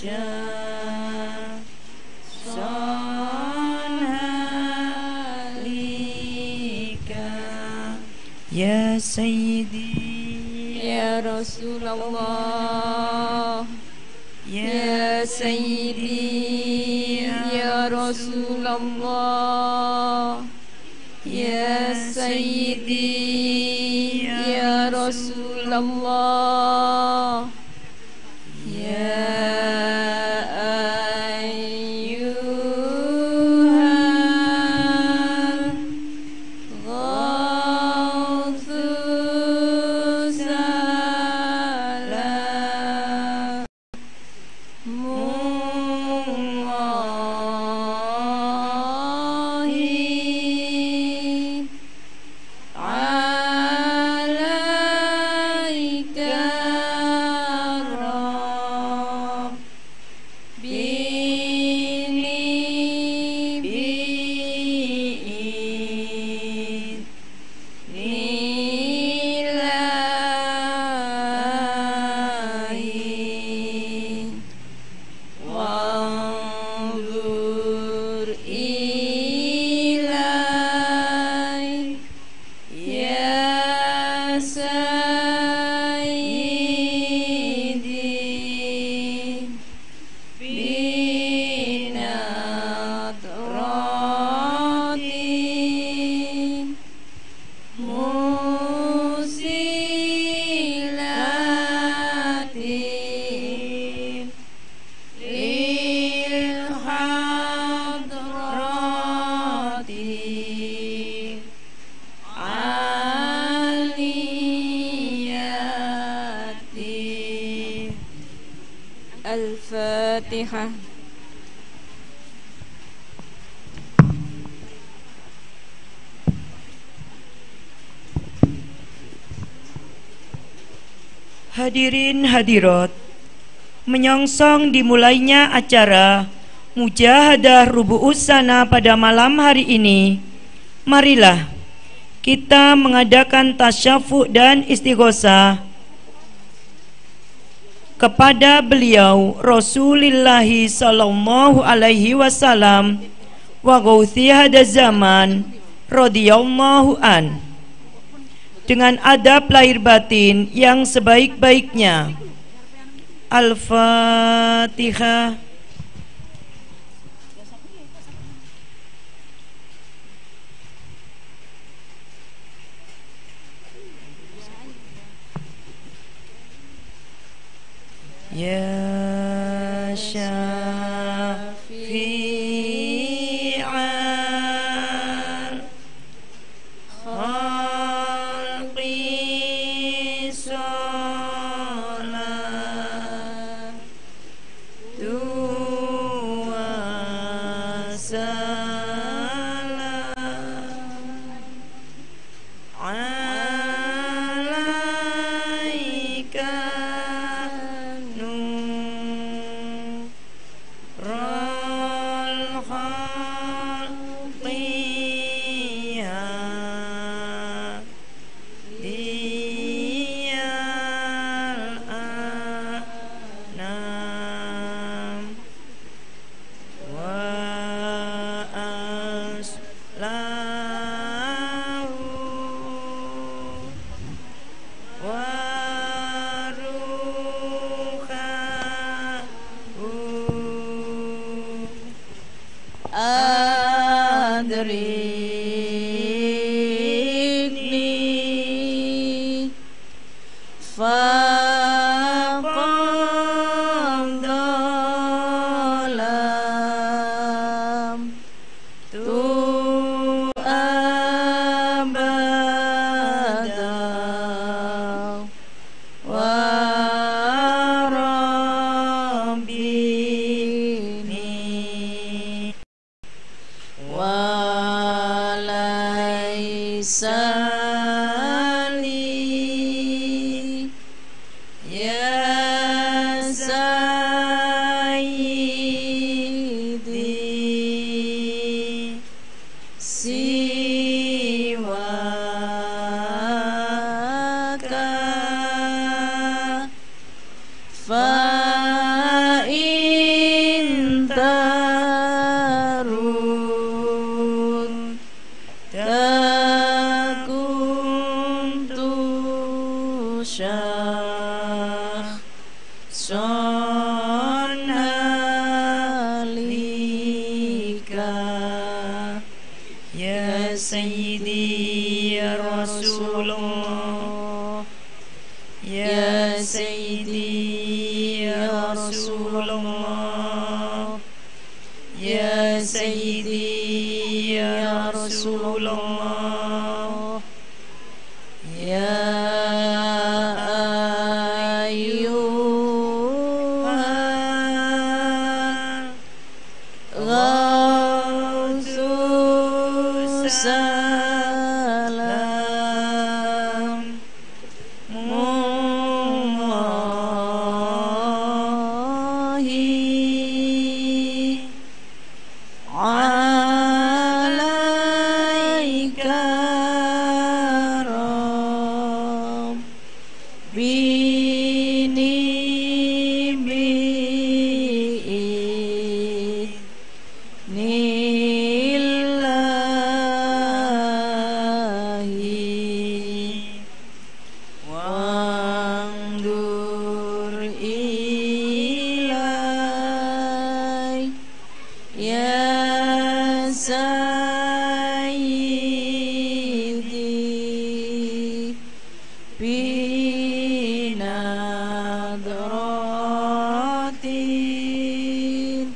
Ya Sayyidi Ya Rasulullah Ya Sayyidi Ya Rasulullah Ya Sayyidi Ya Rasulullah Ya Al-Fatihah. Hadirin hadirat, menyongsong dimulainya acara Mujahadah Rubu'us Sana pada malam hari ini, marilah kita mengadakan tasyafu' dan istighosah kepada beliau Rasulullah sallallahu alaihi wasallam wa ghauthi hada zaman radhiyallahu an, dengan adab lahir batin yang sebaik-baiknya. Al-Fatihah. Ya Syafi'an khalqi salatu wa salam alaika adrikni faqam dalam tu abada wa rabbini walaisali ya sayyidi siwaka fa Rasulullah, Ya Sayyidi Ya Rasulullah, Ya ayyuhal Ghawsus salam mullahi alaika Bini nillahi wangdur ilai ya sayyidi binadratin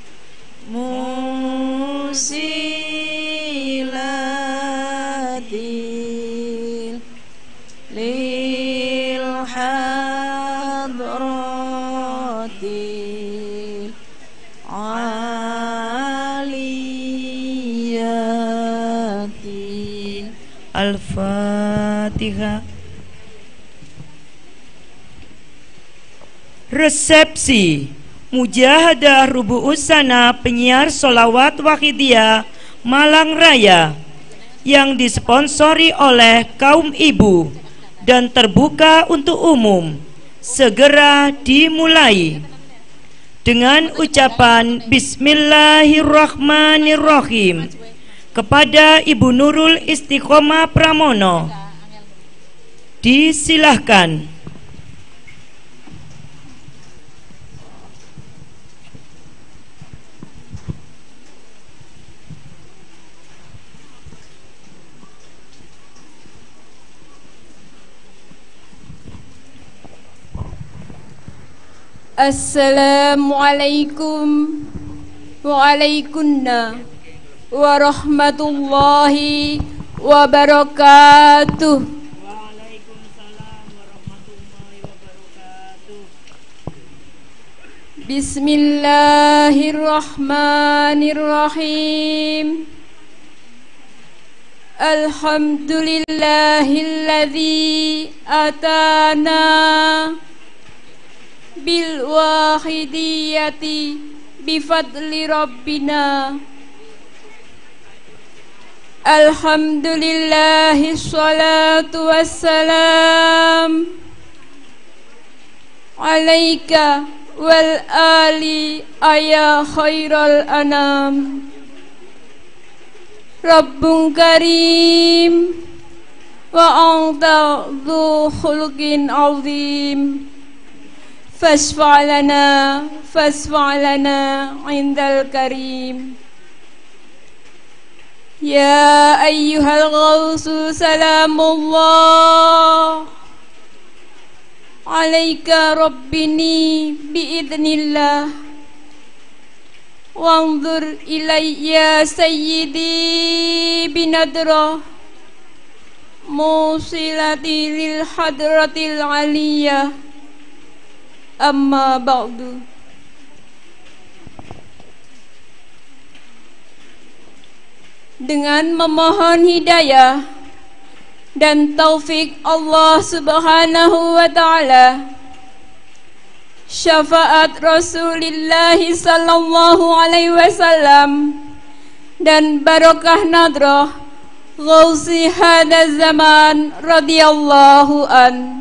musilatin lil hadratil aliyati. Al-Fatihah. Resepsi Mujahadah Rubu'us Sana penyiar sholawat Wahidiyah Malang Raya yang disponsori oleh kaum ibu dan terbuka untuk umum segera dimulai dengan ucapan Bismillahirrahmanirrahim kepada Ibu Nurul Istiqomah Pramono. Disilahkan. Assalamualaikum waalaikumsalam warahmatullahi wabarakatuh. Waalaikumsalam warahmatullahi wabarakatuh. Bismillahirrahmanirrahim. Alhamdulillahilladzi atana bil wahidiyati bifadli rabbina. Alhamdulillahi sholatu wassalam alaika wal ali ya khairal anam. Rabbun karim wa anta dzu khuluqin azim. Fasfa'lana indal karim. Ya ayyuhal ghawsu salamullah alaika rabbini biidnillah wanzur ilayya sayyidi binadrah musilati lil hadratil aliyah. Amma ba'du. Dengan memohon hidayah dan taufik Allah Subhanahu wa ta'ala, syafaat Rasulullah sallallahu alaihi wasallam dan barokah nadrah Ghausi hada zaman radhiyallahu an.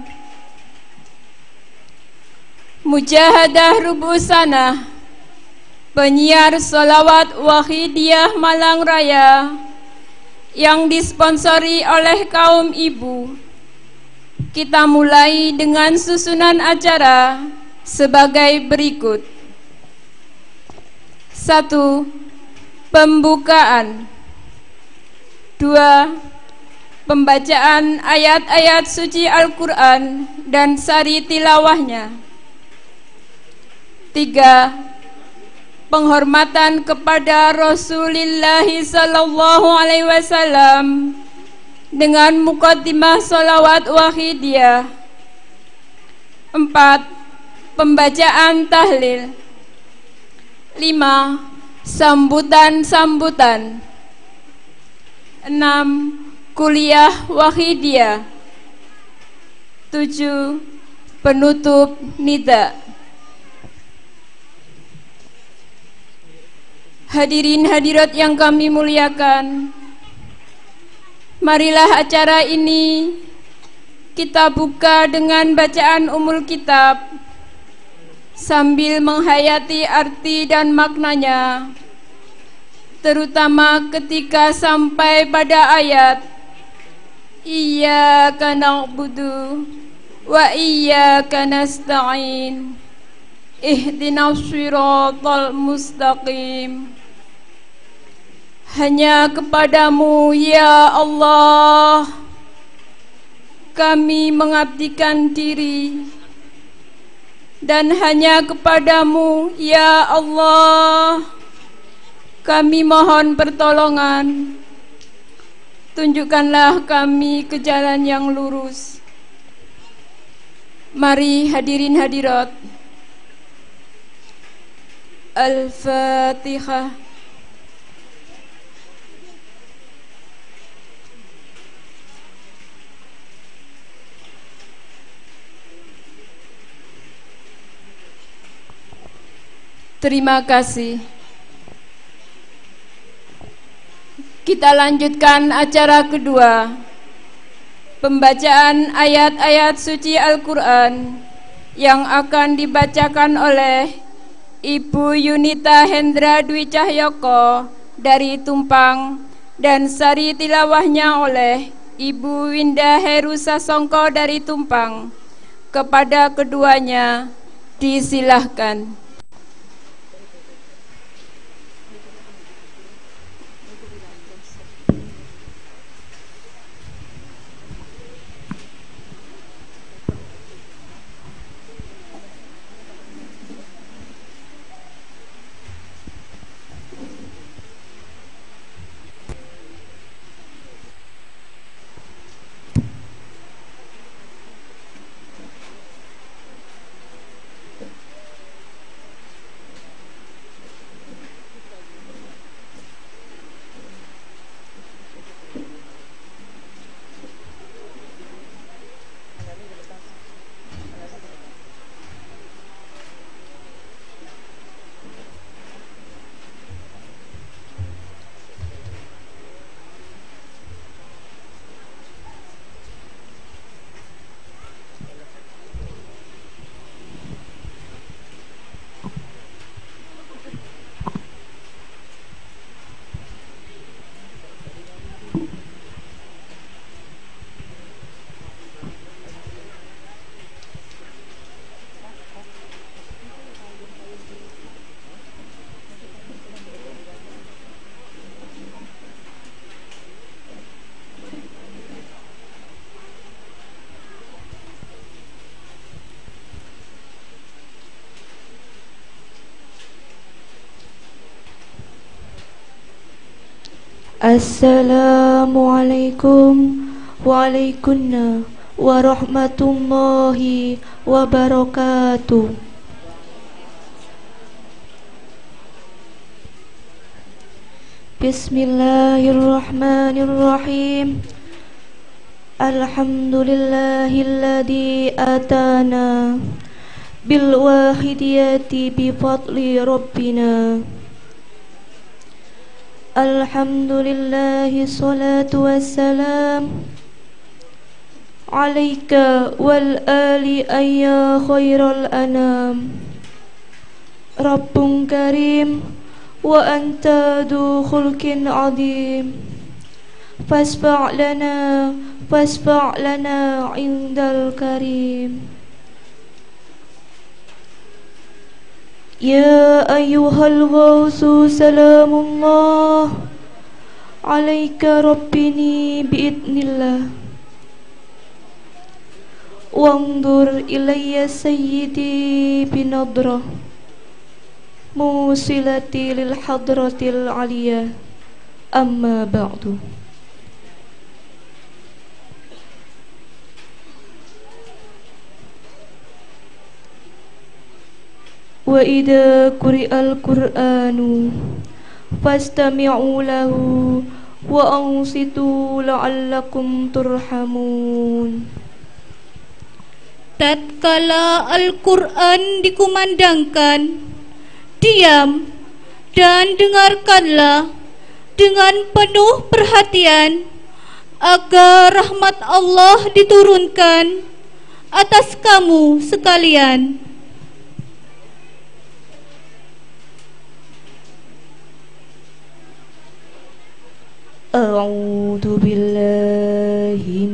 Mujahadah Rubu'us Sana penyiar sholawat Wahidiyah Malang Raya yang disponsori oleh kaum ibu. Kita mulai dengan susunan acara sebagai berikut. 1. Pembukaan. 2. Pembacaan ayat-ayat suci Al-Quran dan sari tilawahnya. 3. Penghormatan kepada Rasulullah sallallahu alaihi wasallam dengan muqaddimah sholawat wahidiyah. 4. Pembacaan tahlil. 5. Sambutan-sambutan. 6. Kuliah wahidiyah. 7. Penutup nida. Hadirin hadirat yang kami muliakan, marilah acara ini kita buka dengan bacaan Ummul Kitab sambil menghayati arti dan maknanya, terutama ketika sampai pada ayat Iyyaka na'budu wa iyyaka nasta'in ihdinas shiratal mustaqim. Hanya kepadamu ya Allah kami mengabdikan diri, dan hanya kepadamu ya Allah kami mohon pertolongan. Tunjukkanlah kami ke jalan yang lurus. Mari hadirin hadirat, Al-Fatihah. Terima kasih. Kita lanjutkan acara kedua, pembacaan ayat-ayat suci Al-Quran yang akan dibacakan oleh Ibu Yunita Hendra Dwi Cahyoko dari Tumpang dan sari tilawahnya oleh Ibu Winda Heru Sasongko dari Tumpang. Kepada keduanya disilahkan. Assalamualaikum waalaikumsalam warahmatullahi wabarakatuh. Bismillahirrahmanirrahim. Alhamdulillahilladzi atana bil wahidiyati bi fadli rabbina. Alhamdulillahi salatu wassalam alaika wal ali ayya khairal anam. Rabbun karim wa anta du khulqin azim. Fasfa' lana indal karim. Ya ayyuhal ghawsu salamullah alaika rabbini biidnillah. Wandur ilayya sayyidi binadrah موصلة للحضرة العليا أما بعد وإذا قرئ القرآن فاستمعوا له وأنصتوا لعلكم ترحمون. Tatkala Al-Quran dikumandangkan, diam dan dengarkanlah dengan penuh perhatian agar rahmat Allah diturunkan atas kamu sekalian. A'udzu billahi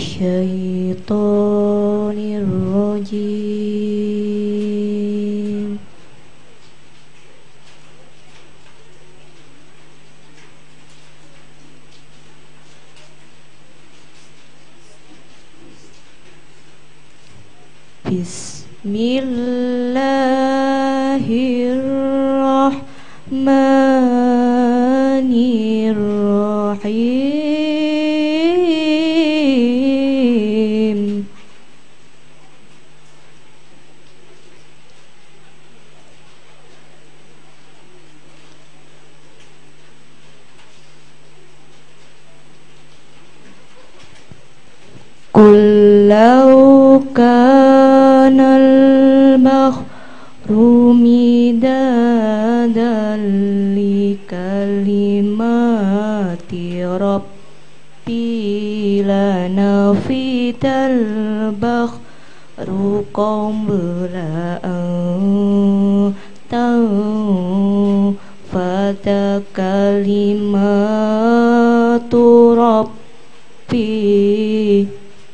minasyaitonir rajim. Bismillahirrahmanirrahim. Qul law kana al-bahru midadan li kalimati rabbi lanafidal bahru qabla an tanfada kalimatu rabbi.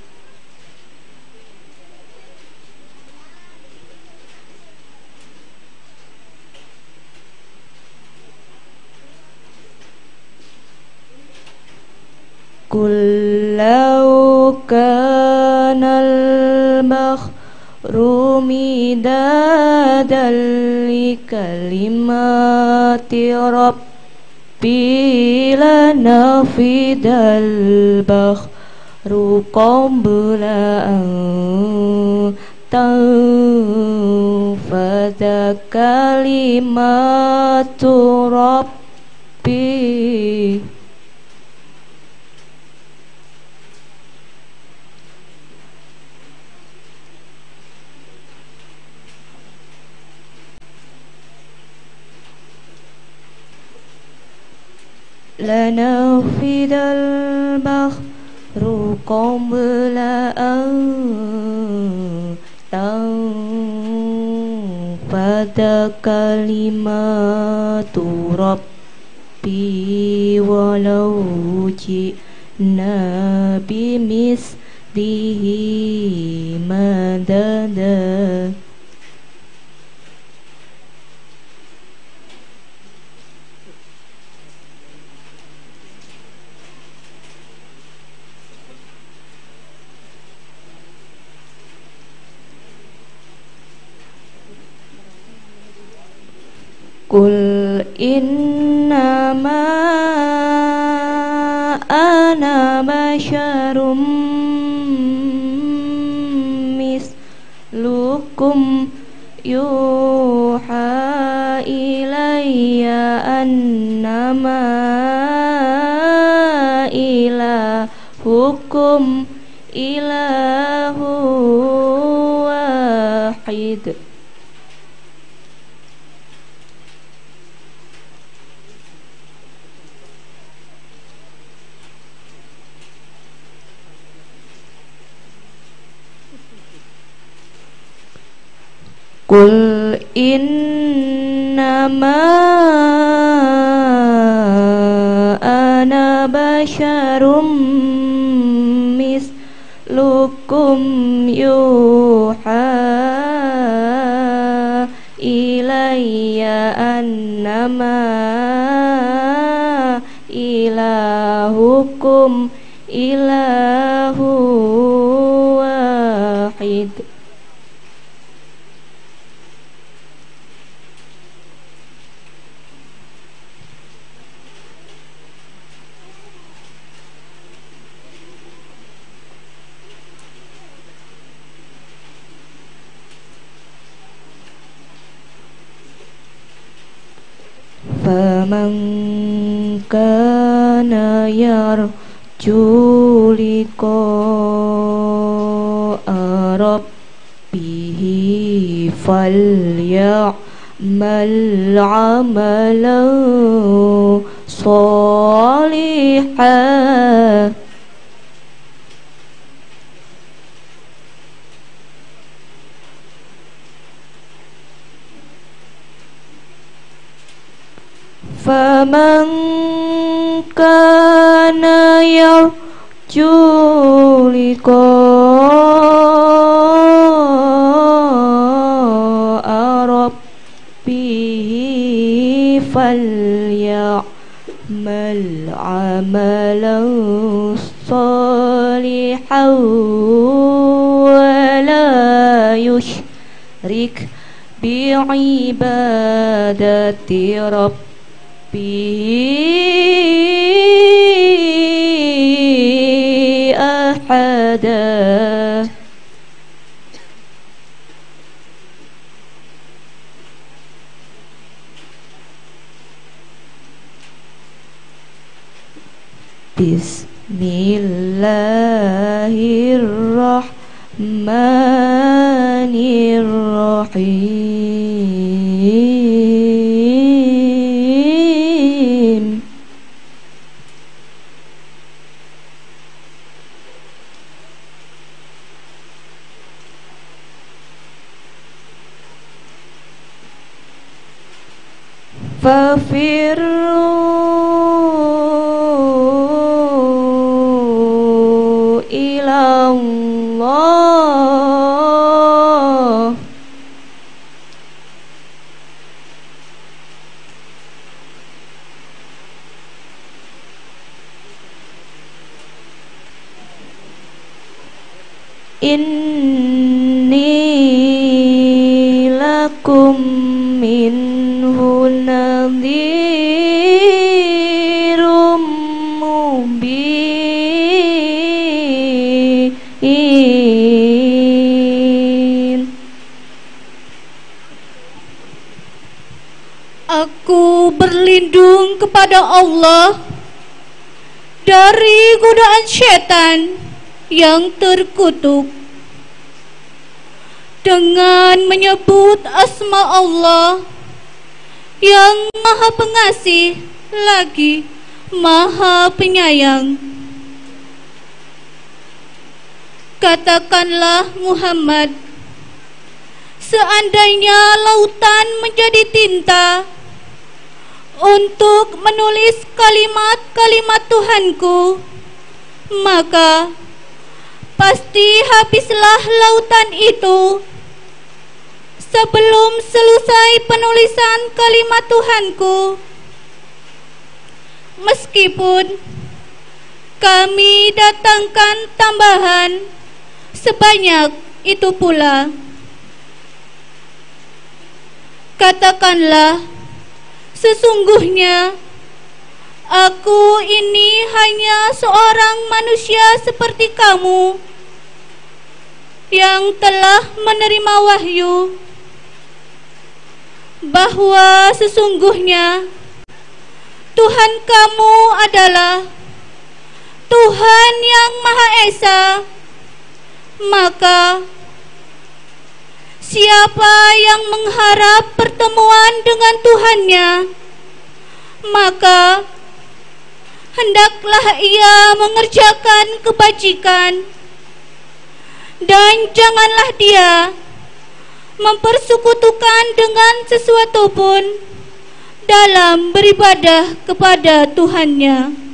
Qul law kana al-bahru midadan li kalimati rabbi lanafidal bahru qabla an tanfada kalimatu rabbi. Lanafidal bahru qabla an tanfada kalimatu rabbi walau ji'na bimislihi madada. Qul innama ana basyarum mislukum yuha ilayya annama ilahukum ilahu wahid. Qul innama ana basyarum mislukum yuha ilayya annama ilahukum ilahu wahid. faman kana yarju liqa'a rabbihi falya'mal 'amalan shalihan. Faman kana yarju liqa'a rabbihi falya'mal 'amalan shalihan wa la yushrik bi'ibadati rabbihi ahada. Bismillahirrahmanirrahim. Fafirru ilallah. Inni lakum minhu nadhirum mubin. Aku berlindung kepada Allah dari godaan syaitan yang terkutuk dengan menyebut asma Allah yang Maha Pengasih lagi Maha Penyayang. Katakanlah Muhammad, seandainya lautan menjadi tinta untuk menulis kalimat-kalimat Tuhanku, maka pasti habislah lautan itu sebelum selesai penulisan kalimat Tuhanku. Meskipun kami datangkan tambahan sebanyak itu pula. Katakanlah, sesungguhnya aku ini hanya seorang manusia seperti kamu yang telah menerima wahyu bahwa sesungguhnya Tuhan kamu adalah Tuhan yang Maha Esa. Maka siapa yang mengharap pertemuan dengan Tuhannya, maka hendaklah ia mengerjakan kebajikan, dan janganlah dia mempersekutukan dengan sesuatu pun dalam beribadah kepada Tuhannya.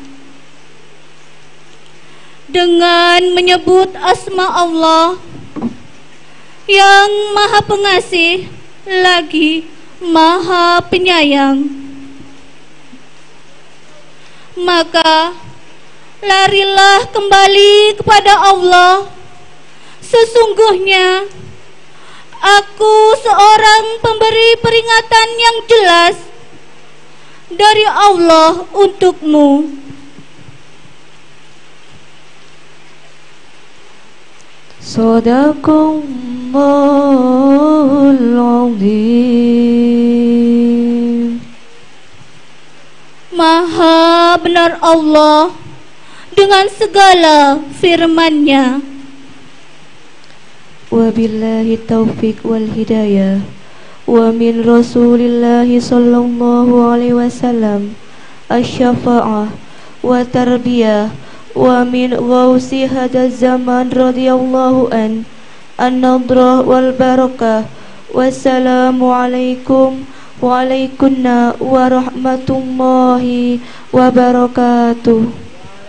Dengan menyebut asma Allah yang Maha Pengasih lagi Maha Penyayang, maka larilah kembali kepada Allah. Sesungguhnya aku seorang pemberi peringatan yang jelas dari Allah untukmu. Shadaqallahul azim. Maha benar Allah dengan segala firman-Nya. Wabillahi taufiq wal hidayah. Wa min Rasulillahi sallallahu alaihi wasallam asy-syafa'ah wa tarbiyah. Wa min ghausi hadaz zaman radhiyallahu an-nadrah wal barakah. Wassalamu alaikum wa alaikunna warahmatullahi wabarakatuh.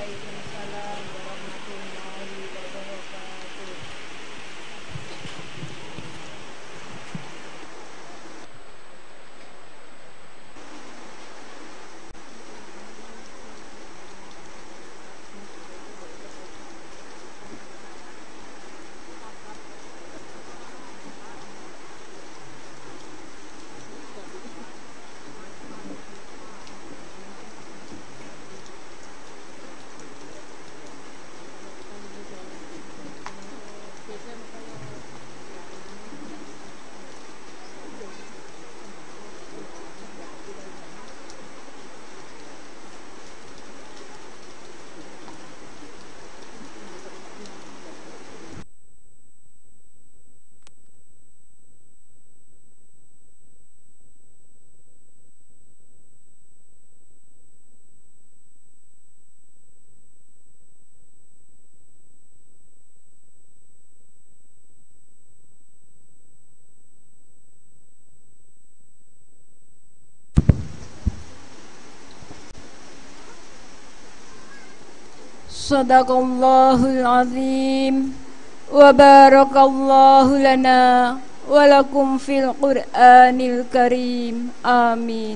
Sadaqallahul azim wa barakallahu lana wa lakum fil Qur'anil Karim. Amin.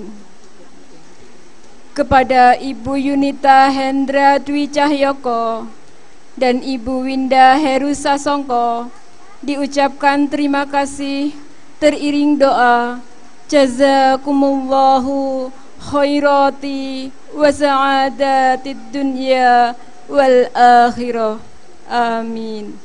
Kepada Ibu Yunita Hendra Dwi Cahyoko dan Ibu Winda Heru Sasongko diucapkan terima kasih teriring doa. Jazakumullahu khairati wa sa'adatid dunya wal akhirah. Amin.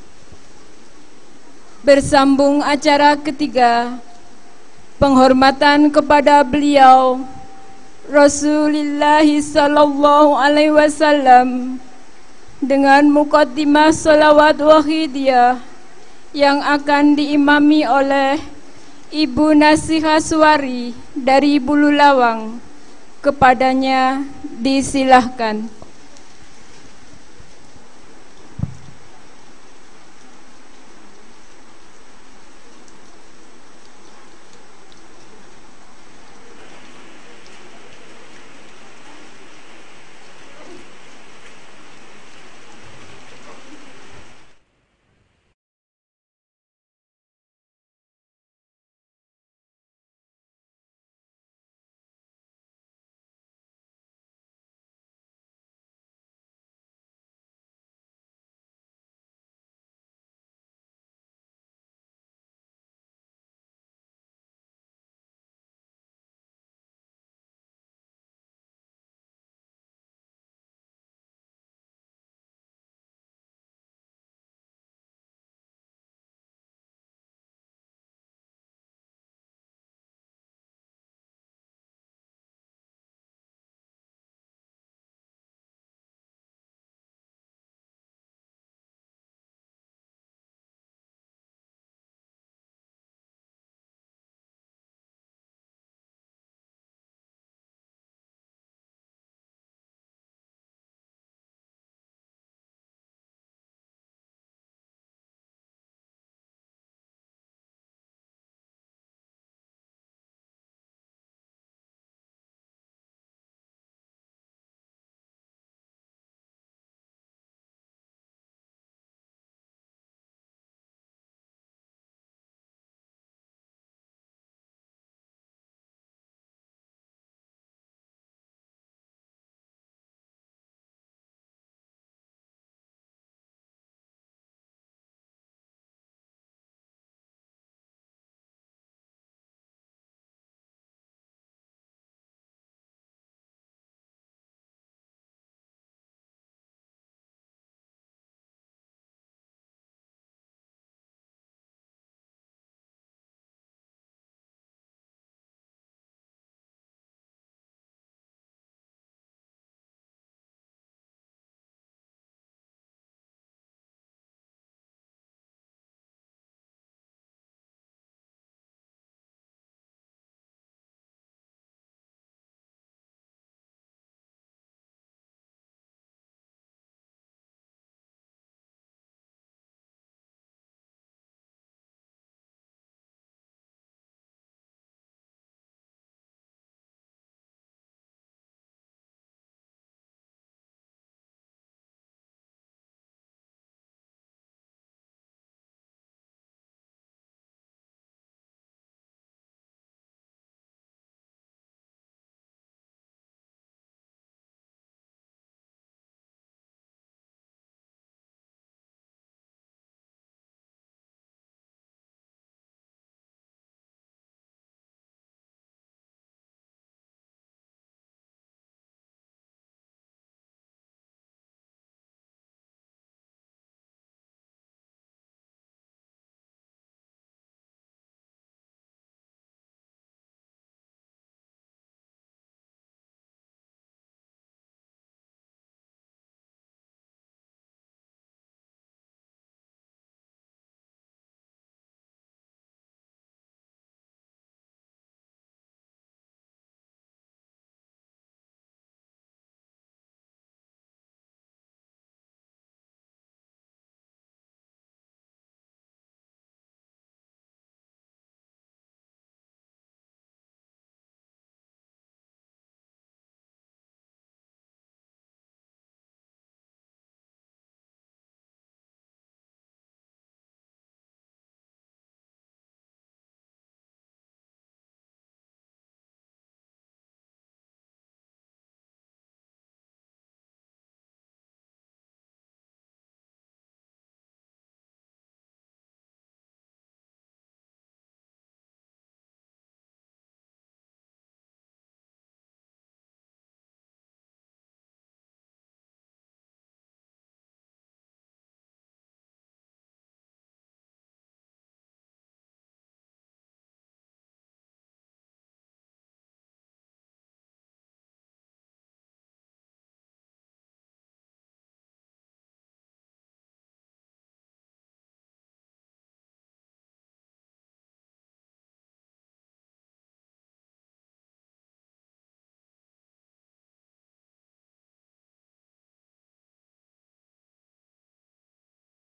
Bersambung acara ketiga, penghormatan kepada beliau Rasulullah sallallahu alaihi wasallam dengan muqaddimah salawat wahidiyah yang akan diimami oleh Ibu Nasihaswari dari Bululawang. Kepadanya disilahkan.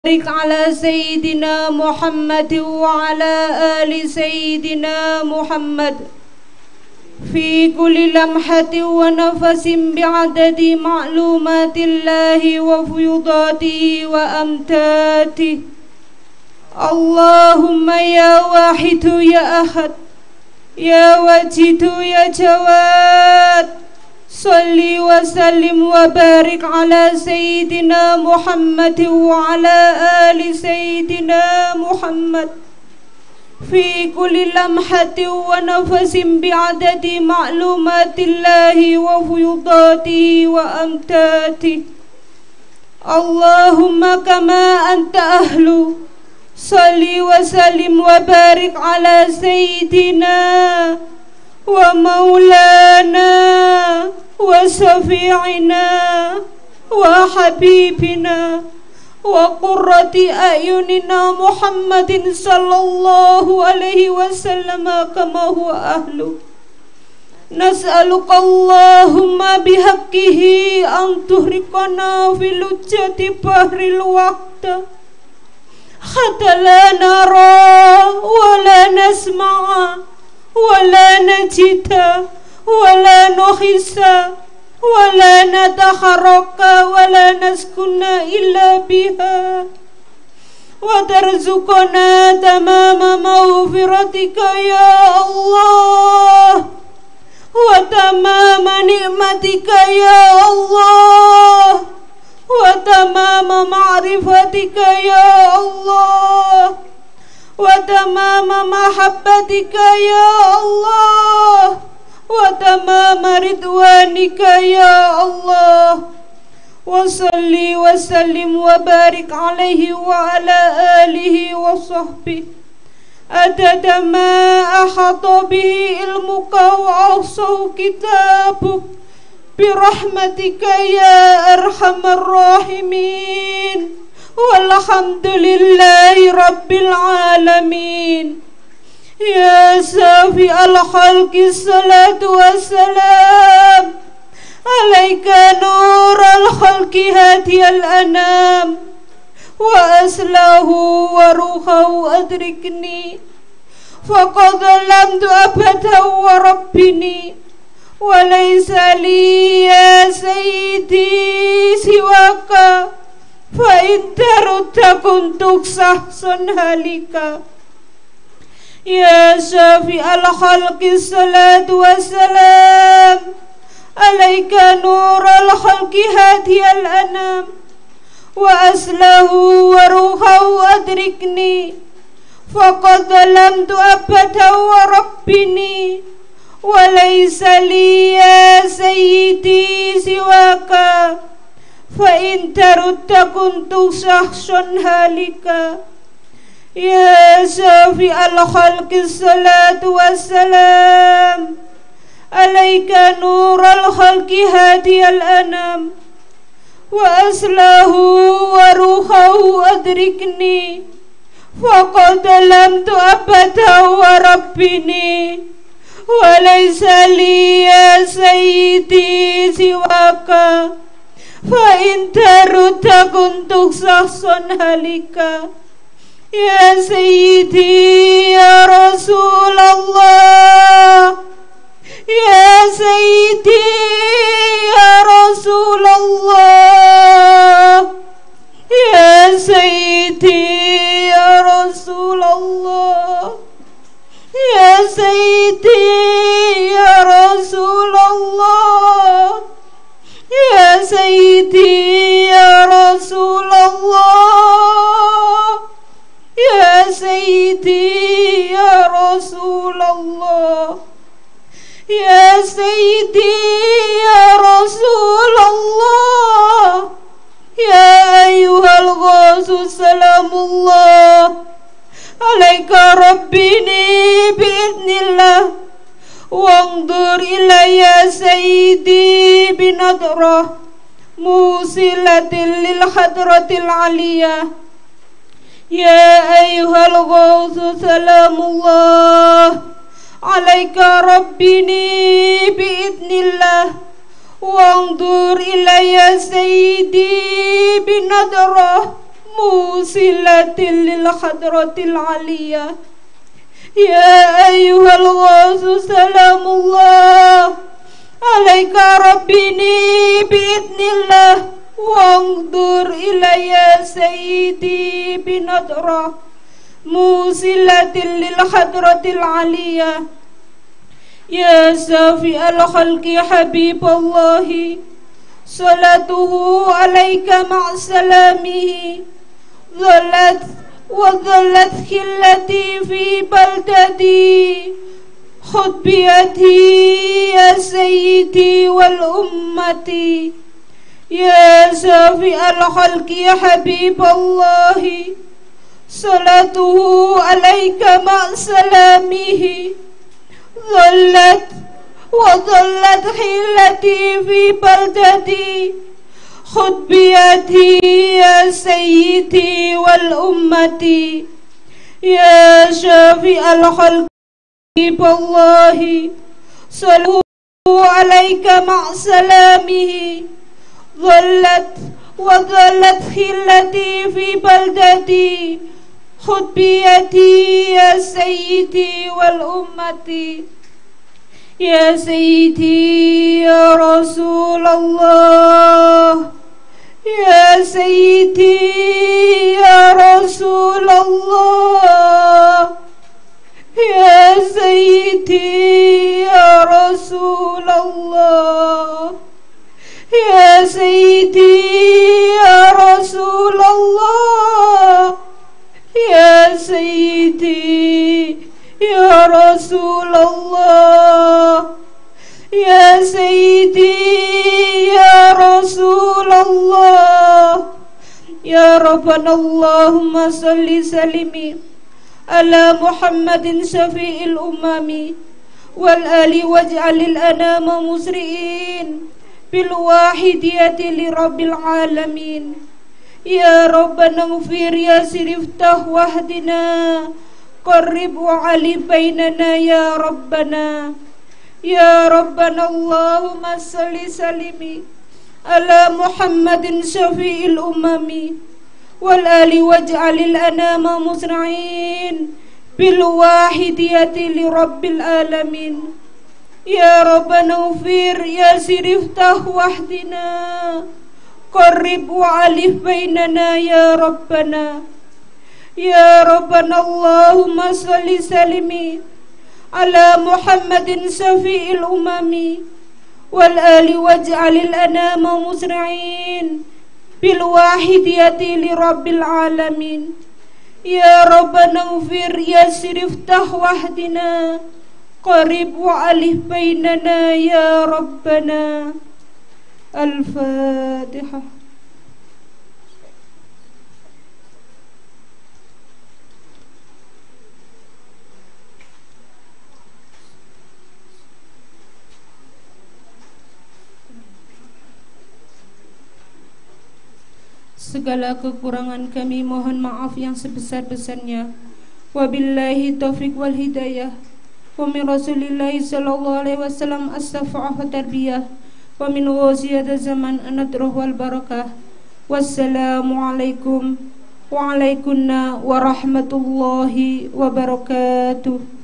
بارك على سيدنا محمد وعلى آل سيدنا محمد في كل لمحة ونفس بعدد معلومات الله وفيضاته وأمتاته. اللهم يا واحد يا أحد يا واجد يا جواد صل وسلم وبارك على سيدنا محمد وعلى آل سيدنا محمد في كل لمحة ونفس بعدد معلومات الله وفيضاته وأمتاته. اللهم كما أنت أهل صل وسلم وبارك على سيدنا ومولانا وشفيعنا وحبيبنا وقرة أعيننا محمد صلى الله عليه وسلم كما هو أهله. نسألك اللهم بحقه أن تهرقنا في لجة بحر الوقت حتى لا نرى ولا نسمع ولا نجد ولا نحس ولا نتحرك ولا نسكن إلا بها، وترزقنا تمام مغفرتك يا الله وتمام نعمتك يا الله وتمام معرفتك يا الله وتمام محبتك يا الله وتمام رضوانك يا الله. وصل وسلم وبارك عليه وعلى آله وصحبه عدد ما أحاط به علمك وأحصاه كتابك برحمتك يا أرحم الراحمين. والحمد لله رب العالمين. يا شافي الخلق الصلاة والسلام عليك نور الخلق هادي الأنام، وأسله وروحه أدركني فقد ظلمت أبدا وربني، وليس لي يا سيدي سواك، فإن ترد كنت شخصا هالكا. يا شافي الخلق الصلاة والسلام عليك نور الخلق هادي الأنام، وأسله وروحه أدركني فقد ظلمت أبدا وربني، وليس لي يا سيدي سواك، فإن ترد كنت شخصا هالكا. يا شافي الخلق الصلاة والسلام عليك نور الخلق هادي الأنام، وأسله وروحه أدركني فقد ظلمت أبدا وربني، وليس لي يا سيدي سواك، فإن ترد كنت شخصا هالكا. يا سيدي يا رسول الله، يا سيدي يا رسول الله، يا سيدي يا رسول الله، يا سيدي يا رسول الله، يا سيدي يا رسول الله، يا سيدي يا رسول الله، يا سيدي يا رسول الله. يا أيها الغوث سلام الله عليك ربني بإذن الله، وانظر إلي يا سيدي بنظرة موصلة للحضرة العلية. يا أيها الغوث سلام الله عليك ربني بإذن الله، وانظر إلي يا سيدي بنظرة موصلة للحضرة العلية. يا أيها الغوث سلام الله عليك ربني بإذن الله وانظر إلي سيدي بنظرة موصلة للحضرة العلية. يا سافي الخلق حبيب الله صلاته عليك مع سلامه وظلت خلتي في بلدتي خذ بيدي يا سيدي والأمة. يا سافي الخلق يا حبيب الله صلاته عليك مع سلامه وظلت حيلتي في بلدتي خذ بيدي يا سيدي والأمة. يا شافي الخلق الله صلوا عليك مع سلامه وظلت خلتي في بلدتي خذ بيدي يا سيدي والأمة. يا سيدي يا رسول الله يا سيدي يا رسول الله يا سيدي يا رسول الله يا سيدي يا رسول الله يا سيدي يا رسول الله يا سيدي يا رسول الله. يا ربنا اللهم صل سلم على محمد شفيع الأمم والآل واجعل الأنام مسرئين بالواحدية لرب العالمين. يا ربنا اغفر يسر افتح واهدنا قرب وعلي بيننا يا ربنا. يا ربنا اللهم صل سلم على محمد شفيع الأمم والآل واجعل الأنام مسرعين بالواحدية لرب العالمين. يا ربنا اغفر يسر افتح واهدنا قرب وعلي بيننا يا ربنا. يا ربنا اللهم صل سلم على محمد شفيع الأمم والآل واجعل الأنام مسرعين بالواحدية لرب العالمين. يا ربنا اغفر يسر افتح واهدنا قرب وعلي بيننا يا ربنا. الفاتحة. Segala kekurangan kami mohon maaf yang sebesar-besarnya. Wabillahi taufiq wal hidayah. Wa min Rasulillahi sallallahu alaihi wasallam as-safa'ah wa tarbiyah. Wa min ghaziyat zaman an-nadruh wal barakah. Wassalamualaikum waalaikumna warahmatullahi wabarakatuh.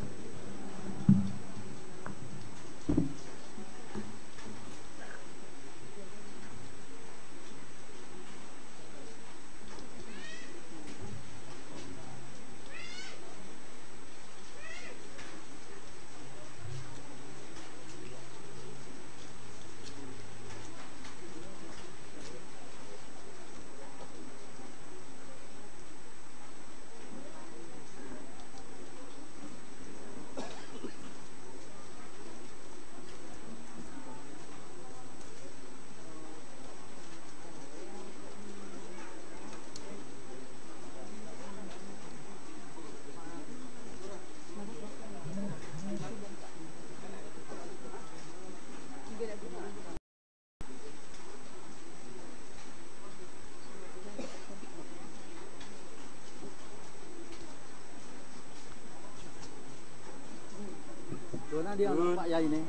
Dia Pak Yai ini.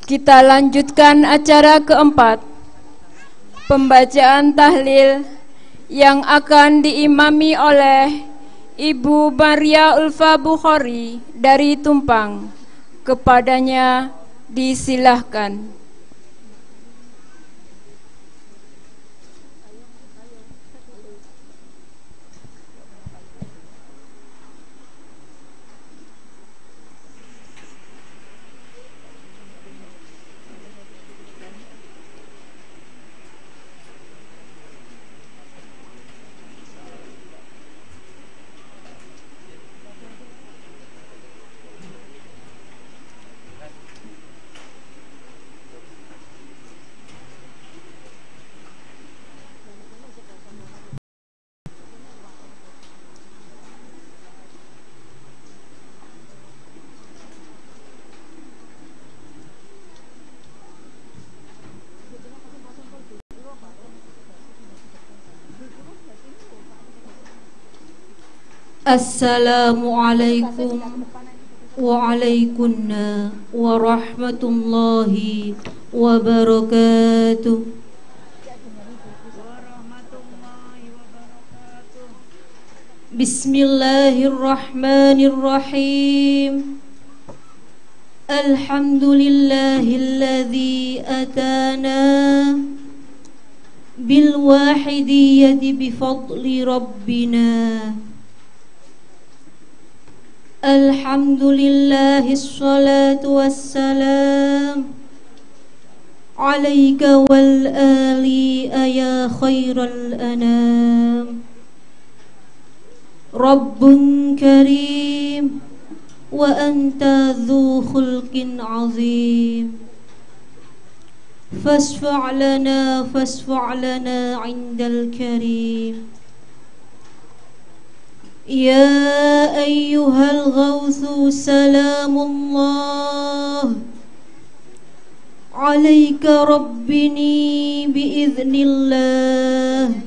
Kita lanjutkan acara keempat, pembacaan tahlil yang akan diimami oleh Ibu Maria Ulfa Bukhari dari Tumpang. Kepadanya disilahkan. Assalamualaikum waalaikumsalam warahmatullahi wabarakatuh. Bismillahirrahmanirrahim. Alhamdulillahilladzi atana bil wahidiyyati bifadli rabbina. Alhamdulillahi ssalatu wassalam alaika wal ali ya khairal anam. Rabbun karim wa anta dhu khulqin azim. Fasfa' lana indal karim. Ya ayyuhal ghawthu salamullah alaika rabbini biiznillah.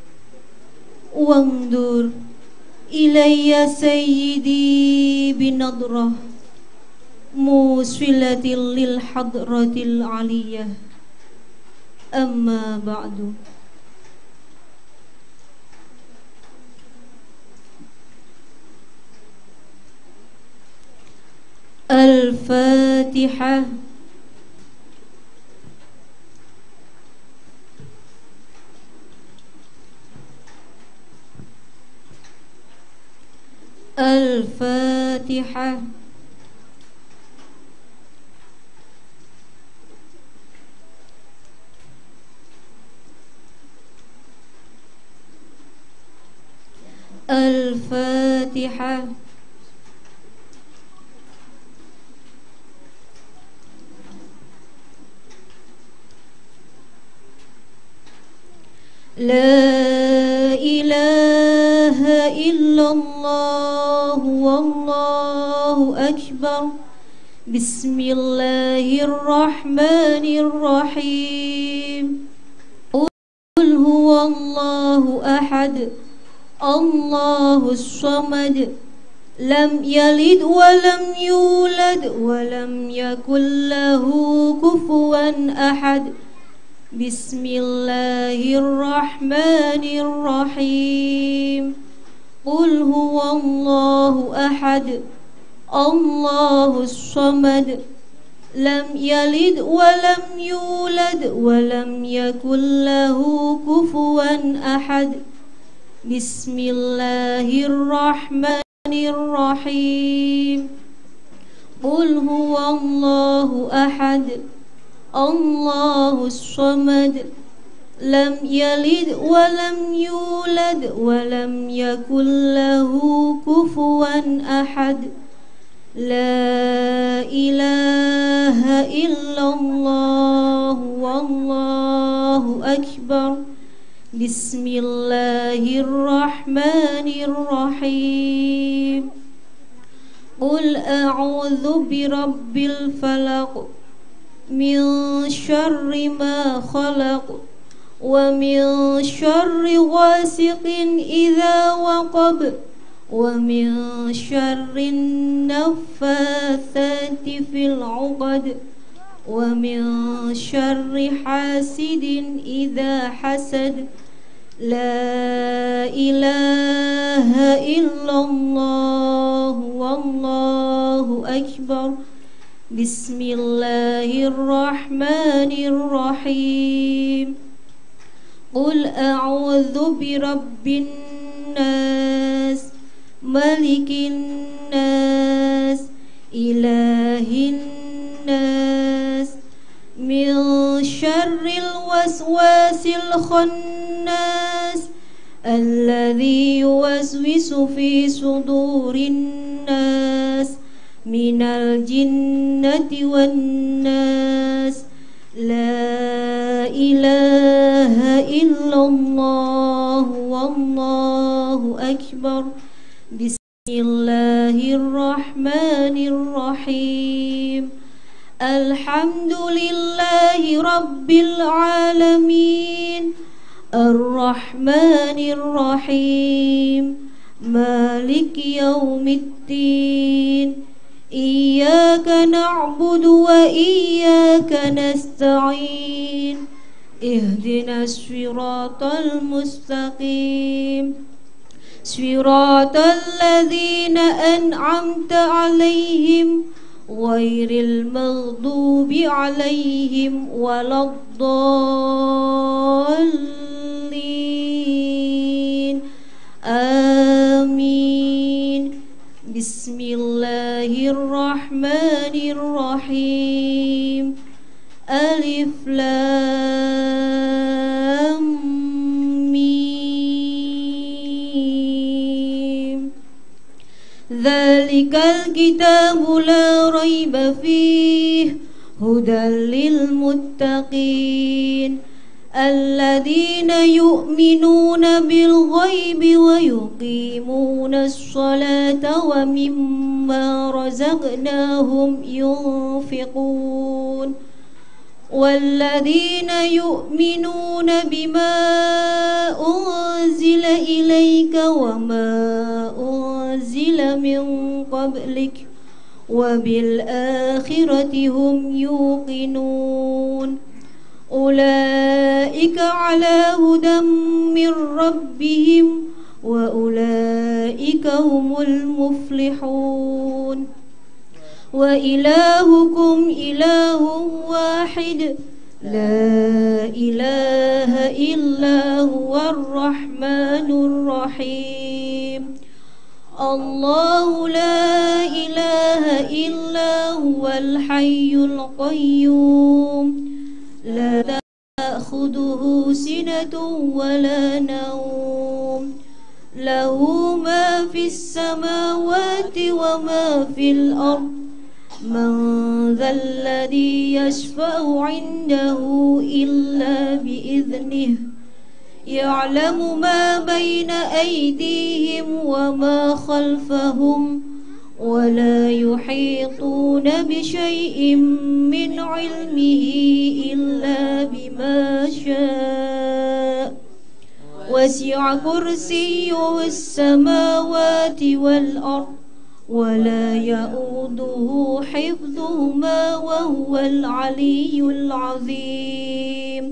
Wangdur ilayya sayyidi binadrah musfilatil lil hadratil aliyah. Amma ba'du. Al-Fatihah. Al-Fatihah. Al-Fatihah. La ilaha illallah wallahu akbar. Bismillahirrahmanirrahim. Qul huwallahu ahad, Allahus samad, lam yalid wa lam yulad wa lam yakul lahu kufuwan ahad. Bismillahirrahmanirrahim. Qul huwallahu ahad, Allahus samad, lam yalid wa lam yulad wa lam yakul lahu kufuwan ahad. Bismillahirrahmanirrahim. Qul huwallahu ahad, Allahus samad, lam yalid wa lam yulad wa lam yakul lahu kufuwan ahad. La ilaha illallah wallahu akbar. Bismillahirrahmanirrahim. Qul a'udzu birabbil falaq min syarri ma khalaq wa min syarri ghasiqin idza waqab wa min syarri naffatsati fil 'uqad. ومن شر حاسد إذا حسد. لا إله إلا الله والله أكبر. بسم الله الرحمن الرحيم. قل أعوذ برب الناس ملك الناس إله الناس من شر الوسواس الخناس الذي يوسوس في صدور الناس من الجنة والناس. لا إله إلا الله والله أكبر. بسم الله الرحمن الرحيم. الحمد لله رب العالمين الرحمن الرحيم مالك يوم الدين. إياك نعبد وإياك نستعين. اهدنا الصراط المستقيم صراط الذين أنعمت عليهم غير المغضوب عليهم ولا الضالين. آمين. بسم الله الرحمن الرحيم. ألف لام ميم. ذلك الكتاب لا ريب فيه هدى للمتقين الذين يؤمنون بالغيب ويقيمون الصلاة ومما رزقناهم ينفقون والذين يؤمنون بما أنزل إليك وما أنزل من قبلك وبالآخرة هم يوقنون. أولئك على هدى من ربهم وأولئك هم المفلحون. وإلهكم إله واحد لا إله إلا هو الرحمن الرحيم. الله لا إله إلا هو الحي القيوم لا تأخذه سنة ولا نوم له ما في السماوات وما في الأرض. من ذا الذي يشفع عنده إلا بإذنه يعلم ما بين أيديهم وما خلفهم ولا يحيطون بشيء من علمه إلا بما شاء. وسع كرسيه السماوات والأرض ولا يؤوده حفظهما وهو العلي العظيم.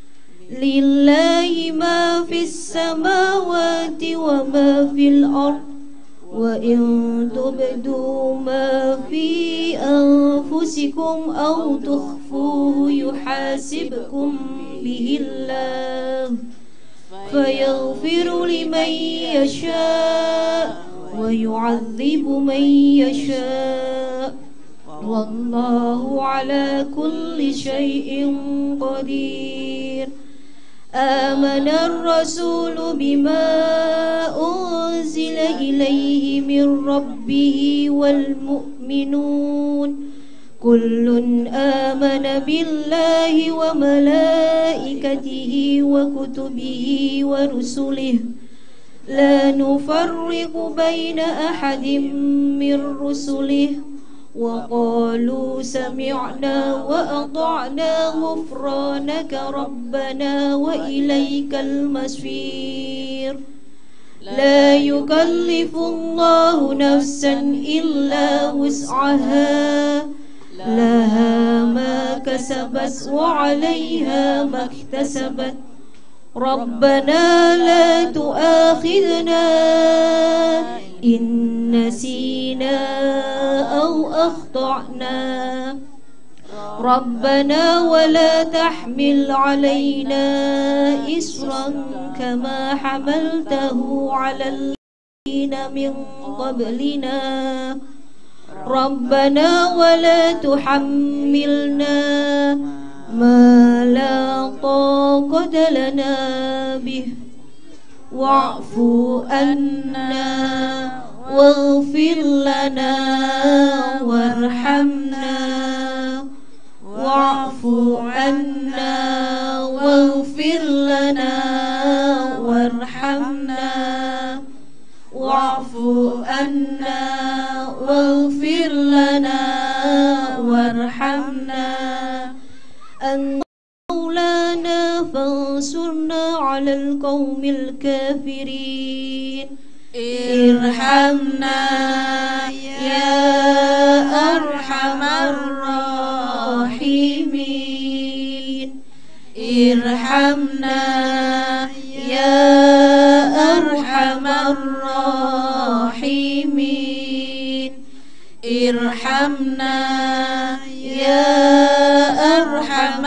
لله ما في السماوات وما في الأرض وإن تبدوا ما في أنفسكم أو تخفوه يحاسبكم به الله فيغفر لمن يشاء ويعذب من يشاء والله على كل شيء قدير. آمن الرسول بما أنزل إليه من ربه والمؤمنون كل آمن بالله وملائكته وكتبه ورسله لا نفرق بين أحد من رسله وقالوا سمعنا وأطعنا غفرانك ربنا وإليك المصير. لا يكلف الله نفسا إلا وسعها لها ما كسبت وعليها ما اكتسبت ربنا لا تؤاخذنا إن نسينا أو أخطأنا ربنا ولا تحمل علينا إصرا كما حملته على الذين من قبلنا ربنا ولا تحملنا ما لا طاقة لنا به واعف عنا واغفر لنا وارحمنا واعف عنا واغفر لنا وارحمنا واعف عنا واغفر لنا وارحمنا أنت مولانا فانصرنا على القوم الكافرين ارحمنا يا أرحم الراحمين ارحمنا يا أرحم الراحمين ارحمنا يا أرحم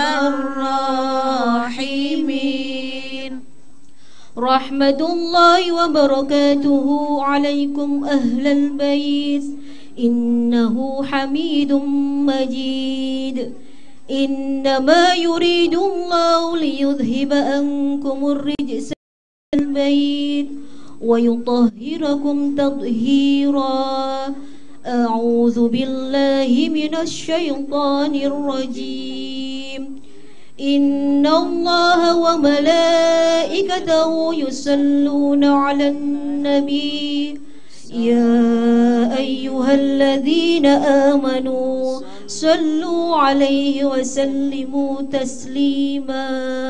الراحمين رحمة الله وبركاته عليكم أهل البيت إنه حميد مجيد إنما يريد الله ليذهب عنكم الرجس البيت ويطهركم تطهيرا أعوذ بالله من الشيطان الرجيم إن الله وملائكته يصلون على النبي يا أيها الذين آمنوا صلوا عليه وسلموا تسليما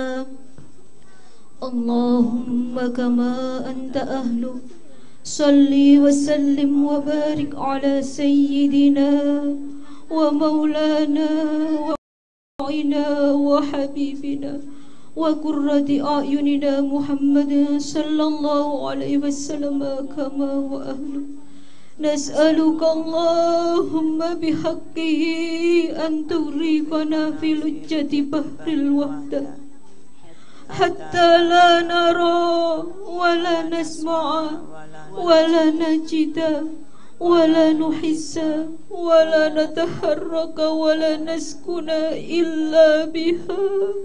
اللهم كما أنت أهله صل وسلم وبارك على سيدنا ومولانا وعينا وحبيبنا وقرة أعيننا محمد صلى الله عليه وسلم كما وأهله نسألك اللهم بحقه أن تغرقنا في لجة بحر الوحدة حتى لا نرى ولا نسمع ولا نجد ولا نحس ولا نتحرك ولا نسكن إلا بها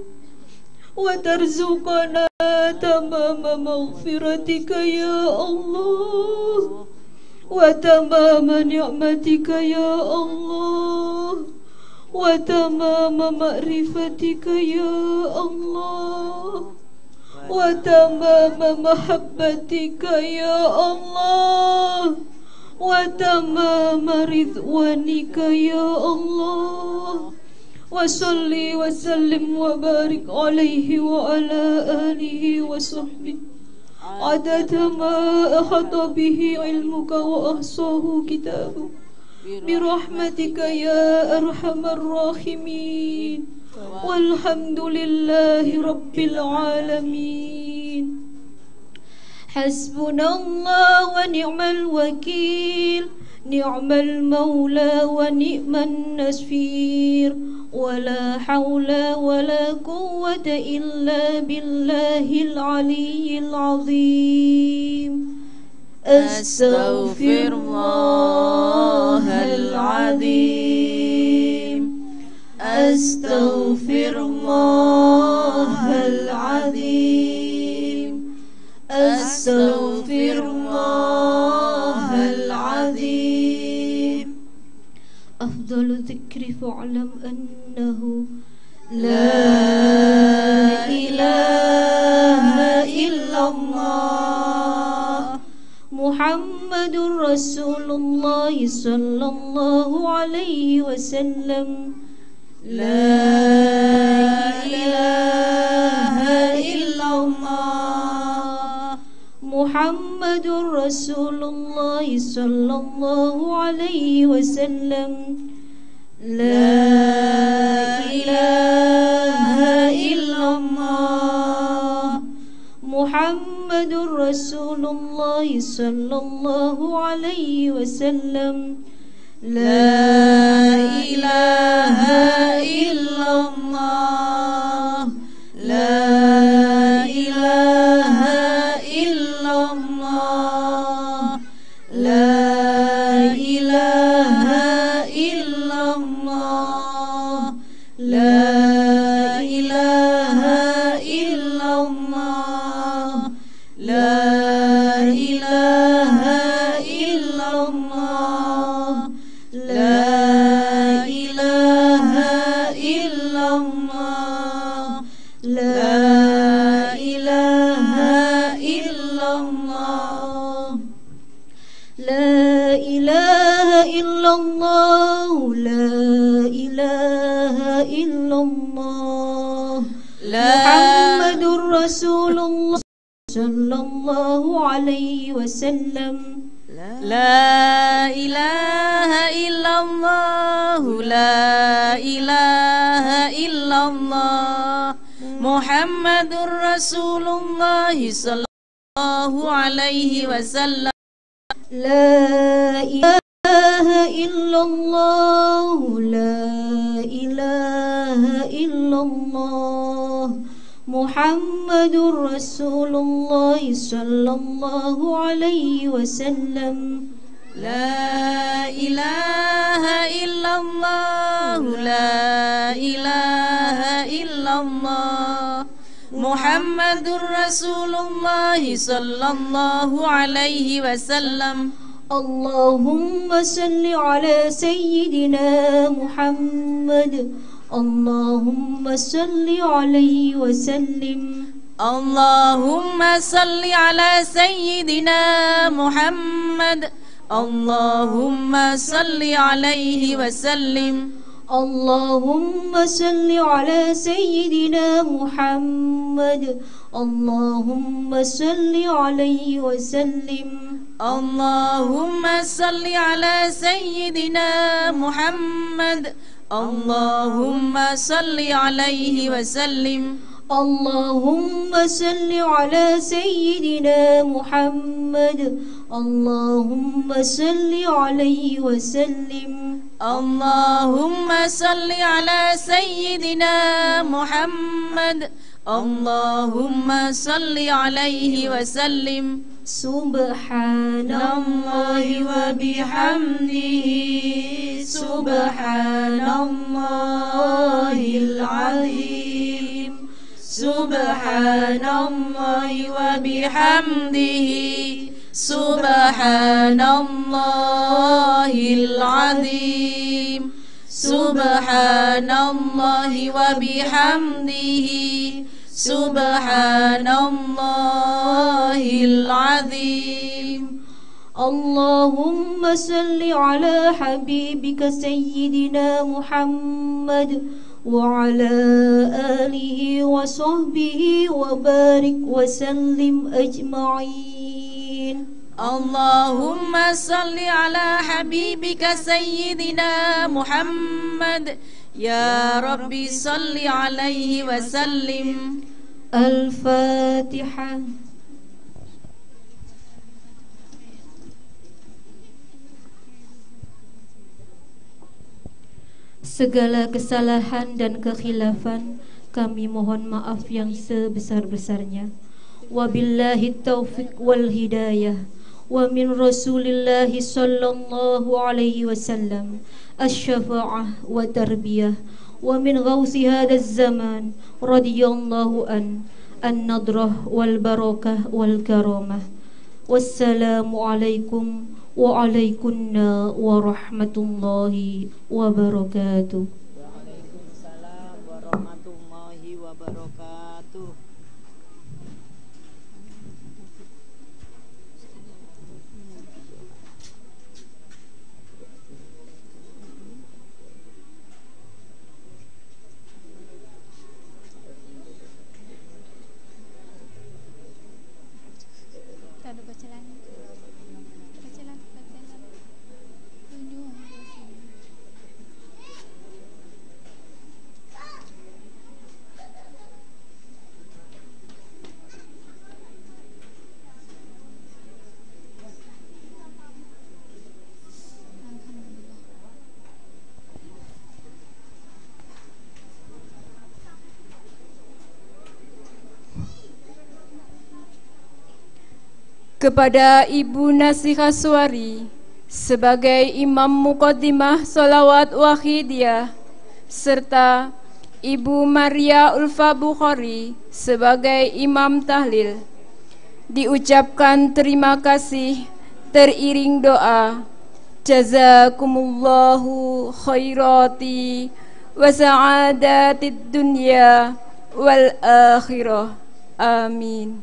وترزقنا تمام مغفرتك يا الله وتمام نعمتك يا الله وتمام معرفتك يا الله وتمام محبتك يا الله وتمام رضوانك يا الله وصل وسلم وبارك عليه وعلى آله وصحبه عدد ما أحاط به علمك وأحصاه كتابك برحمتك يا أرحم الراحمين والحمد لله رب العالمين حسبنا الله ونعم الوكيل نعم المولى ونعم النصير ولا حول ولا قوة إلا بالله العلي العظيم أستغفر الله العظيم أستغفر الله العظيم أستغفر الله العظيم أفضل الذكر فاعلم أنه لا إله إلا الله محمد رسول الله صلى الله عليه وسلم لا إله إلا الله محمد رسول الله صلى الله عليه وسلم La ilaha illallah Muhammadur Rasulullah sallallahu alaihi wasallam. La ilaha illallah La ilaha illallah La ilaha illallah La ilaha illallah La ilaha illallah La ilaha illallah La ilaha illallah La ilaha illallah La ilaha illallah Muhammadur Rasulullah sallallahu alaihi wasallam. La ilaha illallah La ilaha illallah Muhammadur Rasulullah sallallahu alaihi wasallam. La ilaha illallah La ilaha illallah Muhammadur Rasulullah sallallahu alaihi wasallam. La ilaha illallah La ilaha illallah Muhammadur Rasulullah sallallahu alaihi wasallam. Allahumma salli ala sayyidina Muhammad Allahumma salli alaihi wasallim. Allahumma salli ala sayyidina Muhammad Allahumma salli alaihi wasallim. Allahumma salli ala sayyidina Muhammad Allahumma salli alaihi wasallim. Allahumma salli ala sayyidina Muhammad Allahumma salli alaihi wasallim. Allahumma salli ala sayyidina Muhammad Allahumma salli alaihi wasallim. Allahumma salli ala sayyidina Muhammad Allahumma salli alaihi wasallim. Subhanallahi wa bihamdihi Subhanallahil azim. Subhanallahi wa bihamdihi Subhanallahil azim. Subhanallahi wa bihamdihi Subhanallahil azim. Allahumma salli ala habibika sayyidina Muhammad wa ala alihi wa sahbihi wa barik wa sallim ajma'in. Allahumma salli ala habibika sayyidina Muhammad ya Rabbi salli alaihi wa sallim. Al-Fatihah. Segala kesalahan dan kekhilafan kami mohon maaf yang sebesar-besarnya. Wabillahi taufiq wal hidayah. Wa min Rasulillahi sallallahu alaihi wasallam asy-syafa'ah wa tarbiyah. Wa min ghausi hadzal zaman radhiyallahu an-nadrah wal barakah wal karamah. Wassalamu alaikum wa alaikunna wa rahmatullahi wa barakatuh. Waalaikumsalam warahmatullahi wabarakatuh. kepada Ibu Nasihaswari sebagai Imam Muqaddimah Sholawat Wahidiyah, serta Ibu Maria Ulfa Bukhari sebagai Imam Tahlil. Diucapkan terima kasih teriring doa. Jazakumullahu khairati wa sa'adatid dunya wal akhirah. Amin.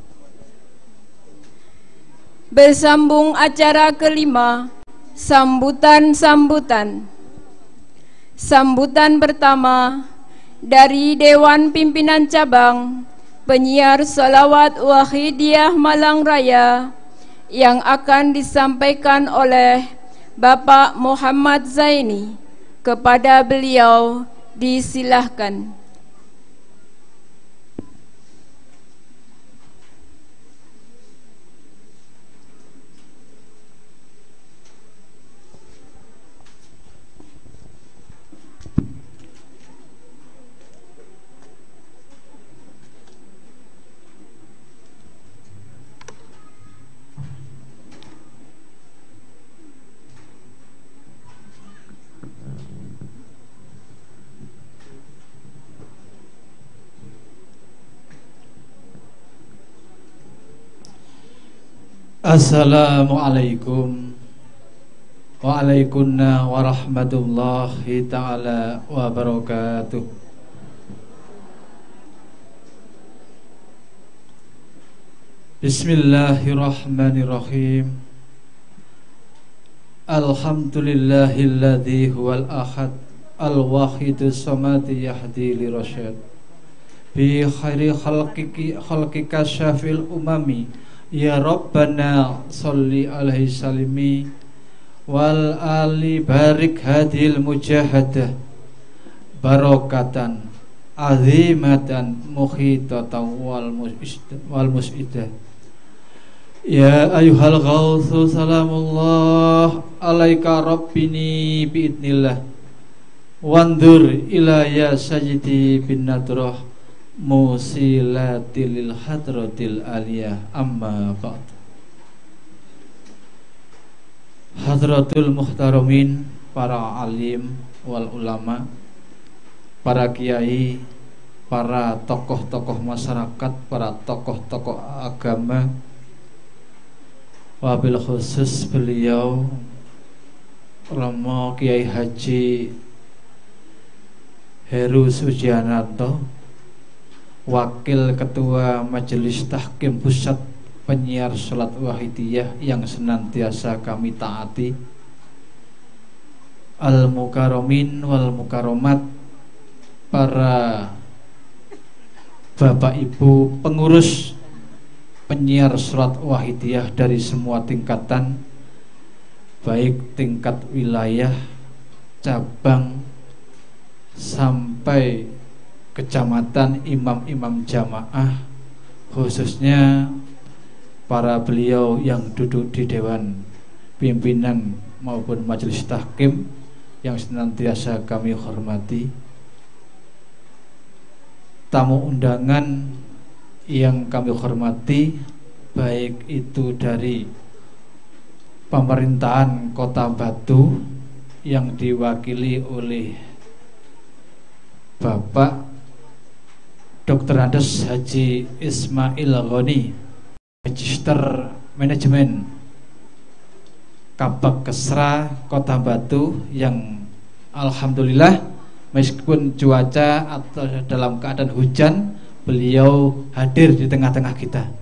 Bersambung acara kelima, sambutan-sambutan. Sambutan pertama dari Dewan Pimpinan Cabang Penyiar Sholawat Wahidiyah Malang Raya yang akan disampaikan oleh Bapak Muhammad Zaini. Kepada beliau disilahkan. Assalamualaikum waalaikumsalam warahmatullahi ta'ala wabarakatuh. Bismillahirrahmanirrahim. Alhamdulillahilladzi huwal ahad al-wahidus samad yahdi lirasyad bi khairi khalqika syafil umami. Ya Rabbana salli alaihi salimi wal ali barik hadil mujahadah barokatan azimatan mukhitatan wal mus'idah. Ya ayuhal ghawthu salamullah alaika rabbini biidnillah wandur ila ya sayyidi bin nadrah musilatil hadratil aliyah, amma ba'd. Hadratul muhtaramin, para alim wal ulama, para kiai, para tokoh-tokoh masyarakat, para tokoh-tokoh agama, wabil khusus beliau Romo Kiai Haji Heru Sujanarto, Wakil Ketua Majelis Tahkim Pusat Penyiar Sholat Wahidiyah yang senantiasa kami taati, Al-Mukarramin wal Mukarramat, para Bapak Ibu pengurus penyiar Sholat Wahidiyah dari semua tingkatan, baik tingkat wilayah, cabang, sampai kecamatan, imam-imam jamaah, khususnya para beliau yang duduk di Dewan Pimpinan maupun Majelis Tahkim yang senantiasa kami hormati, tamu undangan yang kami hormati, baik itu dari pemerintahan Kota Batu yang diwakili oleh Bapak Dr. Andes Haji Ismail Ghani, Magister Manajemen Kabak Kesra Kota Batu, yang alhamdulillah meskipun cuaca atau dalam keadaan hujan, beliau hadir di tengah-tengah kita.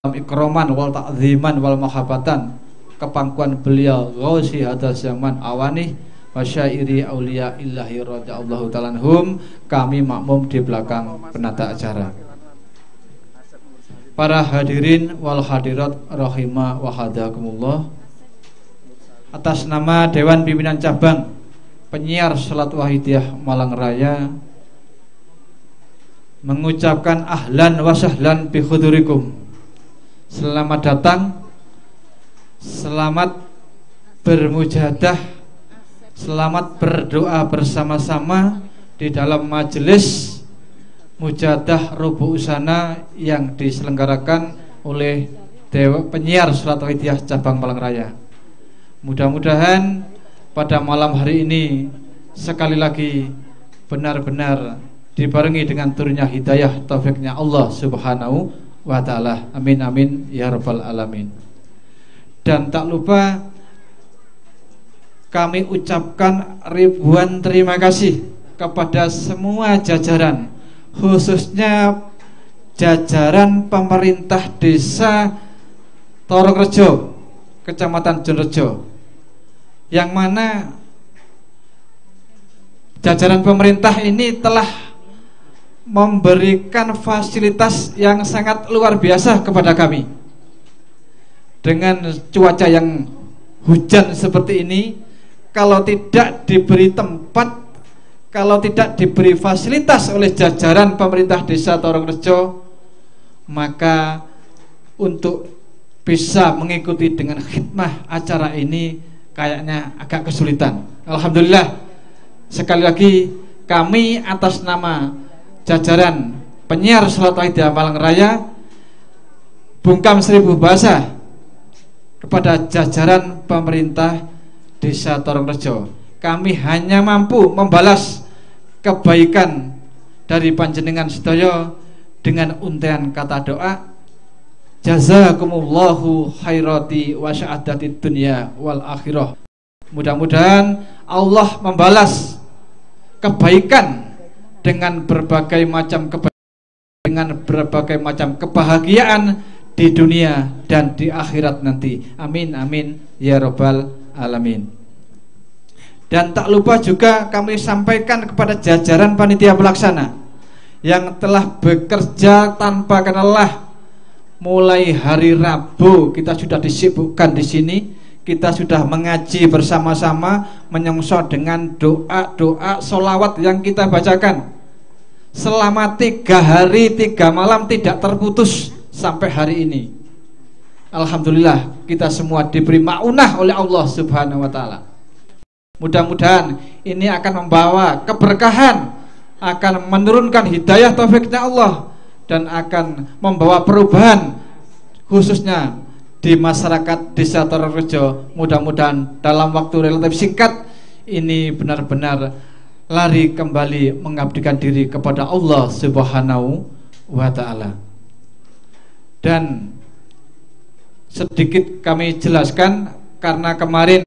ikroman wal ta'ziman wal mahabbatan kepangkuan beliau ghausi hadas zaman awani wasyairi aulia illahi radhiyallahu ta'ala anhum. Kami makmum di belakang penata acara. Para hadirin wal hadirat rahimah wa hadakumullah, atas nama Dewan Pimpinan Cabang Penyiar Salat Wahidiyah Malang Raya mengucapkan ahlan wa sahlan bi hudurikum. Selamat datang, selamat bermujahadah, selamat berdoa bersama-sama di dalam majelis mujahadah Rubu Usana yang diselenggarakan oleh Dewan Penyiar Salat Wahidiyah Cabang Malang Raya. Mudah-mudahan pada malam hari ini sekali lagi benar-benar dibarengi dengan turunnya hidayah taufiknya Allah Subhanahu wa ta'ala. Amin amin ya rabbal alamin. Dan tak lupa kami ucapkan ribuan terima kasih kepada semua jajaran, khususnya jajaran pemerintah desa Torongrejo, Kecamatan Jonrejo, yang mana jajaran pemerintah ini telah memberikan fasilitas yang sangat luar biasa kepada kami. Dengan cuaca yang hujan seperti ini, kalau tidak diberi tempat, kalau tidak diberi fasilitas oleh jajaran pemerintah desa Torongrejo, maka untuk bisa mengikuti dengan khidmah acara ini kayaknya agak kesulitan. Alhamdulillah, sekali lagi kami atas nama jajaran Penyiar Salat Wahidiyah Malang Raya bungkam seribu bahasa kepada jajaran pemerintah desa Torongrejo. Kami hanya mampu membalas kebaikan dari panjenengan sedaya dengan untean kata doa, jazakumullahu khairati wa sa'adatid dunya wal akhirah. Mudah-mudahan Allah membalas kebaikan dengan berbagai macam kebahagiaan di dunia dan di akhirat nanti. Amin amin ya rabbal alamin. Dan tak lupa juga kami sampaikan kepada jajaran panitia pelaksana yang telah bekerja tanpa lelah. Mulai hari Rabu kita sudah disibukkan di sini. Kita sudah mengaji bersama-sama, menyongsong dengan doa-doa solawat yang kita bacakan selama 3 hari 3 malam tidak terputus sampai hari ini. Alhamdulillah, kita semua diberi maunah oleh Allah Subhanahu wa ta'ala. Mudah-mudahan ini akan membawa keberkahan, akan menurunkan hidayah taufiknya Allah, dan akan membawa perubahan khususnya di masyarakat desa Torongrejo. Mudah-mudahan dalam waktu relatif singkat ini benar-benar lari kembali mengabdikan diri kepada Allah Subhanahu wa ta'ala. Dan sedikit kami jelaskan, karena kemarin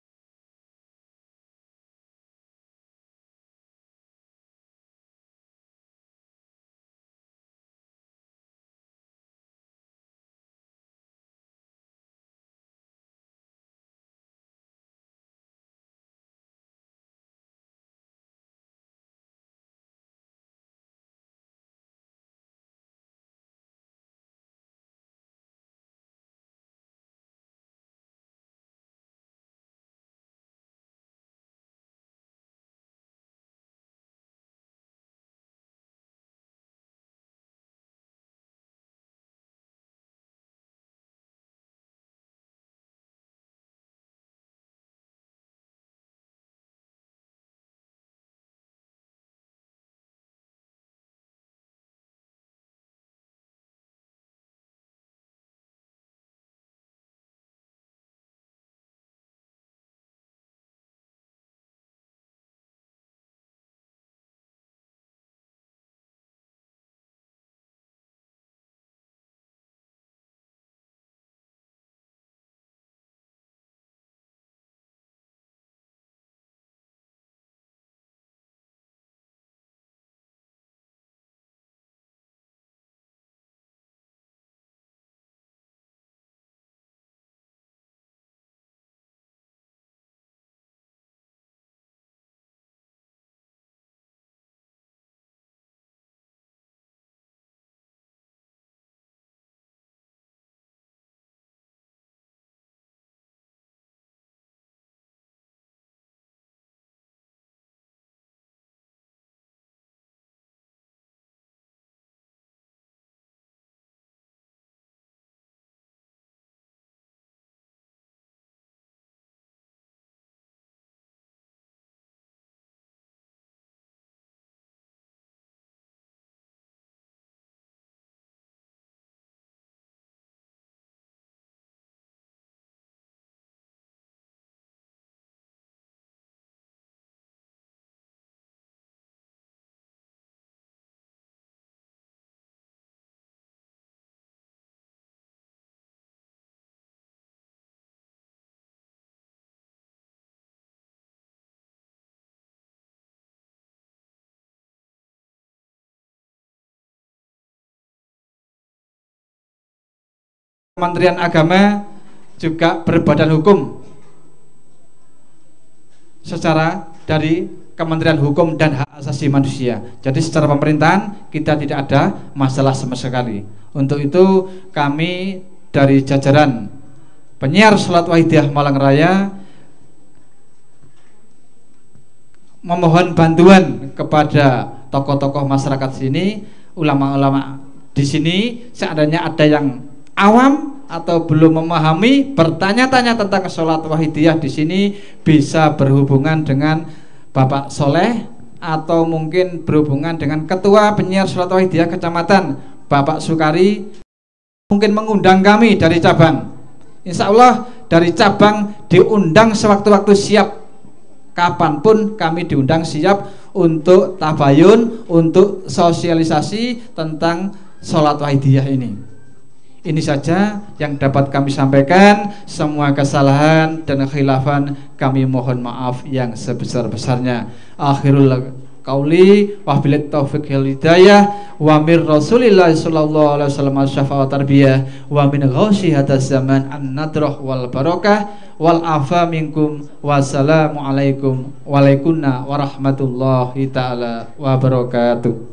Kementerian Agama juga berbadan hukum secara dari Kementerian Hukum dan Hak Asasi Manusia. Jadi secara pemerintahan kita tidak ada masalah sama sekali. Untuk itu kami dari jajaran penyiar Salat Wahidiyah Malang Raya memohon bantuan kepada tokoh-tokoh masyarakat sini, ulama-ulama di sini, seandainya ada yang awam atau belum memahami, bertanya-tanya tentang sholat wahidiyah di sini, bisa berhubungan dengan Bapak Soleh atau mungkin berhubungan dengan Ketua Penyiar Sholat Wahidiyah Kecamatan Bapak Sukari, mungkin mengundang kami dari cabang. Insya Allah dari cabang diundang sewaktu-waktu siap, kapanpun kami diundang siap untuk tabayun, untuk sosialisasi tentang sholat wahidiyah ini. Ini saja yang dapat kami sampaikan. Semua kesalahan dan khilafan kami mohon maaf yang sebesar-besarnya. Akhirul qauli wa billahi taufiq wal hidayah wa mir Rasulillah sallallahu alaihi wasallam syafaat tarbiyah wa min ghausi hadas zaman an-nadrah wal barakah wal afa minkum wassalamu alaikum walaikunna warahmatullahi taala wabarakatuh.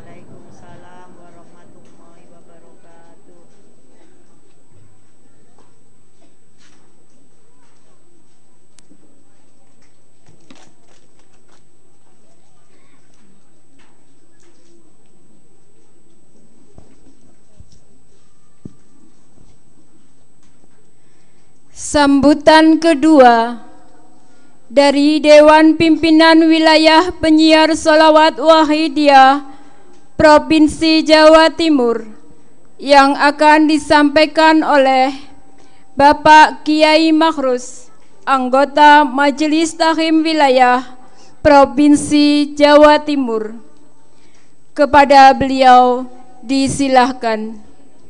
Sambutan kedua dari Dewan Pimpinan Wilayah Penyiar Sholawat Wahidiyah Provinsi Jawa Timur yang akan disampaikan oleh Bapak Kiai Makhrus, anggota Majelis Tahkim Wilayah Provinsi Jawa Timur. Kepada beliau disilahkan.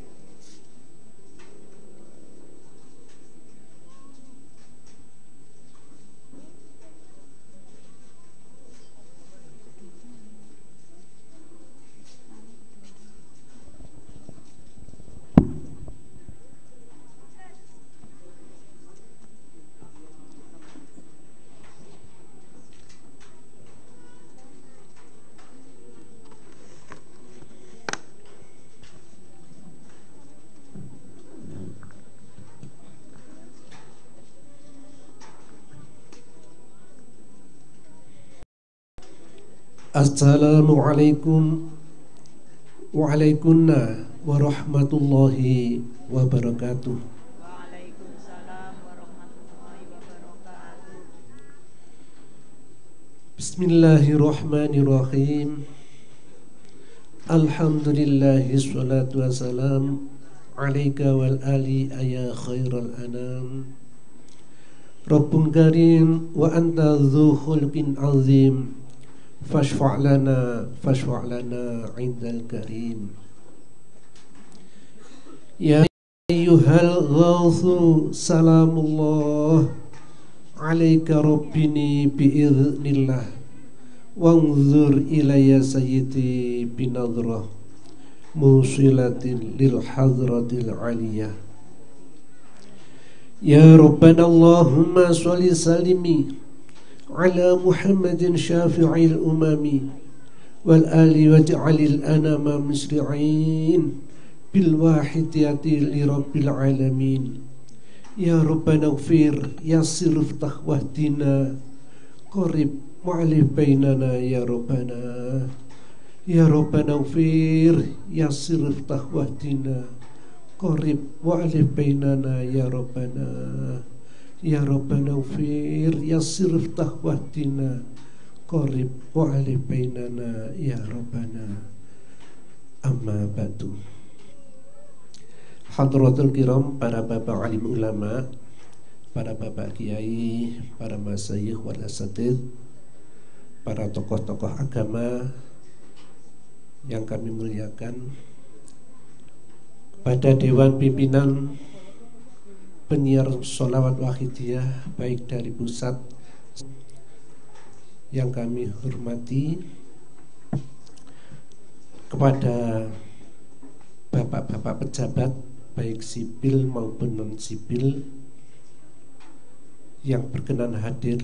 Assalamualaikum waalaikumsalam warahmatullahi wabarakatuh. Waalaikumsalam warahmatullahi wabarakatuh. Bismillahirrahmanirrahim. Alhamdulillahi salatu wassalam alaika wal ali ya khairal anam. Rabbun karim wa anta dzu khulqin azim. Fashfa' lana indal karim. Ya ayyuhal ghawthu salamullah alaika rabbini bi'iznillah wanzur ilayya sayyidi binadrah musilatin lil hadratil aliyah. Ya Rabbana Allahumma sholli salimi ala Muhammadin syafi'il umami wal ali waj'alil anama musri'in bil wahidiyati li rabbil alamin. Ya Rabbana ighfir yassir iftah wahdina qarib mu'alif bainana ya Rabbana. Ya Rabbana ighfir yassir iftah wahdina qarib mu'alif bainana ya Rabbana. Ya Rabbana ighfir yassir iftah wahdina qarib wa'alif bainana ya Rabbana. Amma ba'du. Hadratul kiram, para bapak alim ulama, para bapak kiai, para masyayikh wal asatidz, para tokoh-tokoh agama yang kami muliakan, pada Dewan Pimpinan Penyiar Sholawat Wahidiyah baik dari pusat yang kami hormati, kepada bapak-bapak pejabat baik sipil maupun non sipil yang berkenan hadir.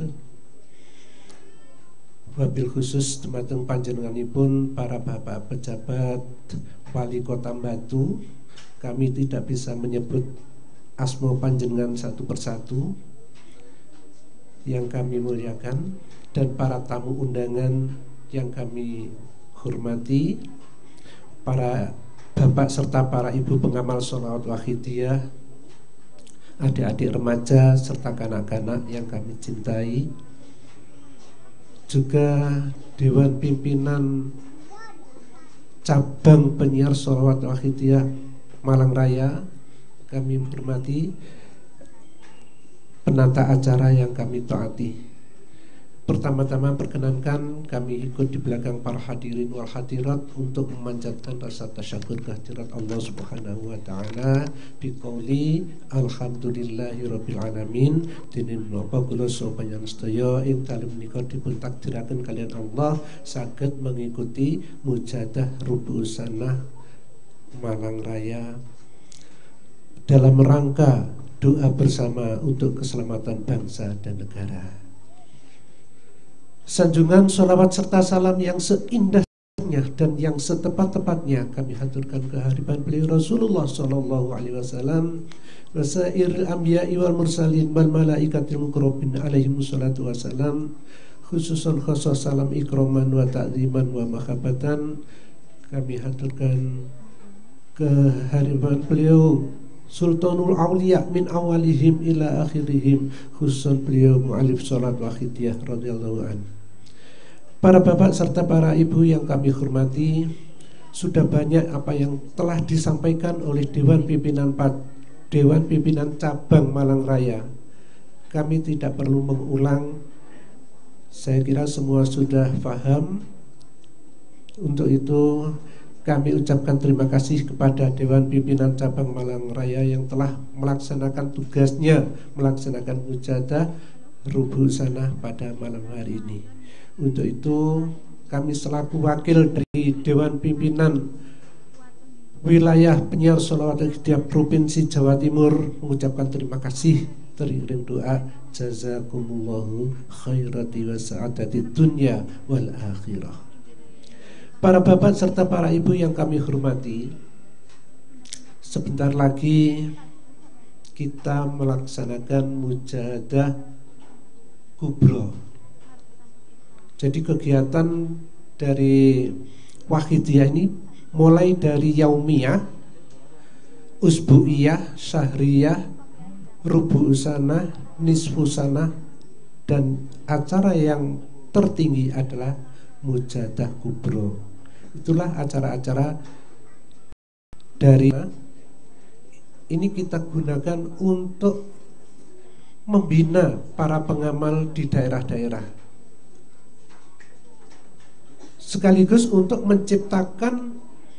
Wabil khusus dumateng panjenenganipun para bapak pejabat wali kota Batu. Kami tidak bisa menyebut asma panjenengan satu persatu yang kami muliakan, dan para tamu undangan yang kami hormati, para bapak serta para ibu pengamal sholawat wahidiyah, adik-adik remaja serta kanak-kanak yang kami cintai, juga Dewan Pimpinan Cabang Penyiar Sholawat Wahidiyah Malang Raya, kami hormati, penata acara yang kami taati. Pertama-tama perkenankan kami ikut di belakang para hadirin wal hadirat untuk memanjatkan rasa tasyakur kehadirat Allah Subhanahu wa taala biqauli alhamdulillahirabbil alamin. Dinin menapa kula sopanjang sedaya ing dalem menika dipun takdiraken kalian Allah saged mengikuti mujadah Rubu Sanah Malang Raya dalam rangka doa bersama untuk keselamatan bangsa dan negara. Sanjungan sholawat serta salam yang seindahnya dan yang setepat-tepatnya kami haturkan kehadiran beliau Rasulullah sallallahu alaihi wasallam wa sairil anbiya'i wal mursalin wal malaikatil muqarrabin alaihi wassalatu wassalam, khususan khusus salam ikraman wa ta'ziman wa mahabbatan. Kami haturkan kehadiran beliau Sultanul Auliya min awalihim ila akhirihim, khususan beliau mu'alif sholat wahidiyah radhiyallahu anhu. Para bapak serta para ibu yang kami hormati, sudah banyak apa yang telah disampaikan oleh Dewan Pimpinan Cabang Malang Raya. Kami tidak perlu mengulang. Saya kira semua sudah paham. Untuk itu kami ucapkan terima kasih kepada Dewan Pimpinan Cabang Malang Raya yang telah melaksanakan tugasnya, melaksanakan mujadah Rubu Sanah pada malam hari ini. Untuk itu kami selaku wakil dari Dewan Pimpinan Wilayah Penyiar Sholawat Wahidiyah Provinsi Jawa Timur mengucapkan terima kasih teriring doa jazakumullahu khairati wa sa'adati dunya wal akhirah. Para bapak serta para ibu yang kami hormati, sebentar lagi kita melaksanakan mujadah kubro. Jadi kegiatan dari Wahidiyah ini mulai dari yaumiyah, usbu'iyah, syahriyah, rubu sanah, nisfu sanah, dan acara yang tertinggi adalah mujadah kubro. Itulah acara-acara dari ini kita gunakan untuk membina para pengamal di daerah-daerah, sekaligus untuk menciptakan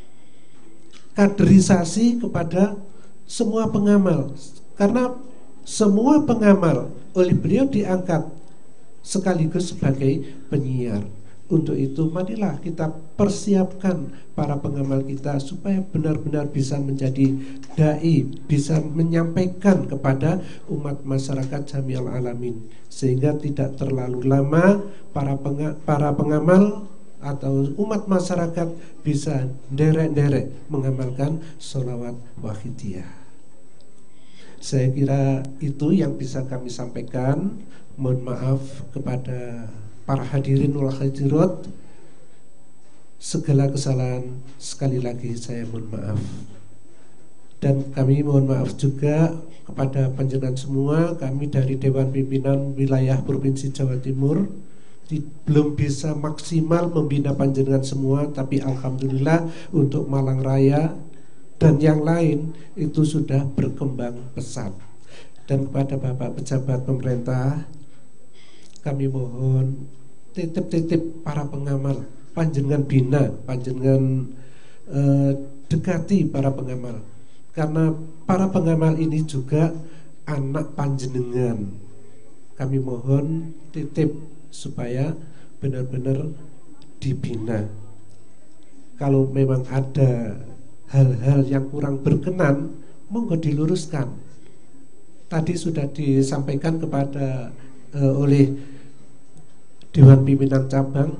kaderisasi kepada semua pengamal, karena semua pengamal oleh beliau diangkat sekaligus sebagai penyiar. Untuk itu marilah kita persiapkan para pengamal kita supaya benar-benar bisa menjadi dai, bisa menyampaikan kepada umat masyarakat jami'al alamin, sehingga tidak terlalu lama para pengamal atau umat masyarakat bisa derek-derek mengamalkan sholawat wahidiyah. Saya kira itu yang bisa kami sampaikan. Mohon maaf kepada para hadirin wal hadirat, segala kesalahan sekali lagi saya mohon maaf. Dan kami mohon maaf juga kepada panjenengan semua. Kami dari Dewan Pimpinan Wilayah Provinsi Jawa Timur belum bisa maksimal membina panjenengan semua, tapi alhamdulillah untuk Malang Raya dan yang lain itu sudah berkembang pesat. Dan kepada Bapak pejabat pemerintah, kami mohon titip-titip para pengamal, panjenengan bina, panjenengan dekati para pengamal, karena para pengamal ini juga anak panjenengan. Kami mohon titip supaya benar-benar dibina. Kalau memang ada hal-hal yang kurang berkenan, monggo diluruskan. Tadi sudah disampaikan kepada oleh Dewan Pimpinan Cabang,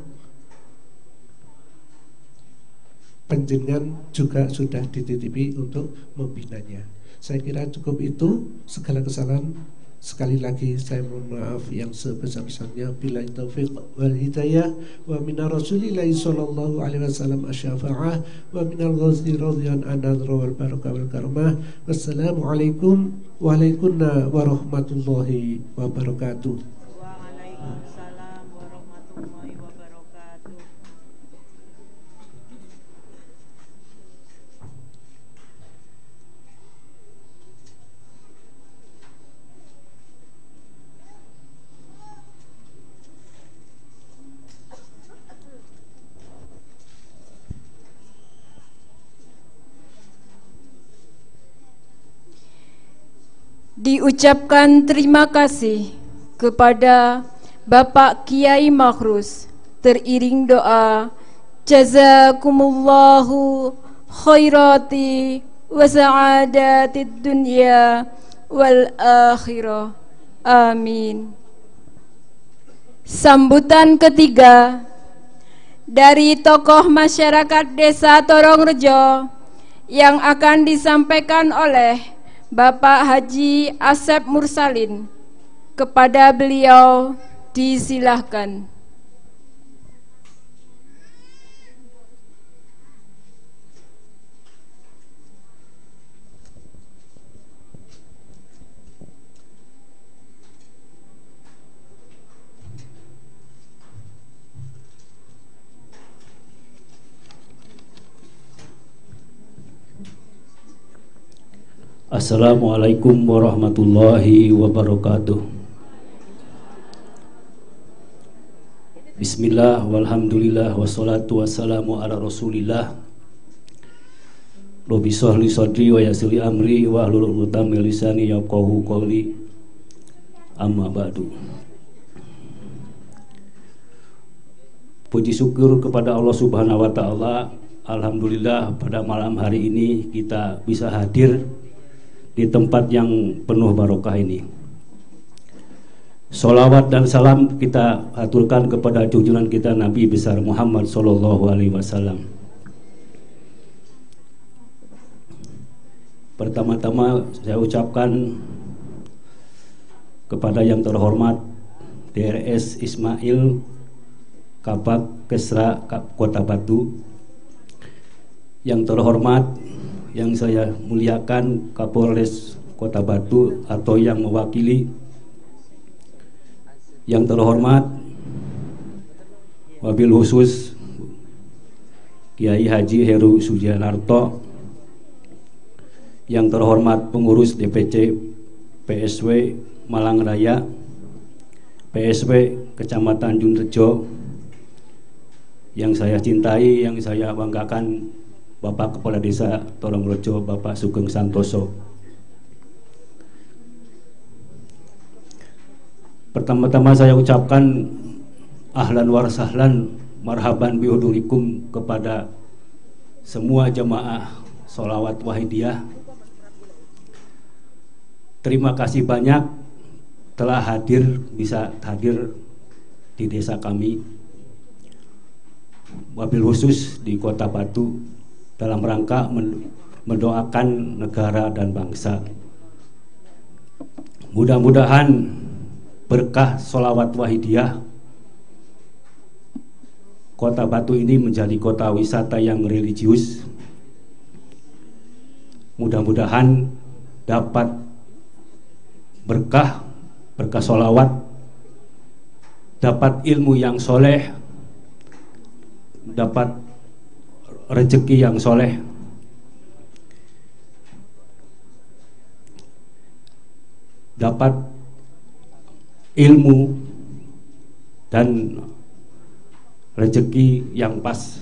panjenengan juga sudah dititipi untuk membinanya. Saya kira cukup itu. Segala kesalahan sekali lagi saya mohon maaf yang sebesar-besarnya. Billahi taufiq wal hidayah wa minar rasulillahi sallallahu alaihi wasallam asyafa'ah wa minal ghazi radhiyan an-nadra wal barakah wal karamah. Wassalamualaikum warahmatullahi wabarakatuh. Waalaikumsalam warahmatullahi wabarakatuh. Diucapkan terima kasih kepada Bapak Kiai Makhrus, teriring doa jazakumullahu khairati wa sa'adatid dunya wal akhirah, amin. Sambutan ketiga dari tokoh masyarakat Desa Torongrejo yang akan disampaikan oleh Bapak Haji Asep Mursalin. Kepada beliau disilahkan. Assalamualaikum warahmatullahi wabarakatuh. Bismillah walhamdulillah wassalatu wassalamu ala rasulillah. Rabbi shrahli sadri wa yassir li amri wa hlul 'uqdatam min lisani yafqahu qawli. Amma ba'du. Puji syukur kepada Allah Subhanahu wa taala. Alhamdulillah pada malam hari ini kita bisa hadir di tempat yang penuh barokah ini. Sholawat dan salam kita aturkan kepada junjungan kita Nabi besar Muhammad sallallahu alaihi wasallam. Pertama-tama saya ucapkan kepada yang terhormat DRS Ismail Kabak Kesra Kota Batu, yang terhormat yang saya muliakan Kapolres Kota Batu atau yang mewakili, yang terhormat wabil khusus Kiai Haji Heru Sujanarto, yang terhormat pengurus DPC PSW Malang Raya, PSW Kecamatan Junrejo, yang saya cintai, yang saya banggakan, Bapak Kepala Desa Torongrejo Bapak Sugeng Santoso. Pertama-tama saya ucapkan ahlan wa sahlan marhaban bihudurikum kepada semua jamaah sholawat wahidiyah. Terima kasih banyak telah bisa hadir di desa kami, wabil khusus di Kota Batu, dalam rangka mendoakan negara dan bangsa. Mudah-mudahan berkah sholawat wahidiyah Kota Batu ini menjadi kota wisata yang religius. Mudah-mudahan dapat berkah sholawat, dapat ilmu yang soleh, dapat rezeki yang soleh, dapat ilmu dan rezeki yang pas.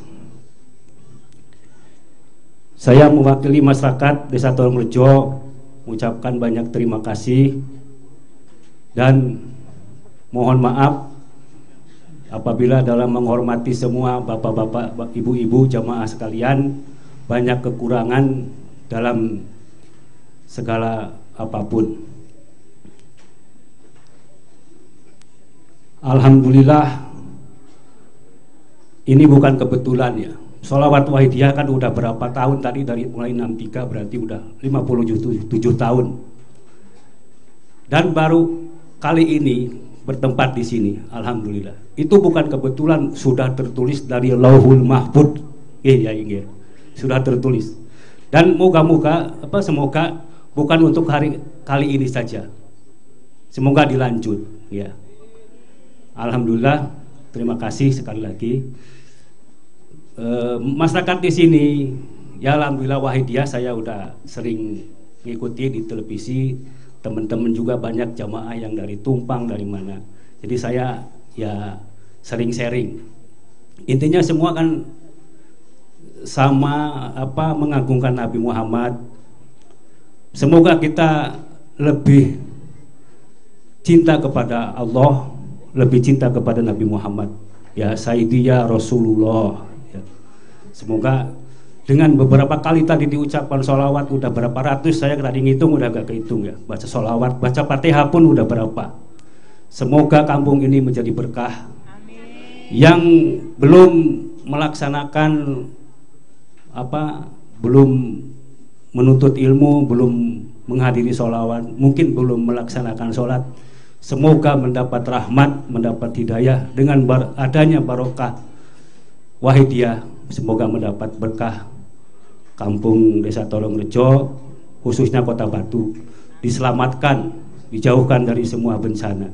Saya mewakili masyarakat Desa Torongrejo mengucapkan banyak terima kasih dan mohon maaf apabila dalam menghormati semua bapak-bapak, ibu-ibu, jamaah sekalian, banyak kekurangan dalam segala apapun. Alhamdulillah, ini bukan kebetulan ya. Sholawat Wahidiyah kan udah berapa tahun tadi, dari mulai 63 berarti udah 57 tahun. Dan baru kali ini bertempat di sini, alhamdulillah. Itu bukan kebetulan, sudah tertulis dari Lauhul Mahfuz. Sudah tertulis. Dan semoga bukan untuk hari kali ini saja. Semoga dilanjut ya. Alhamdulillah, terima kasih sekali lagi. Masyarakat di sini ya, alhamdulillah Wahidiyah saya udah sering ngikuti di televisi, teman-teman juga banyak jamaah yang dari Tumpang, dari mana. Jadi saya ya sering sharing. Intinya semua kan sama mengagungkan Nabi Muhammad. Semoga kita lebih cinta kepada Allah, lebih cinta kepada Nabi Muhammad. Ya Sayyidi ya Rasulullah. Semoga dengan beberapa kali tadi diucapkan sholawat, udah berapa ratus, saya tadi ngitung udah gak kehitung ya. Baca sholawat, baca Fatihah pun udah berapa. Semoga kampung ini menjadi berkah. Amin. Yang belum melaksanakan belum menuntut ilmu, belum menghadiri sholawat, mungkin belum melaksanakan sholat, semoga mendapat rahmat, mendapat hidayah dengan adanya barokah Wahidiyah. Semoga mendapat berkah kampung Desa Torongrejo, khususnya Kota Batu, diselamatkan, dijauhkan dari semua bencana.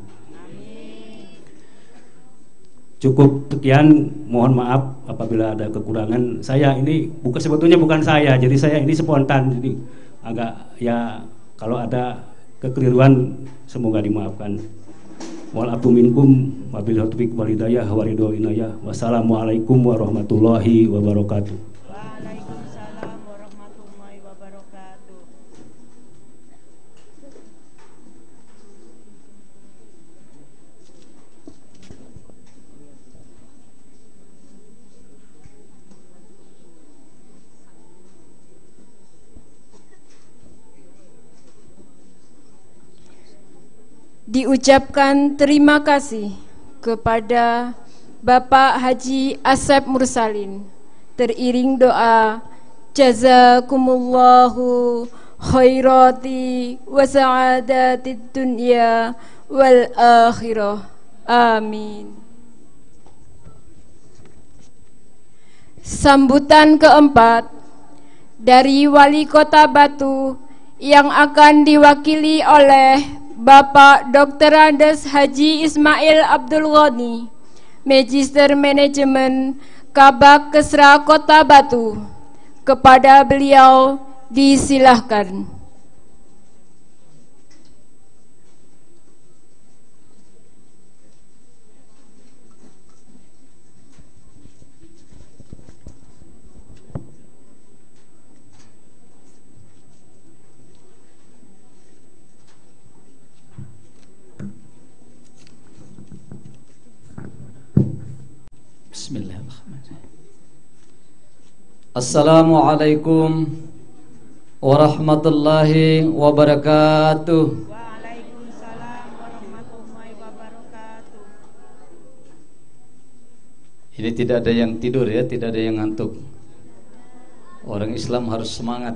Cukup sekian, mohon maaf apabila ada kekurangan. Saya ini sebetulnya bukan saya, jadi saya ini spontan, jadi agak ya kalau ada kekeliruan semoga dimaafkan. Walafu minkum wabillahi taufiq wal hidayah wa ridho inayah. Wassalamualaikum warahmatullahi wabarakatuh. Waalaikumsalam warahmatullahi wabarakatuh. Diucapkan terima kasih kepada Bapak Haji Asep Mursalin, teriring doa jazakumullahu khairati wa sa'adatid dunya wal akhirah, amin. Sambutan keempat dari Wali Kota Batu yang akan diwakili oleh Bapak Dr. Andes Haji Ismail Abdul Ghani, Magister Manajemen Kabak Kesra Kota Batu. Kepada beliau disilahkan. Bismillahirrahmanirrahim. Assalamualaikum warahmatullahi wabarakatuh. Waalaikumsalam warahmatullahi wabarakatuh. Ini tidak ada yang tidur ya, tidak ada yang ngantuk. Orang Islam harus semangat.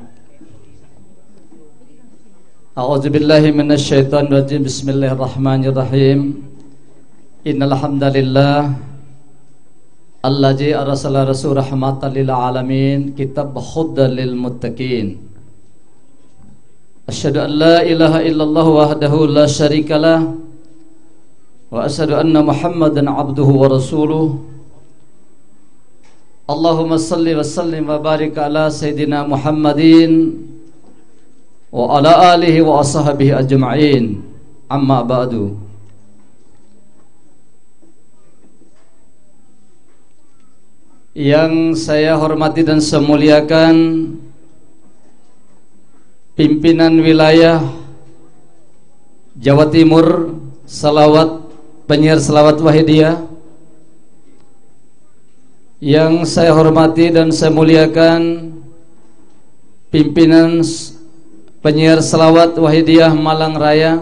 A'udzubillahi minasyaitonir rajim. Bismillahirrahmanirrahim. Innal hamdalillah allazi arsala rasul rahmatan lil alamin, kitab hudan lil muttaqin. Asyhadu an la ilaha illallah wahdahu la syarikalah wa asyhadu anna Muhammadan abduhu wa rasuluh. Allahumma salli wa sallim wa barik ala sayyidina Muhammadin wa ala alihi wa ashabihi ajma'in. Amma ba'du. Yang saya hormati dan saya muliakan pimpinan wilayah Jawa Timur, penyiar salawat Wahidiyah. Yang saya hormati dan saya muliakan pimpinan penyiar selawat Wahidiyah Malang Raya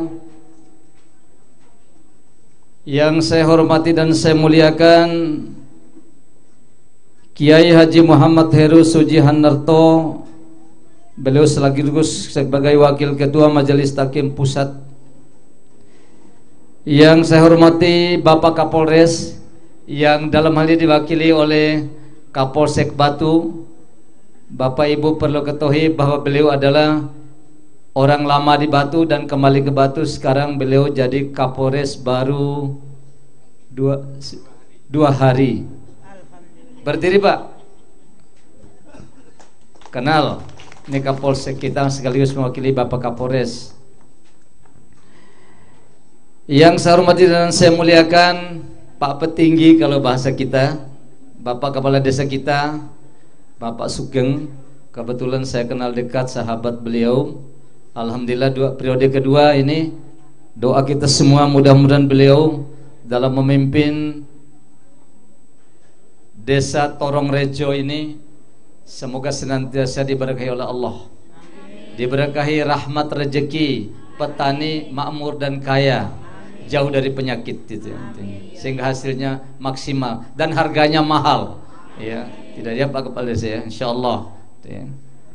yang saya hormati dan saya muliakan, Kiai Haji Muhammad Heru Suji Hanarto, beliau sekaligus sebagai Wakil Ketua Majelis Takim Pusat. Yang saya hormati Bapak Kapolres yang dalam hal ini diwakili oleh Kapolsek Batu. Bapak Ibu perlu ketahui bahwa beliau adalah orang lama di Batu dan kembali ke Batu. Sekarang beliau jadi Kapolres baru dua hari. Berdiri Pak. Kenal, ini Kapolsek kita sekaligus mewakili Bapak Kapolres. Yang saya hormati dan saya muliakan Pak Petinggi kalau bahasa kita, Bapak Kepala Desa kita, Bapak Sugeng. Kebetulan saya kenal dekat, sahabat beliau. Alhamdulillah periode kedua ini doa kita semua mudah-mudahan beliau dalam memimpin Desa Torongrejo ini semoga senantiasa diberkahi oleh Allah, diberkahi rahmat rezeki, petani makmur dan kaya, jauh dari penyakit itu, sehingga hasilnya maksimal dan harganya mahal. Ya, tidak dia Pak Kepala Desa ya, insyaallah. Ya.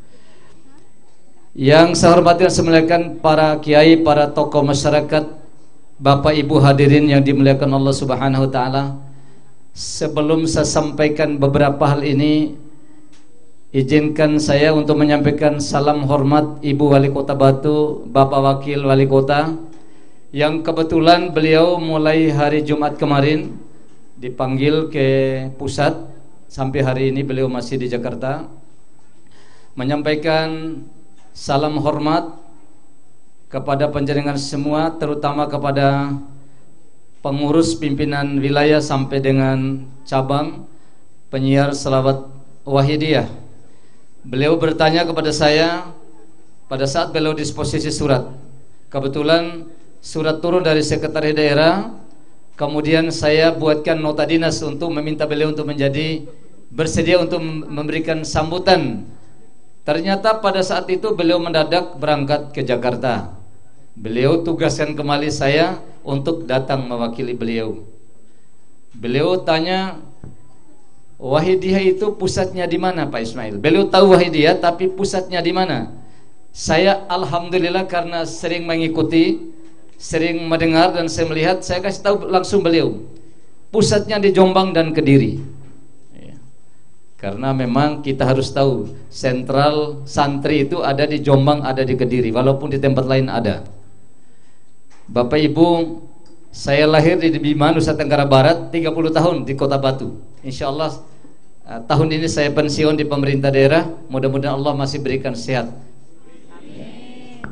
Yang saya hormati dan saya muliakan para kiai, para tokoh masyarakat, Bapak Ibu hadirin yang dimuliakan Allah Subhanahu wa taala. Sebelum saya sampaikan beberapa hal ini, izinkan saya untuk menyampaikan salam hormat Ibu Wali Kota Batu, Bapak Wakil Wali Kota, yang kebetulan beliau mulai hari Jumat kemarin dipanggil ke pusat, sampai hari ini beliau masih di Jakarta, menyampaikan salam hormat kepada panjenengan semua, terutama kepada pengurus pimpinan wilayah sampai dengan cabang, penyiar selawat Wahidiyah. Beliau bertanya kepada saya pada saat beliau disposisi surat. Kebetulan surat turun dari sekretaris daerah, kemudian saya buatkan nota dinas untuk meminta beliau untuk menjadi bersedia untuk memberikan sambutan. Ternyata pada saat itu beliau mendadak berangkat ke Jakarta. Beliau tugaskan kembali saya untuk datang mewakili beliau. Beliau tanya, Wahidiyah itu pusatnya di mana Pak Ismail? Beliau tahu Wahidiyah, tapi pusatnya di mana? Saya alhamdulillah karena sering mengikuti, sering mendengar dan saya melihat, saya kasih tahu langsung beliau, pusatnya di Jombang dan Kediri. Ya. Karena memang kita harus tahu sentral santri itu ada di Jombang, ada di Kediri, walaupun di tempat lain ada. Bapak Ibu, saya lahir di Bima, Nusa Tenggara Barat, 30 tahun di Kota Batu. Insya Allah tahun ini saya pensiun di pemerintah daerah. Mudah-mudahan Allah masih berikan sehat. Amin.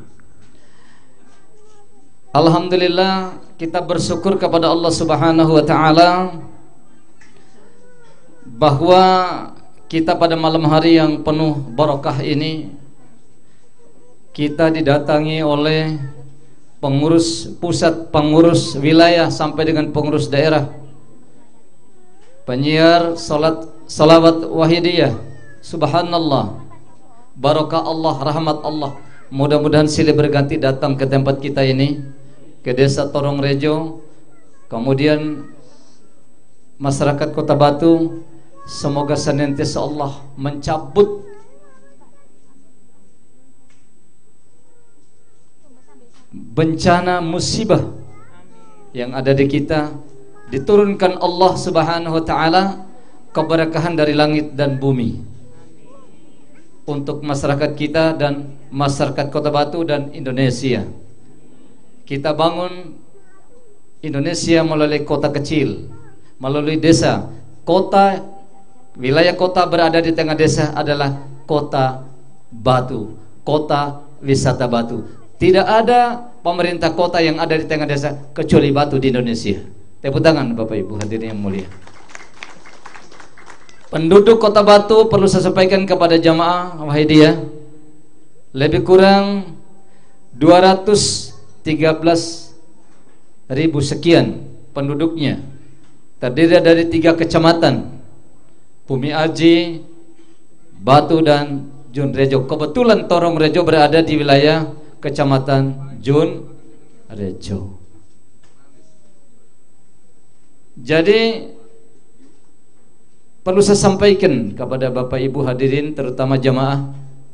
Alhamdulillah, kita bersyukur kepada Allah Subhanahu wa taala bahwa kita pada malam hari yang penuh barokah ini kita didatangi oleh pengurus pusat, pengurus wilayah sampai dengan pengurus daerah, penyiar salawat Wahidiyah. Subhanallah, barokah Allah, rahmat Allah. Mudah-mudahan silih berganti datang ke tempat kita ini, ke Desa Torongrejo, kemudian masyarakat Kota Batu. Semoga senantiasa Allah mencabut bencana musibah yang ada di kita, diturunkan Allah Subhanahu wa taala keberkahan dari langit dan bumi untuk masyarakat kita dan masyarakat Kota Batu dan Indonesia. Kita bangun Indonesia melalui kota kecil, melalui desa. Kota, wilayah kota berada di tengah desa adalah Kota Batu, kota wisata Batu. Tidak ada pemerintah kota yang ada di tengah desa kecuali Batu di Indonesia. Tepuk tangan Bapak Ibu hadirin yang mulia. Penduduk Kota Batu perlu saya sampaikan kepada jamaah Wahidiyah, lebih kurang 213.000 sekian penduduknya. Terdiri dari 3 kecamatan, Bumi Aji, Batu dan Junrejo. Kebetulan Torongrejo berada di wilayah Kecamatan Junrejo. Jadi perlu saya sampaikan kepada Bapak Ibu hadirin, terutama jamaah,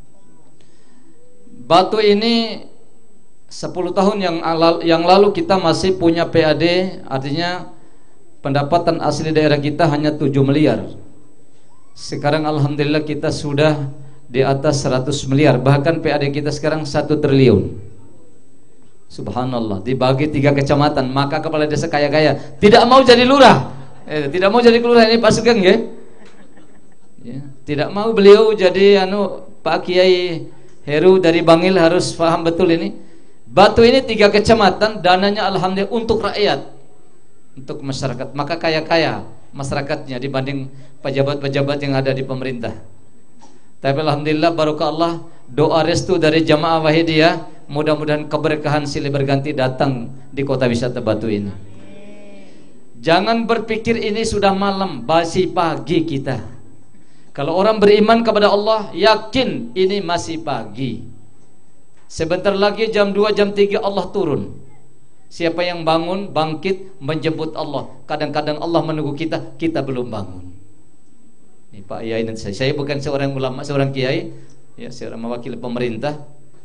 batu ini 10 tahun yang lalu kita masih punya PAD, artinya pendapatan asli daerah kita hanya 7 miliar. Sekarang alhamdulillah kita sudah di atas 100 miliar. Bahkan PAD kita sekarang 1 triliun. Subhanallah, dibagi 3 kecamatan. Maka kepala desa kaya-kaya tidak mau jadi lurah, tidak mau jadi kelurahan. Ini Pak Sugeng ya? Ya, tidak mau beliau jadi Pak Kiai Heru dari Bangil, harus paham betul ini. Batu ini 3 kecamatan, dananya alhamdulillah untuk rakyat, untuk masyarakat. Maka kaya-kaya masyarakatnya dibanding pejabat-pejabat yang ada di pemerintah. Tapi alhamdulillah barokallah, doa restu dari jamaah Wahidiyah, mudah-mudahan keberkahan silih berganti datang di kota wisata Batu ini. Jangan berpikir ini sudah malam, masih pagi kita. Kalau orang beriman kepada Allah, yakin ini masih pagi. Sebentar lagi jam 2, jam 3 Allah turun. Siapa yang bangun, bangkit, menjemput Allah. Kadang-kadang Allah menunggu kita, kita belum bangun. Ini Pak Yai dan saya bukan seorang ulama, seorang kiai, ya, seorang mewakili pemerintah.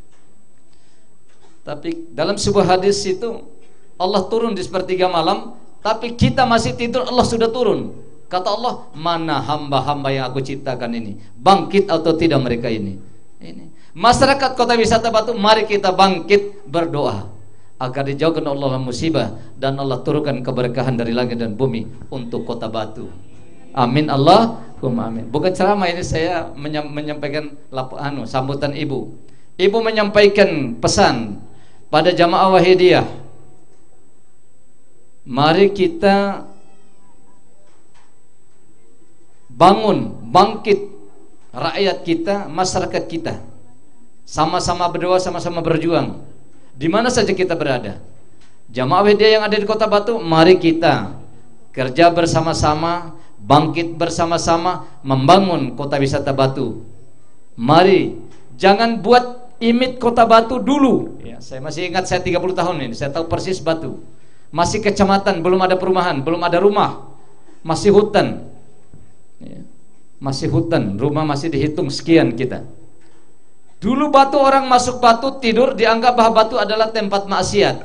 Tapi dalam sebuah hadis itu Allah turun di sepertiga malam, tapi kita masih tidur, Allah sudah turun. Kata Allah, mana hamba-hamba yang aku ciptakan ini, bangkit atau tidak mereka ini. Masyarakat kota wisata Batu, mari kita bangkit berdoa agar dijauhkan Allah musibah dan Allah turunkan keberkahan dari langit dan bumi untuk kota Batu. Amin Allahumma amin. Bukan ceramah ini, saya menyampaikan sambutan ibu. Ibu menyampaikan pesan pada jamaah Wahidiyah. Mari kita bangun, bangkit rakyat kita, masyarakat kita. Sama-sama berdoa, sama-sama berjuang. Di mana saja kita berada. Jamaah Wahidiyah yang ada di kota Batu, mari kita kerja bersama-sama, bangkit bersama-sama, membangun kota wisata Batu. Mari, jangan buat image kota Batu dulu. Ya, saya masih ingat, saya 30 tahun ini, saya tahu persis Batu. Masih kecamatan, belum ada perumahan, belum ada rumah, masih hutan. Ya, masih hutan, rumah masih dihitung sekian kita. Dulu Batu, orang masuk Batu tidur dianggap bahwa Batu adalah tempat maksiat.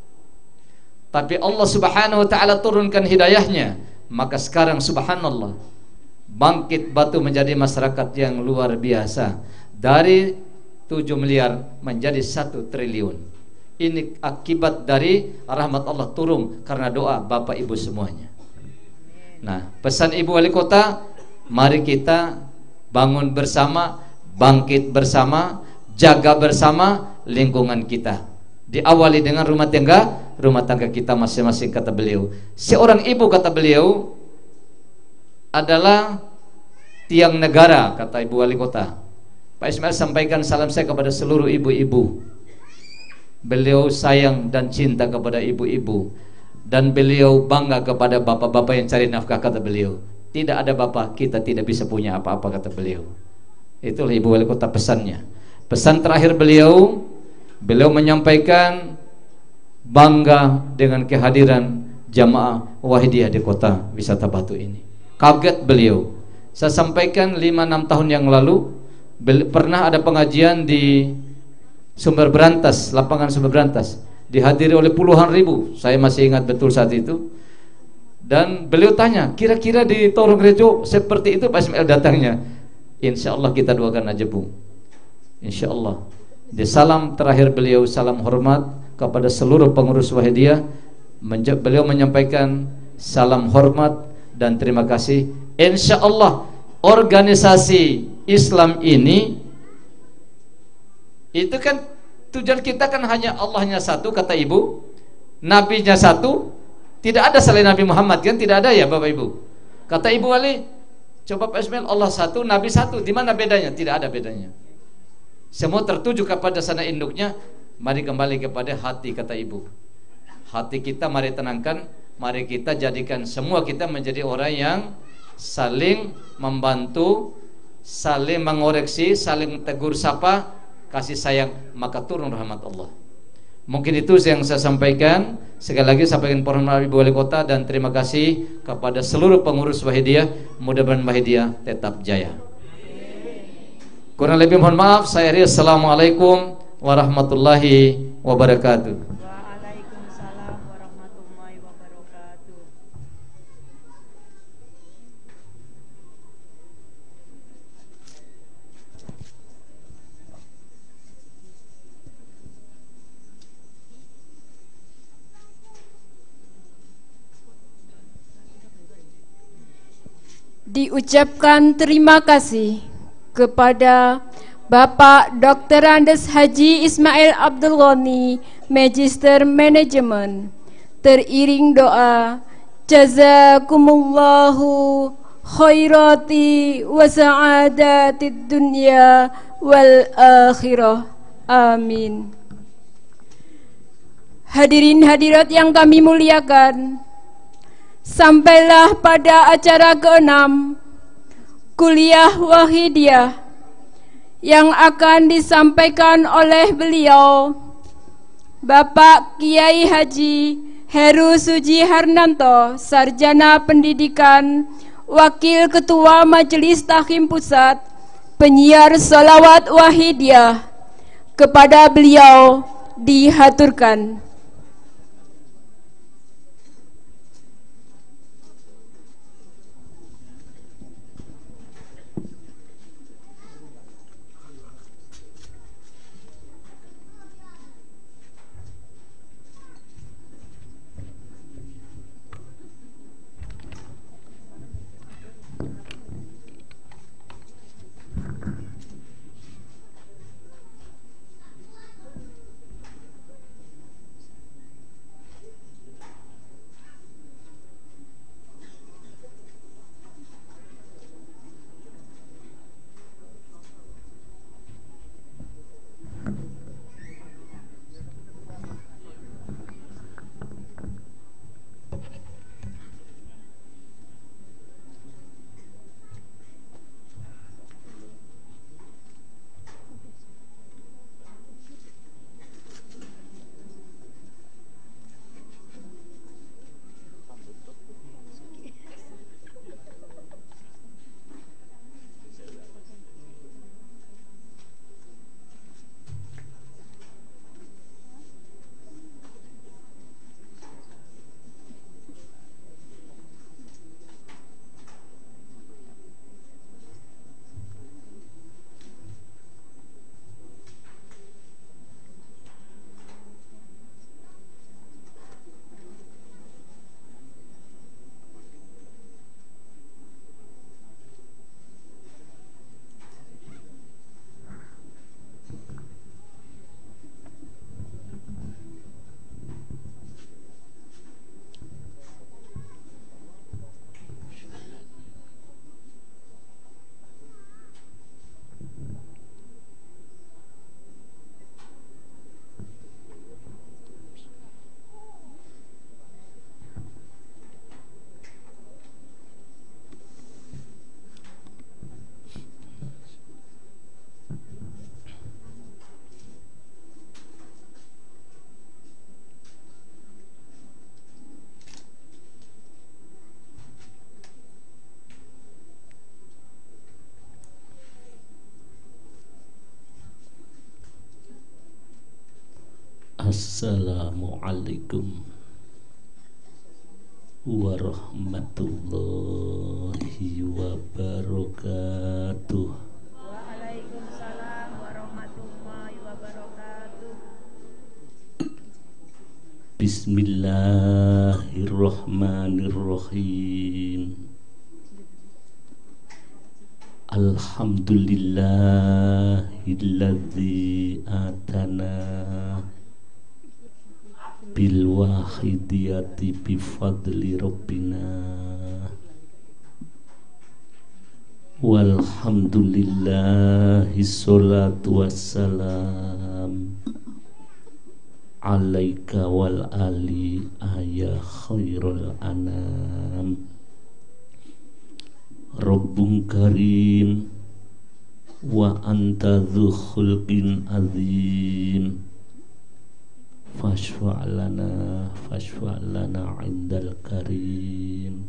Tapi Allah Subhanahu wa taala turunkan hidayahnya, maka sekarang subhanallah, bangkit Batu menjadi masyarakat yang luar biasa. Dari 7 miliar menjadi 1 triliun. Ini akibat dari rahmat Allah turun karena doa Bapak Ibu semuanya. Nah, pesan Ibu Wali Kota, mari kita bangun bersama, bangkit bersama, jaga bersama lingkungan kita. Diawali dengan rumah tangga kita masing-masing, kata beliau. Seorang ibu, kata beliau, adalah tiang negara, kata Ibu Wali Kota. Pak Ismail sampaikan salam saya kepada seluruh ibu-ibu. Beliau sayang dan cinta kepada ibu-ibu, dan beliau bangga kepada bapak-bapak yang cari nafkah, kata beliau. Tidak ada bapak, kita tidak bisa punya apa-apa, kata beliau. Itulah Ibu Wali Kota pesannya. Pesan terakhir beliau menyampaikan bangga dengan kehadiran jamaah Wahidiyah di kota wisata Batu ini. Kaget beliau. Saya sampaikan 5-6 tahun yang lalu, pernah ada pengajian di Sumber Berantas, lapangan Sumber Berantas, dihadiri oleh puluhan ribu. Saya masih ingat betul saat itu. Dan beliau tanya, kira-kira di Torongrejo seperti itu Pak Ismail datangnya? Insya Allah kita doakan aja Bu. Insya Allah. Di salam terakhir beliau, salam hormat kepada seluruh pengurus Wahidiyah, beliau menyampaikan salam hormat dan terima kasih. Insya Allah organisasi Islam ini, itu kan tujuan kita kan hanya Allahnya satu, kata Ibu, Nabinya satu, tidak ada selain Nabi Muhammad, kan tidak ada ya Bapak Ibu. Kata Ibu Wali, coba Pak Ismail, Allah satu, Nabi satu, di mana bedanya? Tidak ada bedanya. Semua tertuju kepada sana induknya. Mari kembali kepada hati, kata Ibu. Hati kita mari tenangkan, mari kita jadikan semua kita menjadi orang yang saling membantu, saling mengoreksi, saling tegur sapa, kasih sayang, maka turun rahmat Allah. Mungkin itu yang saya sampaikan. Sekali lagi sampaikan permohonan Ibu Wali Kota dan terima kasih kepada seluruh pengurus Wahidiyah. Mudah-mudahan Wahidiyah tetap jaya. Kurang lebih mohon maaf. Saya akhiri. Assalamualaikum warahmatullahi wabarakatuh. Waalaikumsalam warahmatullahi wabarakatuh. Diucapkan terima kasih kepada Bapak Dr. Andes Haji Ismail Abdul Ghani, Magister Manajemen. Teriring doa, jazakumullahu khairati wa sa'adatid dunya wal akhirah. Amin. Hadirin hadirat yang kami muliakan, sampailah pada acara ke-6 Kuliah Wahidiyah yang akan disampaikan oleh beliau Bapak Kiai Haji Heru Suji Harnanto, Sarjana Pendidikan, Wakil Ketua Majelis Tahkim Pusat, penyiar Sholawat Wahidiyah. Kepada beliau dihaturkan. Assalamualaikum warahmatullahi wabarakatuh. Waalaikumsalam warahmatullahi wabarakatuh. Bismillahirrahmanirrahim. Alhamdulillahilladzi atana bil wahidiyati bi fadli rabbina walhamdulillahi sholatu wassalam alaika wal ali ya khairul anam. Rabbun karim wa anta dzu khulqin azim fashfa' lana 'indal karim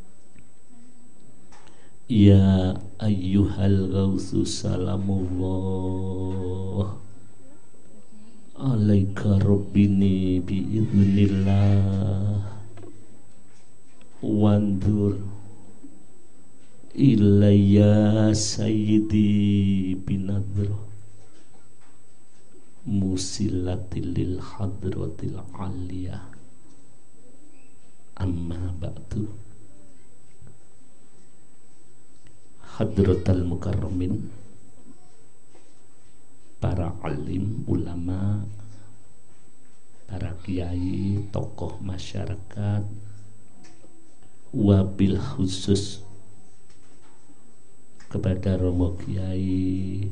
ya ayyuhal ghausu salamullah alaika rabbini biiznillah wandur ilayya sayyidi binadr musilatil lil hadratil aliyah amma ba'du. Hadratal mukarramin, para alim, ulama, para kiai, tokoh masyarakat, wabil khusus kepada Romo Kiai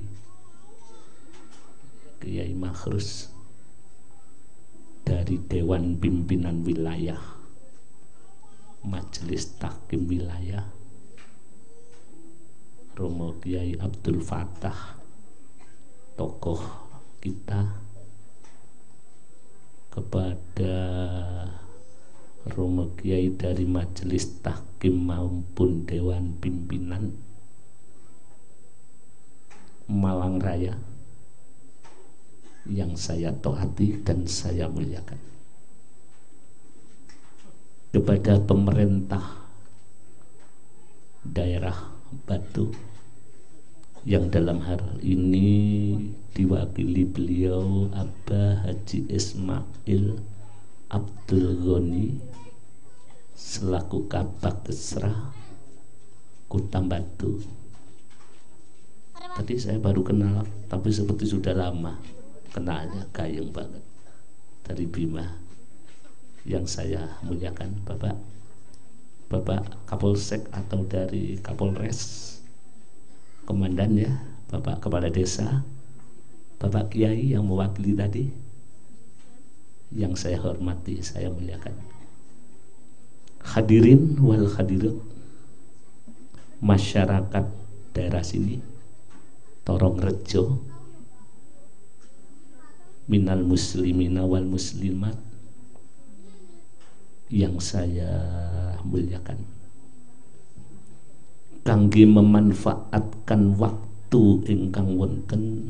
Makhrus dari Dewan Pimpinan Wilayah Majelis Tahkim Wilayah, Romo Kiai Abdul Fattah, tokoh kita, kepada Romo Kiai dari Majelis Tahkim maupun Dewan Pimpinan Malang Raya yang saya taati dan saya muliakan, kepada pemerintah daerah Batu yang dalam hal ini diwakili beliau Abah Haji Ismail Abdul Ghani selaku Kabak Kesrah Kota Batu. Tadi saya baru kenal, tapi seperti sudah lama kenalnya, gayeng banget, dari Bima yang saya muliakan, Bapak Kapolsek atau dari Kapolres, Komandan ya, Bapak Kepala Desa, Bapak Kiai yang mewakili tadi, yang saya hormati, saya muliakan. Hadirin wal hadirat, masyarakat daerah sini, Torongrejo, minal muslimina wal muslimat yang saya muliakan, kangge memanfaatkan waktu ingkang wonten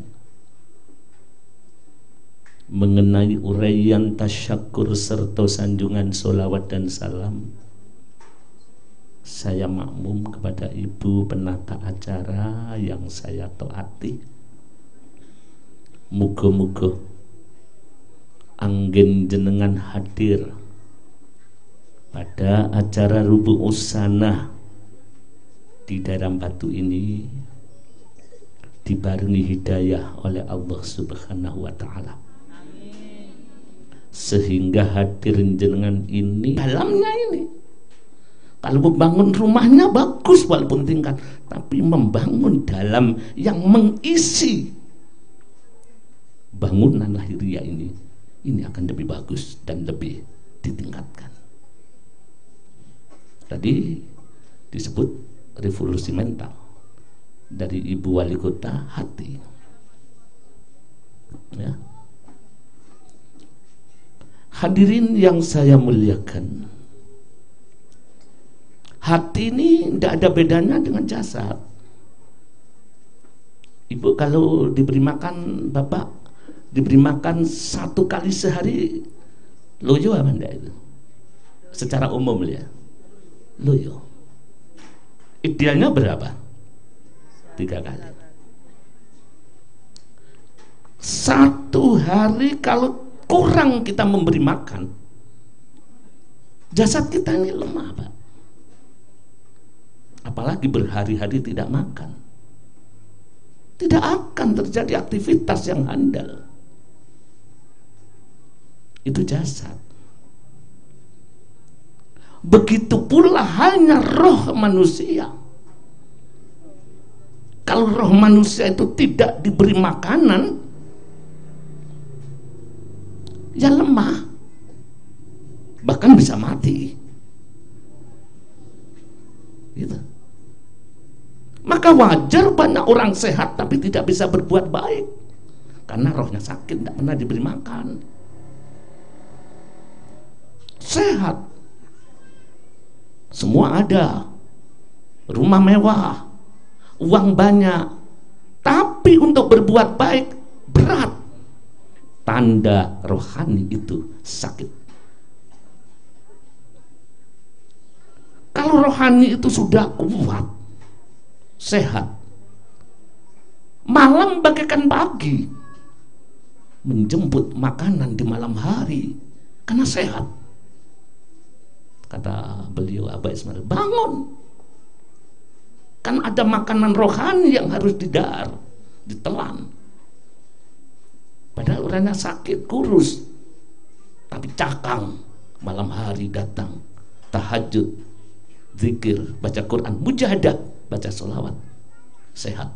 mengenai uraian tasyakur serta sanjungan solawat dan salam, saya makmum kepada ibu penata acara yang saya taati. Muga-muga anggen jenengan hadir pada acara Rubu Usana di daerah Batu ini dibarengi hidayah oleh Allah Subhanahu wa Ta'ala, sehingga hadir jenengan ini dalamnya ini, kalau membangun rumahnya bagus walaupun tingkat, tapi membangun dalam yang mengisi bangunan lahiriah ini akan lebih bagus dan lebih ditingkatkan. Tadi disebut revolusi mental dari Ibu Wali Kota, hati ya. Hadirin yang saya muliakan, hati ini tidak ada bedanya dengan jasad. Ibu kalau diberi makan, bapak diberi makan 1 kali sehari, loyo apa enggak itu? Secara umum ya, loyo. Idealnya berapa? 3 kali. 1 hari kalau kurang kita memberi makan, jasad kita ini lemah, Pak. Apalagi berhari-hari tidak makan, tidak akan terjadi aktivitas yang handal. Itu jasad. Begitu pula halnya roh manusia. Kalau roh manusia itu tidak diberi makanan, ya lemah, bahkan bisa mati gitu. Maka Maka wajar banyak orang sehat tapi tidak bisa berbuat baik karena rohnya sakit, tidak pernah diberi makan. Sehat, semua ada, rumah mewah, uang banyak, tapi untuk berbuat baik berat. Tanda rohani itu sakit. Kalau rohani itu sudah kuat, sehat, malam bagaikan pagi, menjemput makanan di malam hari karena sehat. Kata beliau Abah Ismail, bangun, kan ada makanan rohani yang harus ditelan. Padahal orangnya sakit, kurus, tapi cakang. Malam hari datang, tahajud, zikir, baca Quran, mujahadah, baca sholawat, sehat.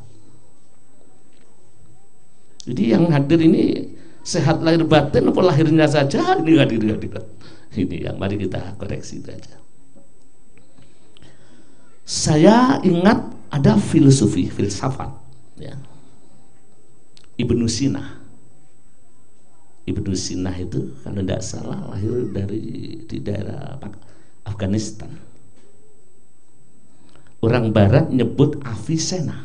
Jadi yang hadir ini sehat lahir batin apa lahirnya saja? Ini hadir. Ini yang mari kita koreksi itu aja. Saya ingat ada filsafat ya. Ibnu Sina itu kalau tidak salah lahir di daerah Afghanistan. Orang barat nyebut Avicenna.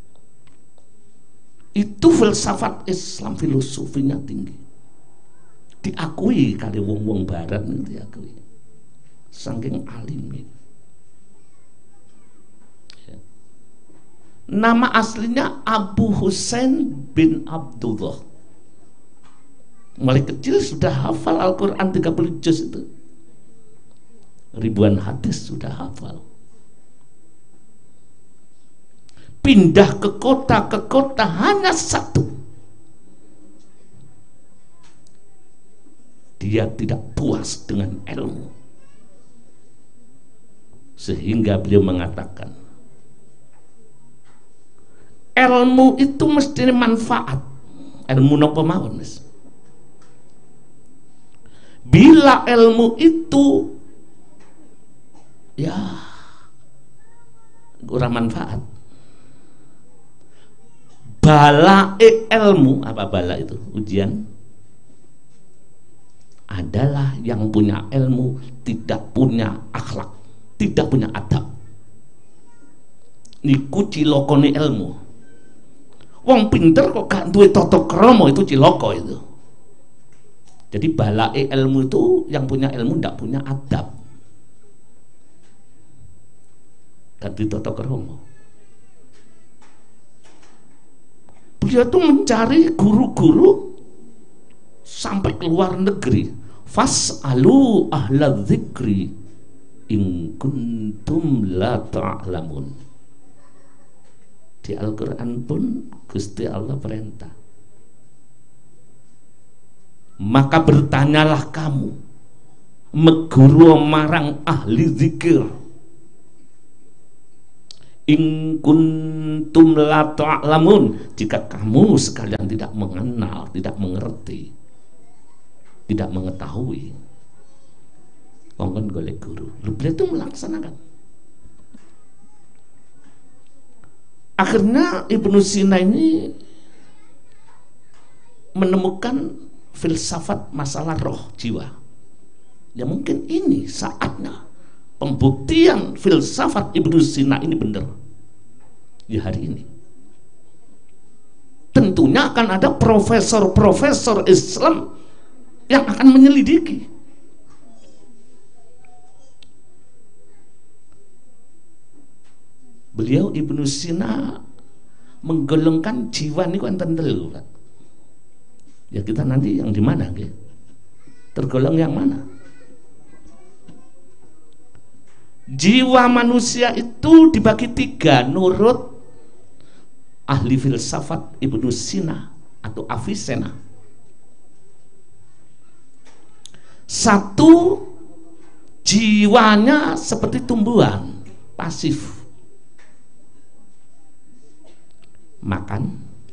Itu filsafat Islam, filosofinya tinggi. Diakui kali wong-wong barat itu diakui. Saking alimnya. Ya. Nama aslinya Abu Husain bin Abdullah. Mulai kecil sudah hafal Al-Quran 30 juz itu. Ribuan hadis sudah hafal. Pindah ke kota hanya satu. Dia tidak puas dengan ilmu. Sehingga beliau mengatakan, ilmu itu mesti manfaat. Ilmu nopo mawon, Mas. Bila ilmu itu ya kurang manfaat, bala ilmu, apa bala itu? Ujian. Adalah yang punya ilmu tidak punya akhlak, tidak punya adab. Niku cilokone ilmu. Wong pinter kok gak duwe tata krama, itu ciloko itu. Jadi balae ilmu itu yang punya ilmu tidak punya adab, gak duwe tata krama. Beliau tuh mencari guru-guru sampai ke luar negeri. Fas'alu ahla dzikri in kuntum la ta'lamun. Di Al-Quran pun Gusti Allah perintah, maka bertanyalah kamu, meguru marang ahli zikir, in kuntum la ta'lamun, jika kamu sekalian tidak mengenal, tidak mengerti, tidak mengetahui. Kongkon golek guru. Beliau itu melaksanakan. Akhirnya Ibnu Sina ini menemukan filsafat masalah roh jiwa. Ya mungkin ini saatnya pembuktian filsafat Ibnu Sina ini benar. Ya hari ini tentunya akan ada profesor-profesor Islam yang akan menyelidiki. Beliau Ibnu Sina menggolongkan jiwa ini kan telu, Pak. Ya kita nanti yang di mana, gitu? Tergolong yang mana? Jiwa manusia itu dibagi tiga nurut ahli filsafat Ibnu Sina atau Avicenna. Satu, jiwanya seperti tumbuhan, pasif, makan,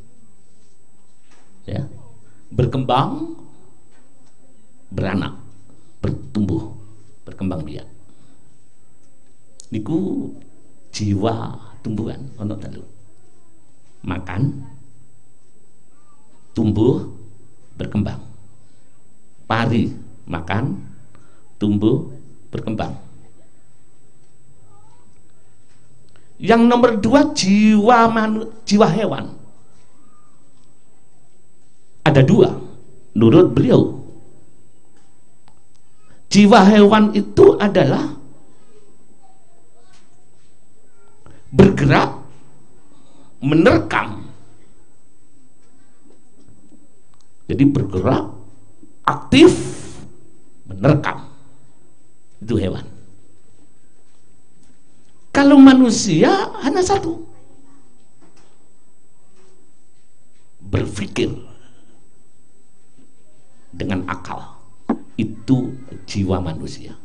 ya, berkembang, beranak, bertumbuh, berkembang biak. Niku jiwa tumbuhan ono telu. Makan, tumbuh, berkembang. Pari, makan, tumbuh, berkembang. Yang nomor 2 jiwa hewan. Ada 2 menurut beliau. Jiwa hewan itu adalah bergerak, menerkam. Jadi bergerak, aktif, menerkam. Itu hewan. Kalau manusia hanya satu, berpikir dengan akal. Itu jiwa manusia.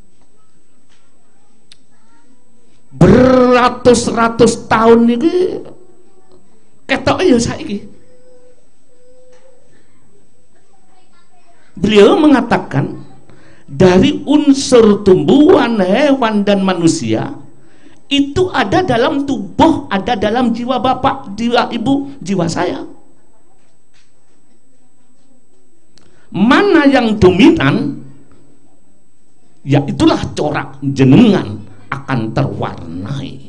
Beratus-ratus tahun ini ketok ya saiki. Beliau mengatakan dari unsur tumbuhan, hewan dan manusia itu ada dalam tubuh, ada dalam jiwa bapak, jiwa ibu, jiwa saya. Mana yang dominan, ya itulah corak jenengan akan terwarnai.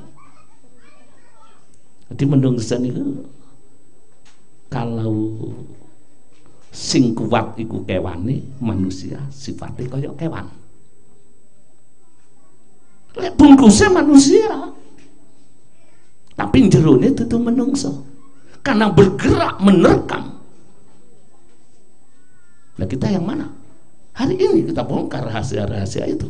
Jadi menungsa itu kalau sing kuat iku kewane, manusia sifatnya kaya kewan. Lek bungkusnya manusia, tapi jerone itu menungso karena bergerak menerkam. Nah kita yang mana? Hari ini kita bongkar rahasia-rahasia itu.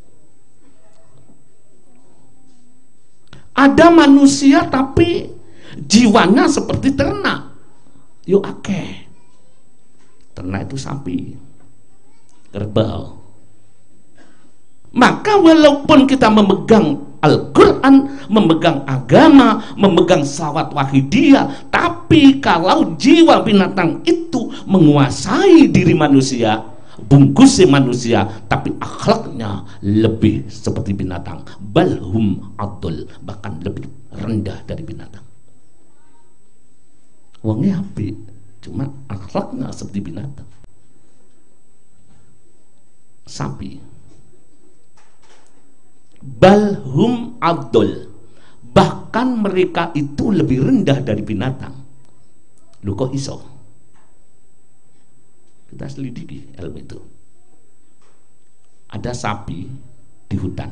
Ada manusia tapi jiwanya seperti ternak. Yo akeh. Ternak itu sapi, kerbau. Maka walaupun kita memegang Al-Quran, memegang agama, memegang salawat wahidiyah, tapi kalau jiwa binatang itu menguasai diri manusia, bungkusnya manusia, tapi akhlaknya lebih seperti binatang, balhum adul, bahkan lebih rendah dari binatang. Wongnya apik, cuma akhlaknya seperti binatang. Sapi, balhum abdul, bahkan mereka itu lebih rendah dari binatang. Lu kok iso? Kita selidiki ilmu itu. Ada sapi di hutan,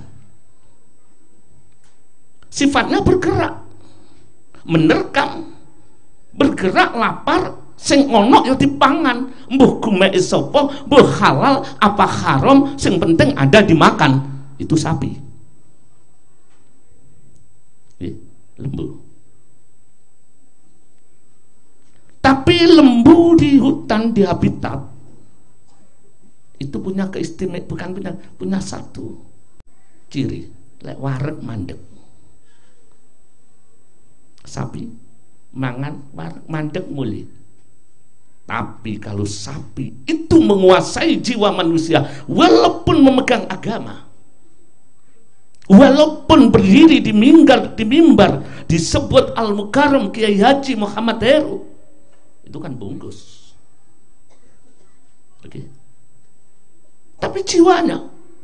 sifatnya bergerak, menerkam, bergerak lapar, sing ono ya dipangan, mbuh gumek sapa, mbuh halal apa haram, sing penting ada dimakan. Itu sapi. Lembu. Tapi lembu di hutan, di habitat itu punya keistimewaan, punya satu ciri, lek wareg mandek. Sapi mangan wareg mandek muli. Tapi kalau sapi itu menguasai jiwa manusia, walaupun memegang agama, walaupun berdiri di mimbar disebut Al-Mukarram Kiai Haji Muhammad Heru, itu kan bungkus. Oke. Tapi jiwanya,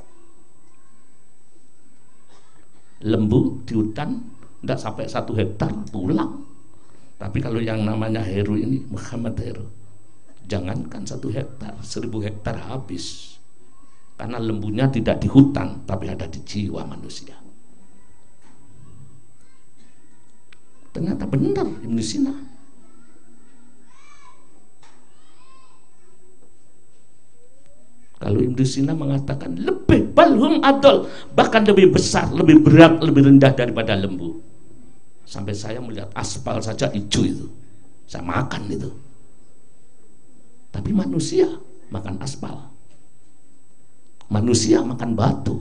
lembu di hutan tidak sampai 1 hektar pulang. Tapi kalau yang namanya Heru ini, Muhammad Heru, jangankan 1 hektar, 1000 hektar habis. Karena lembunya tidak di hutan, tapi ada di jiwa manusia. Ternyata benar Ibnu Sina. Kalau Ibnu Sina mengatakan lebih balhum adol, bahkan lebih besar, lebih berat, lebih rendah daripada lembu. Sampai saya melihat aspal saja hijau itu, saya makan itu. Tapi manusia makan aspal, manusia makan batu.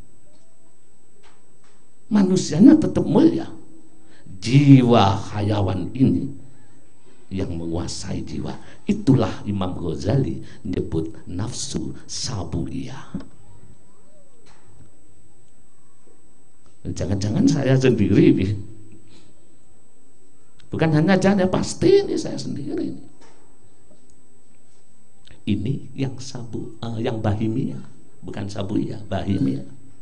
Manusianya tetap mulia. Jiwa hayawan ini yang menguasai jiwa. Itulah Imam Ghazali menyebut nafsu sabuyah. Jangan-jangan saya sendiri nih Bukan hanya jangan, pasti ini saya sendiri. Ini yang yang bahimia, bukan sabuia, bahimia.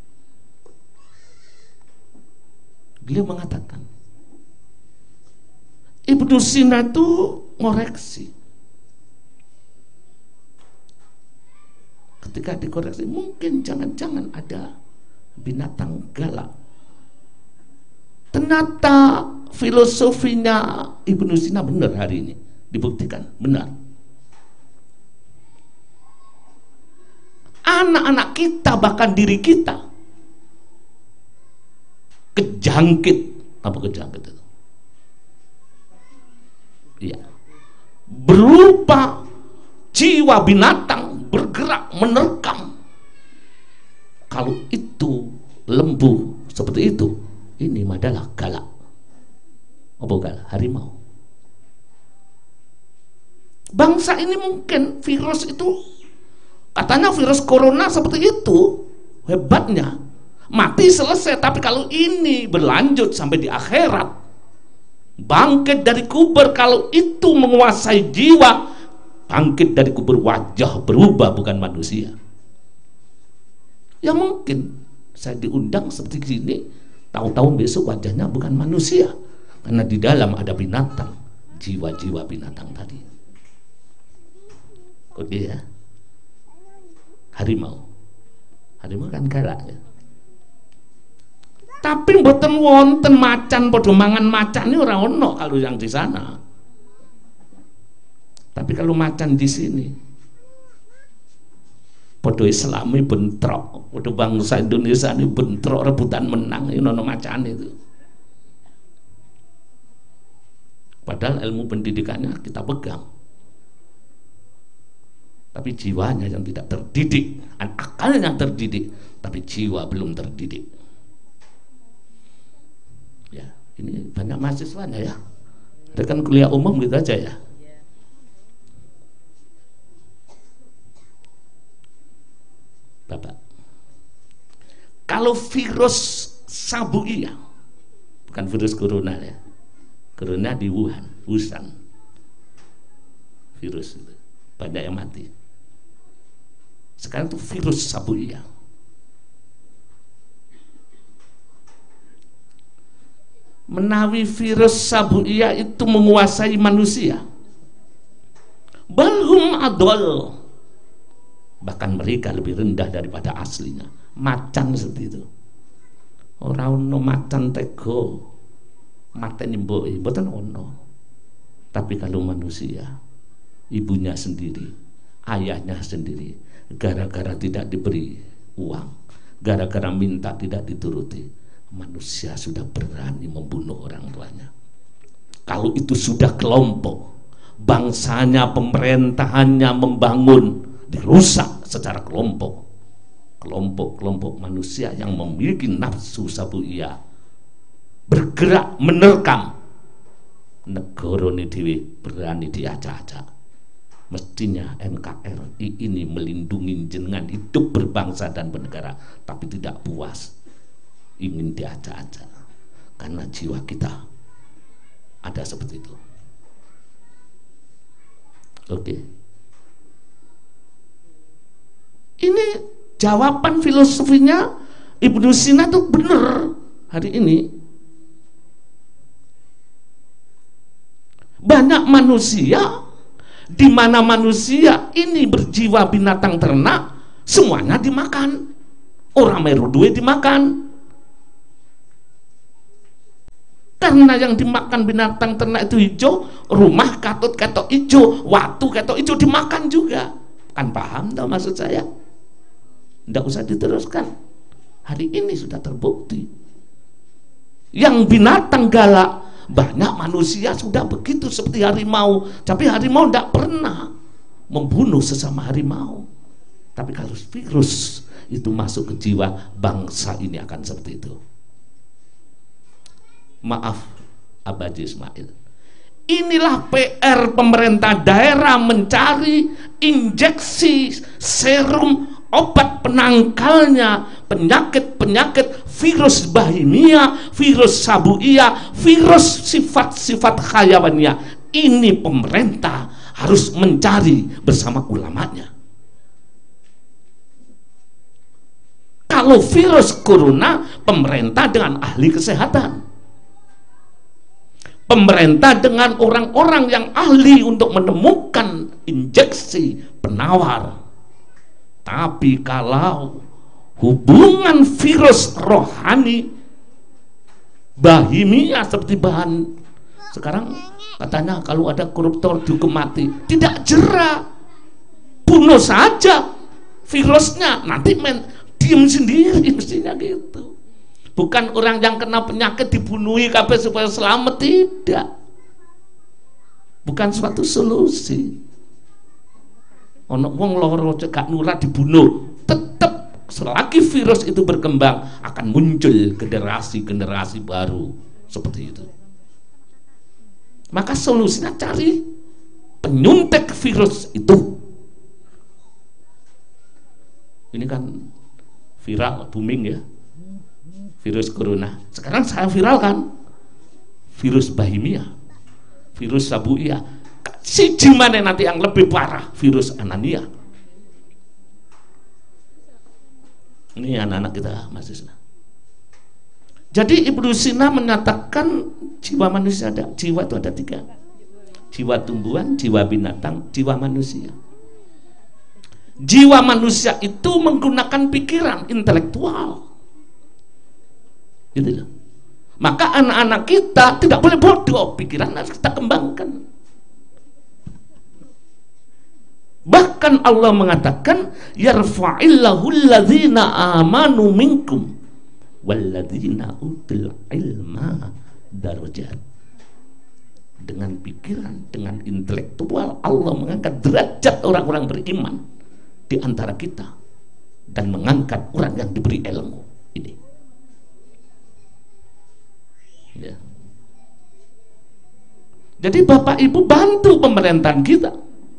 Beliau mengatakan, Ibnu Sina itu ngoreksi. Ketika dikoreksi, mungkin jangan-jangan ada binatang galak. Ternyata filosofinya Ibnu Sina benar hari ini, dibuktikan benar. Anak-anak kita, bahkan diri kita kejangkit. Apa kejangkit itu? Iya, berupa jiwa binatang bergerak menerkam. Kalau itu lembu seperti itu, ini adalah galak. Apa galak? Harimau. Bangsa ini mungkin virus itu, katanya virus corona seperti itu, hebatnya mati selesai. Tapi kalau ini berlanjut sampai di akhirat, bangkit dari kubur, kalau itu menguasai jiwa, bangkit dari kubur wajah berubah, bukan manusia. Ya mungkin saya diundang seperti ini, tahu-tahu besok wajahnya bukan manusia, karena di dalam ada binatang, jiwa-jiwa binatang tadi. Oke ya. Harimau kan galak ya. Tapi mboten wonten macan padha mangan macan ini ora ono kalau yang di sana. Tapi kalau macan di sini padha Islami bentrok, padha bangsa Indonesia ini bentrok rebutan menang, ini ono macan itu. Padahal ilmu pendidikannya kita pegang, tapi jiwanya yang tidak terdidik, akalnya yang terdidik, tapi jiwa belum terdidik. Ya, ini banyak mahasiswanya ya. Ada kan kuliah umum gitu aja ya. Bapak, kalau virus sabuia, bukan virus corona ya, corona di Wuhan, virus itu banyak yang mati. Sekarang itu virus sabuia. Menawi virus sabuia itu menguasai manusia, balhum adol, bahkan mereka lebih rendah daripada aslinya. Macan seperti itu. Orang ono macan tego mateni mbok mboten ono. Tapi kalau manusia, ibunya sendiri, ayahnya sendiri, gara-gara tidak diberi uang, gara-gara minta tidak dituruti, manusia sudah berani membunuh orang tuanya. Kalau itu sudah kelompok, bangsanya, pemerintahannya membangun, dirusak secara kelompok manusia yang memiliki nafsu sabuia bergerak menerkam negara ini dewi berani diacak-acak. Mestinya NKRI ini melindungi jenengan hidup berbangsa dan bernegara, tapi tidak puas ingin diacak-acak karena jiwa kita ada seperti itu. Oke. Ini jawaban filosofinya Ibnu Sina itu benar hari ini. Banyak manusia, di mana manusia ini berjiwa binatang ternak, semuanya dimakan. Orang meru duwe dimakan. Karena yang dimakan binatang ternak itu hijau, rumah katut ketok hijau, watu ketok hijau dimakan juga. Kan paham tau maksud saya? Tidak usah diteruskan. Hari ini sudah terbukti. Yang binatang galak, banyak manusia sudah begitu seperti harimau. Tapi harimau tidak pernah membunuh sesama harimau. Tapi kalau virus itu masuk ke jiwa, bangsa ini akan seperti itu. Maaf Abadi Ismail, inilah PR pemerintah daerah mencari injeksi serum obat penangkalnya penyakit-penyakit virus bahimia, virus sabuia, virus sifat-sifat hayawaniyah. Ini pemerintah harus mencari bersama ulamanya. Kalau virus corona, pemerintah dengan ahli kesehatan, pemerintah dengan orang-orang yang ahli untuk menemukan injeksi penawar. Tapi kalau hubungan virus rohani bahimia seperti bahan sekarang katanya kalau ada koruptor dihukum mati, tidak jera, bunuh saja virusnya, nanti diem sendiri mestinya gitu. Bukan orang yang kena penyakit dibunuhi kabeh supaya selamat, tidak. Bukan suatu solusi. Ono wong loro cekak nurah dibunuh, tetap selagi virus itu berkembang akan muncul generasi-generasi baru seperti itu. Maka solusinya cari penyuntik virus itu. Ini kan viral, booming ya, virus corona. Sekarang saya viralkan virus bahimia, virus sabuia. Si gimana nanti yang lebih parah, virus anania. Ini anak-anak kita mahasiswa. Jadi Ibnu Sina menyatakan jiwa manusia ada, jiwa itu ada 3. Jiwa tumbuhan, jiwa binatang, jiwa manusia. Jiwa manusia itu menggunakan pikiran intelektual. Gitu loh. Maka anak-anak kita tidak boleh bodoh, pikiran harus kita kembangkan. Bahkan Allah mengatakan yarfa'illahu alladzina amanu minkum walladzina utul ilma darajat. Dengan pikiran, dengan intelektual Allah mengangkat derajat orang-orang beriman di antara kita dan mengangkat orang yang diberi ilmu ini. Ya. Jadi Bapak Ibu bantu pemerintahan kita.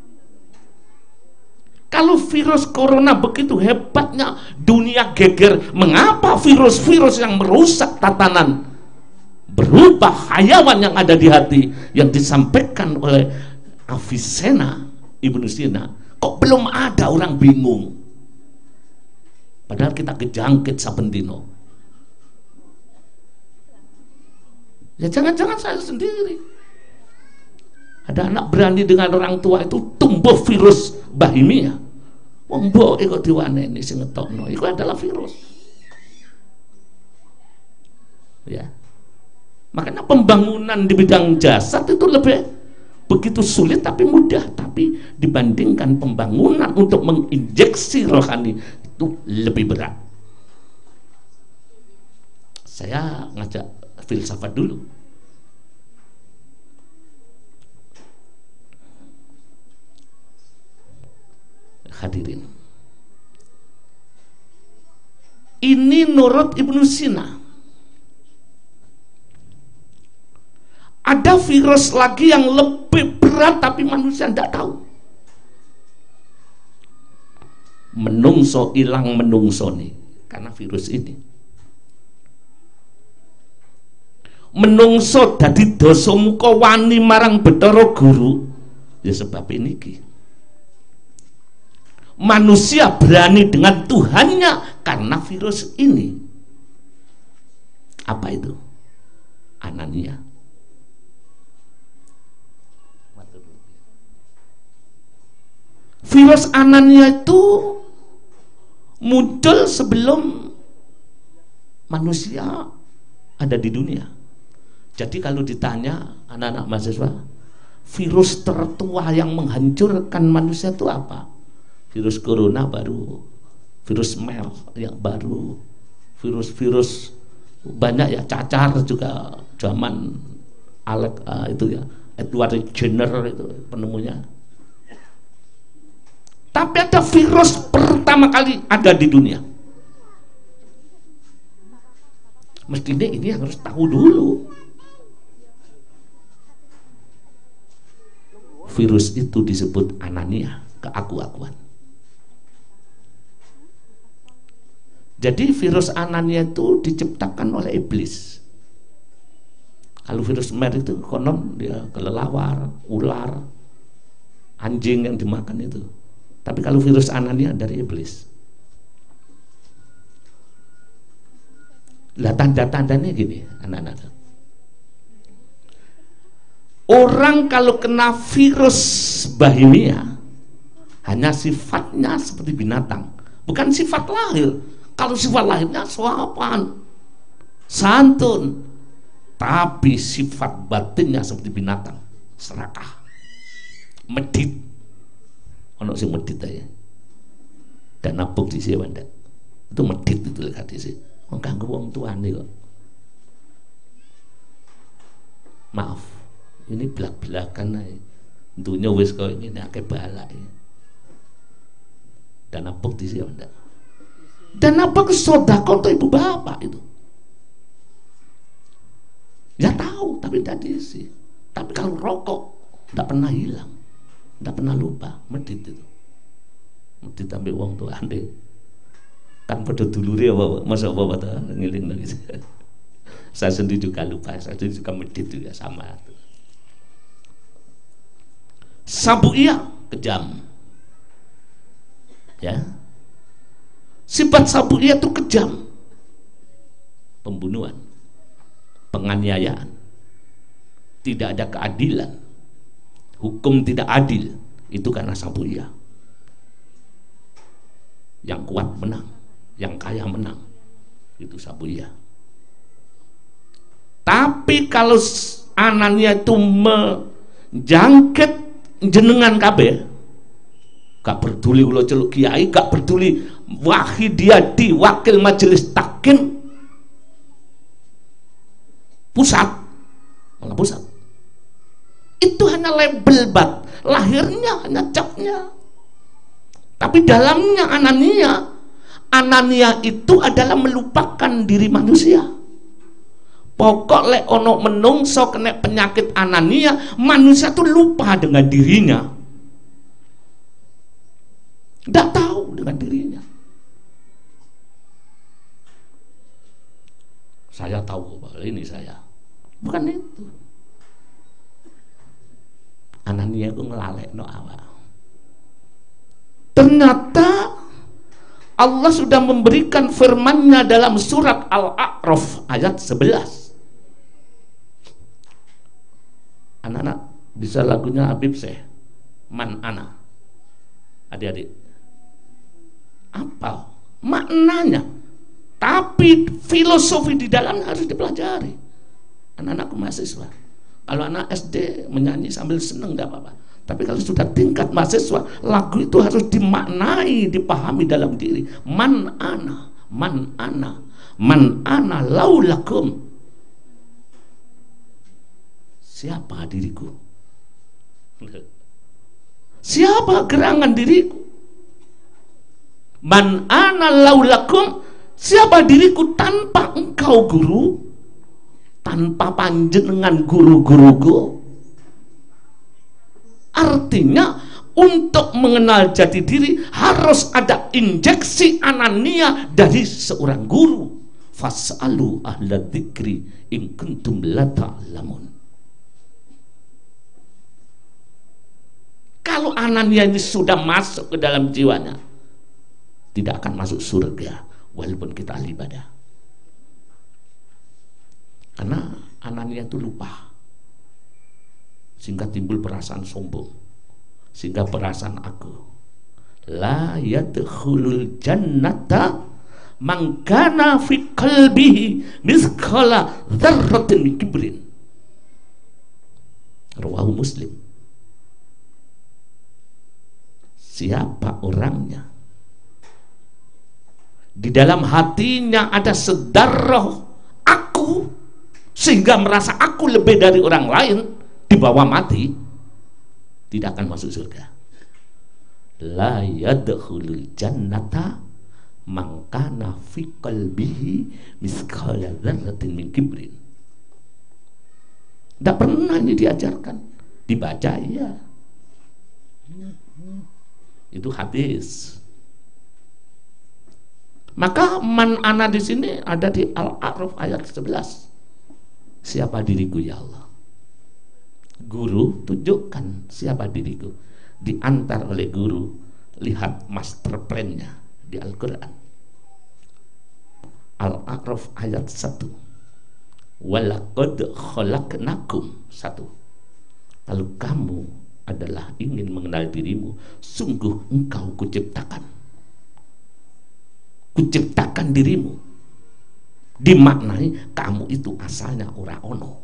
Kalau virus corona begitu hebatnya, dunia geger. Mengapa virus-virus yang merusak tatanan berupa hayawan yang ada di hati yang disampaikan oleh Avicenna, Ibnu Sina, kok belum ada orang bingung? Padahal kita kejangkit saben dino. Ya jangan-jangan saya sendiri. Ada anak berani dengan orang tua itu tumbuh virus bahimia. Wong mbok kok diwaneni sing ngetokno, iku adalah virus. Ya. Makanya pembangunan di bidang jasad itu lebih begitu sulit tapi mudah, tapi dibandingkan pembangunan untuk menginjeksi rohani itu lebih berat. Saya ngajak filsafat dulu. Hadirin, ini menurut Ibnu Sina. Ada virus lagi yang lebih berat tapi manusia tidak tahu. Menungso ilang menungso nih karena virus ini. Menungso dadi dosa muka wani marang Bathara Guru ya sebab ini ki. Manusia berani dengan Tuhannya karena virus ini. Apa itu? Anania. Virus anania itu muncul sebelum manusia ada di dunia. Jadi kalau ditanya anak-anak mahasiswa, virus tertua yang menghancurkan manusia itu apa? Virus corona baru, virus MERS yang baru, virus-virus banyak ya, cacar juga zaman itu ya, Edward Jenner itu penemunya. Tapi ada virus pertama kali ada di dunia. Mestinya ini harus tahu dulu. Virus itu disebut anania, keaku-akuan. Jadi virus Anania itu diciptakan oleh iblis. Kalau virus MERS itu konon dia kelelawar, ular, anjing yang dimakan itu. Tapi kalau virus Anania dari iblis. Lah tanda-tandanya gini, anak-anak. Orang kalau kena virus bahimia hanya sifatnya seperti binatang, bukan sifat lahir. Kalau sifat lahirnya sopan, santun, tapi sifat batinnya seperti binatang, serakah, medit. Ono sing medit aja. Dan nabuk di sini Wanda. Itu medit itu lihat di sini. Wong kanggo wong tuane kok. Maaf, ini belak-belakan aja. Dunia wis kok ini akeh balak ya. Dan nabuk di sini Wanda. Dan apa kesodakon tuh ibu bapak itu? Ya tahu, tapi tidak diisi. Tapi kalau rokok tidak pernah hilang, tidak pernah lupa, medit itu. Medit ambil uang tuh ande. Kan pada dulure apa, masa apa tuh ngiling lagi. Saya sendiri juga lupa, saya sendiri juga medit juga sama. Sabu iya kejam, ya. Sifat sabu iya itu kejam, pembunuhan, penganiayaan, tidak ada keadilan, hukum tidak adil, itu karena sabu iya. Yang kuat menang, yang kaya menang, itu sabu iya. Tapi kalau Anania itu menjangkit jenengan kabeh, gak peduli ulo celuk kiai, gak peduli Wahidiyadi wakil majelis takin pusat, malah pusat itu hanya label bat, lahirnya hanya capnya, tapi dalamnya Anania itu adalah melupakan diri manusia. Pokok lek ono menungso kena penyakit Anania, manusia tuh lupa dengan dirinya, tidak tahu dengan dirinya. Saya tahu bahwa ini saya, bukan itu. Anania itu ngelalekno awak. Ternyata Allah sudah memberikan firman-Nya dalam surat Al-A'raf ayat 11. Anak-anak bisa lagunya Habib Syekh, Man Ana. Adik-adik, apa maknanya? Tapi filosofi di dalamnya harus dipelajari. Anak-anak mahasiswa, kalau anak SD menyanyi sambil seneng tidak apa-apa. Tapi kalau sudah tingkat mahasiswa, lagu itu harus dimaknai, dipahami dalam diri. Man ana, man ana, man ana laulakum. Siapa diriku? Siapa gerangan diriku? Man ana laulakum. Siapa diriku tanpa engkau guru, tanpa panjenengan guru-guruku. Artinya untuk mengenal jati diri harus ada injeksi Anania dari seorang guru. Fas'alu ahla dzikri in kuntum la ta'lamun. Kalau Anania ini sudah masuk ke dalam jiwanya, tidak akan masuk surga walaupun kita ahli ibadah. Karena Anania itu lupa, sehingga timbul perasaan sombong, sehingga perasaan aku. La yadkhulul jannata man kana fi qalbihi mithqala dzarratin min kibrin. Rawahu Muslim. Siapa orangnya di dalam hatinya ada sedarah aku, sehingga merasa aku lebih dari orang lain, di bawah mati, tidak akan masuk surga. La yadkhulul jannata man kana fi qalbihi mithqala dzarratin min kibrin. Tidak pernah ini diajarkan, dibaca ya. Itu hadis. Maka man ana di sini ada di Al-A'raf ayat 11. Siapa diriku ya Allah? Guru, tunjukkan siapa diriku. Diantar oleh guru, lihat master plan-nya di Al-Quran. Al-A'raf ayat 1. Walaqad khalaqnakum 1. Kalau kamu adalah ingin mengenal dirimu, sungguh engkau kuciptakan. Kuciptakan dirimu. Dimaknai kamu itu asalnya ora ono.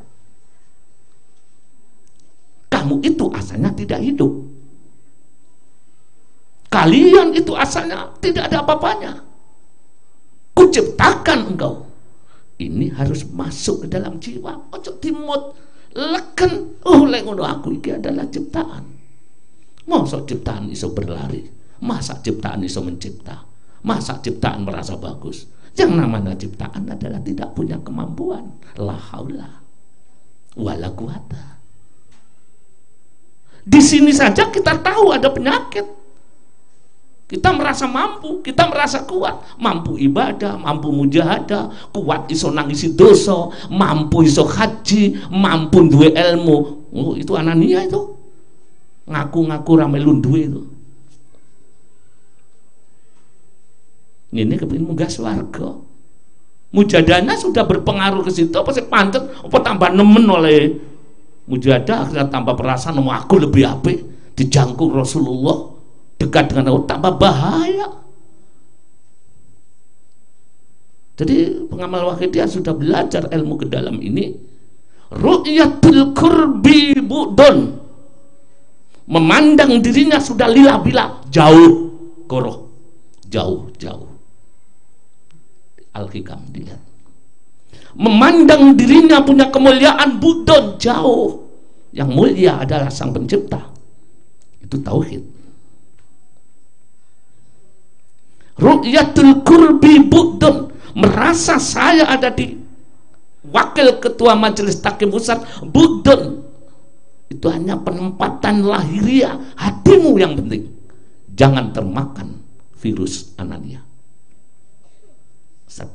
Kamu itu asalnya tidak hidup. Kalian itu asalnya tidak ada apa-apanya. Kuciptakan engkau. Ini harus masuk ke dalam jiwa. Ojo timut leken. Oh lek ngono aku iki adalah ciptaan. Masa ciptaan iso berlari? Masa ciptaan iso mencipta? Masa ciptaan merasa bagus? Yang namanya ciptaan adalah tidak punya kemampuan. La haula wala quwata. Di sini saja kita tahu ada penyakit. Kita merasa mampu, kita merasa kuat, mampu ibadah, mampu mujahadah, kuat iso nangisi dosa, mampu iso haji, mampu duwe ilmu. Oh, itu Anania itu. Ngaku-ngaku ramelun duwe itu. Ini kepingin munggah swarga. Mujadahnya sudah berpengaruh ke situ, apa sih pantet, apa tambah nemen oleh mujadah, akhirnya tambah perasaan aku lebih apik, dijangkung Rasulullah, dekat dengan aku, tambah bahaya. Jadi pengamal Wahidiyah sudah belajar ilmu ke dalam ini. Ru'yatul kurbi bu'dun, memandang dirinya sudah lila-bila, jauh koroh, jauh. Al-Hikam dilihat. Memandang dirinya punya kemuliaan bu'dun, jauh. Yang mulia adalah Sang Pencipta. Itu tauhid. Ru'yatul kurbi bu'dun, merasa saya ada di wakil ketua majelis takim pusat, bu'dun. Itu hanya penempatan lahiriah, hatimu yang penting. Jangan termakan virus Anania. 1.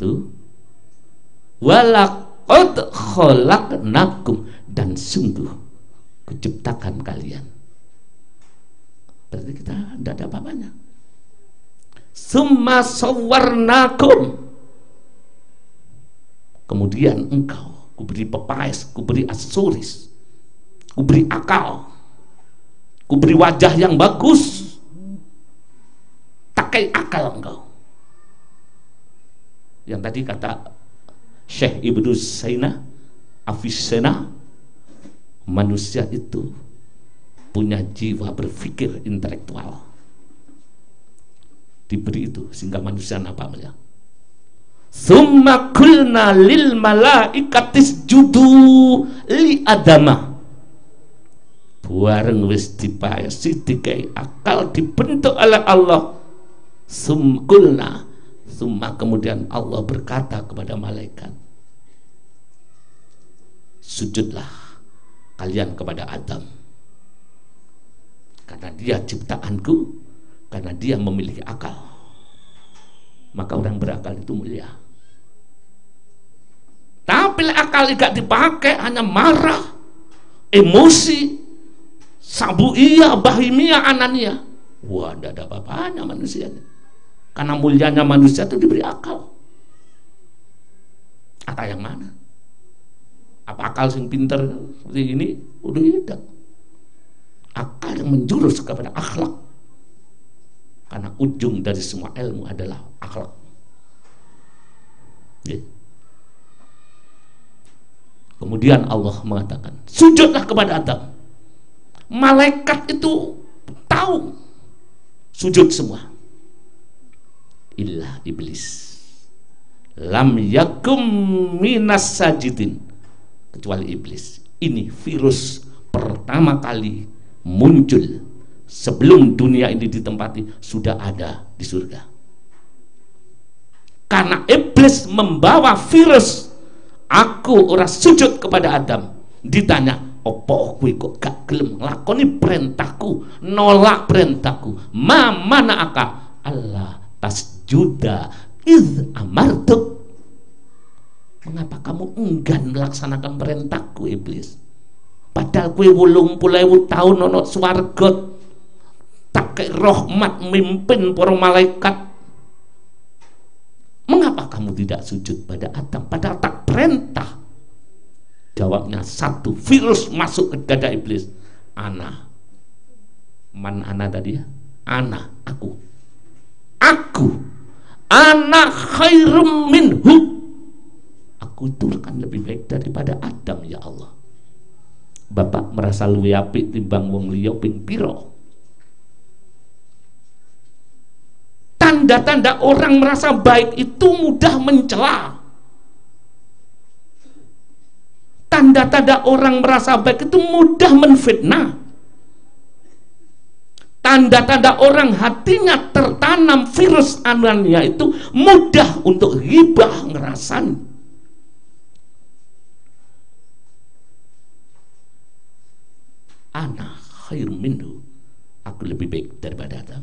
Walaqad khalaqnakum, dan sungguh kuciptakan kalian. Berarti kita tidak ada apa-apanya. Summa sawwarnakum, kemudian engkau kuberi pepais, kuberi aksesoris, kuberi akal, kuberi wajah yang bagus, pakai akal engkau. Yang tadi kata Syekh Ibnu Saina Afisena, manusia itu punya jiwa berpikir intelektual, diberi itu sehingga manusia apa ya? Summa kulna lil malaikatis judu li adama, bareng wis dipayasi dikai akal dibentuk oleh Allah. Sumkulna, summa kemudian Allah berkata kepada malaikat, sujudlah kalian kepada Adam, karena dia ciptaanku, karena dia memiliki akal. Maka orang berakal itu mulia. Tapi akal tidak dipakai, hanya marah, emosi, sabuiyah, bahimiyah, anania. Wah, tidak ada apa-apanya manusia. Karena mulianya manusia itu diberi akal. Akal yang mana? Apa akal yang pintar seperti ini? Udah tidak. Akal yang menjurus kepada akhlak. Karena ujung dari semua ilmu adalah akhlak. Kemudian Allah mengatakan, sujudlah kepada Adam. Malaikat itu tahu, sujud semua. Illa iblis lam yakum minas sajidin, kecuali iblis. Ini virus pertama kali muncul sebelum dunia ini ditempati, sudah ada di surga. Karena iblis membawa virus, aku ora sujud kepada Adam. Ditanya, opo kowe kok gak gelem nglakoni perintahku, nolak perintahku? Mana aka Allah tasjuda Idh amartuk, mengapa kamu enggan melaksanakan perintahku iblis? Padahal kue 80.000 tahun ono swarga, tak rahmat mimpin para malaikat. Mengapa kamu tidak sujud pada Adam? Padahal tak perintah. Jawabnya satu, virus masuk ke dada iblis. Ana. Man ana tadi ya? Ana, aku. Ana khairum minhu. Aku itu kan lebih baik daripada Adam ya Allah. Bapak merasa luwih apik timbang wong liya ping pira? Tanda-tanda orang merasa baik itu mudah mencela. Tanda-tanda orang merasa baik itu mudah menfitnah. Tanda-tanda orang hatinya tertanam virus anania itu mudah untuk ghibah, ngerasan. Ana khair minhu, aku lebih baik daripada Adam.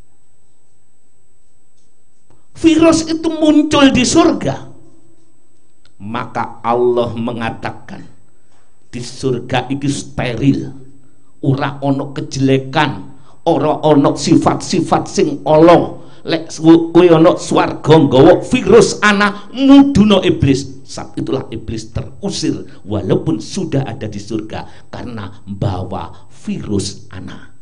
Virus itu muncul di surga. Maka Allah mengatakan di surga iki steril, ora ono kejelekan, ora ono sifat-sifat sing Allah. Lek kowe ono swarga nggawa virus ana muduna iblis, saat itulah iblis terusir walaupun sudah ada di surga karena bawa virus ana.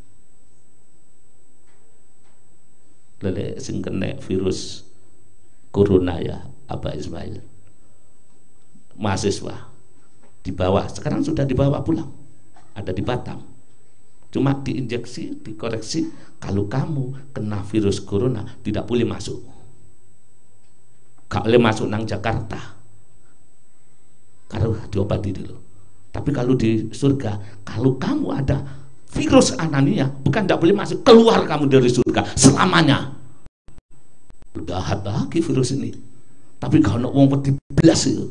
Lele sing kena virus corona ya Abah Ismail, mahasiswa di bawah, sekarang sudah dibawa pulang, ada di Batam, cuma diinjeksi, dikoreksi, kalau kamu kena virus corona tidak boleh masuk, gak boleh masuk nang Jakarta, kalau diobati dulu. Tapi kalau di surga, kalau kamu ada virus anania, bukan tidak boleh masuk, keluar kamu dari surga selamanya. Udah lagi virus ini, tapi kalau nak wong peti belas itu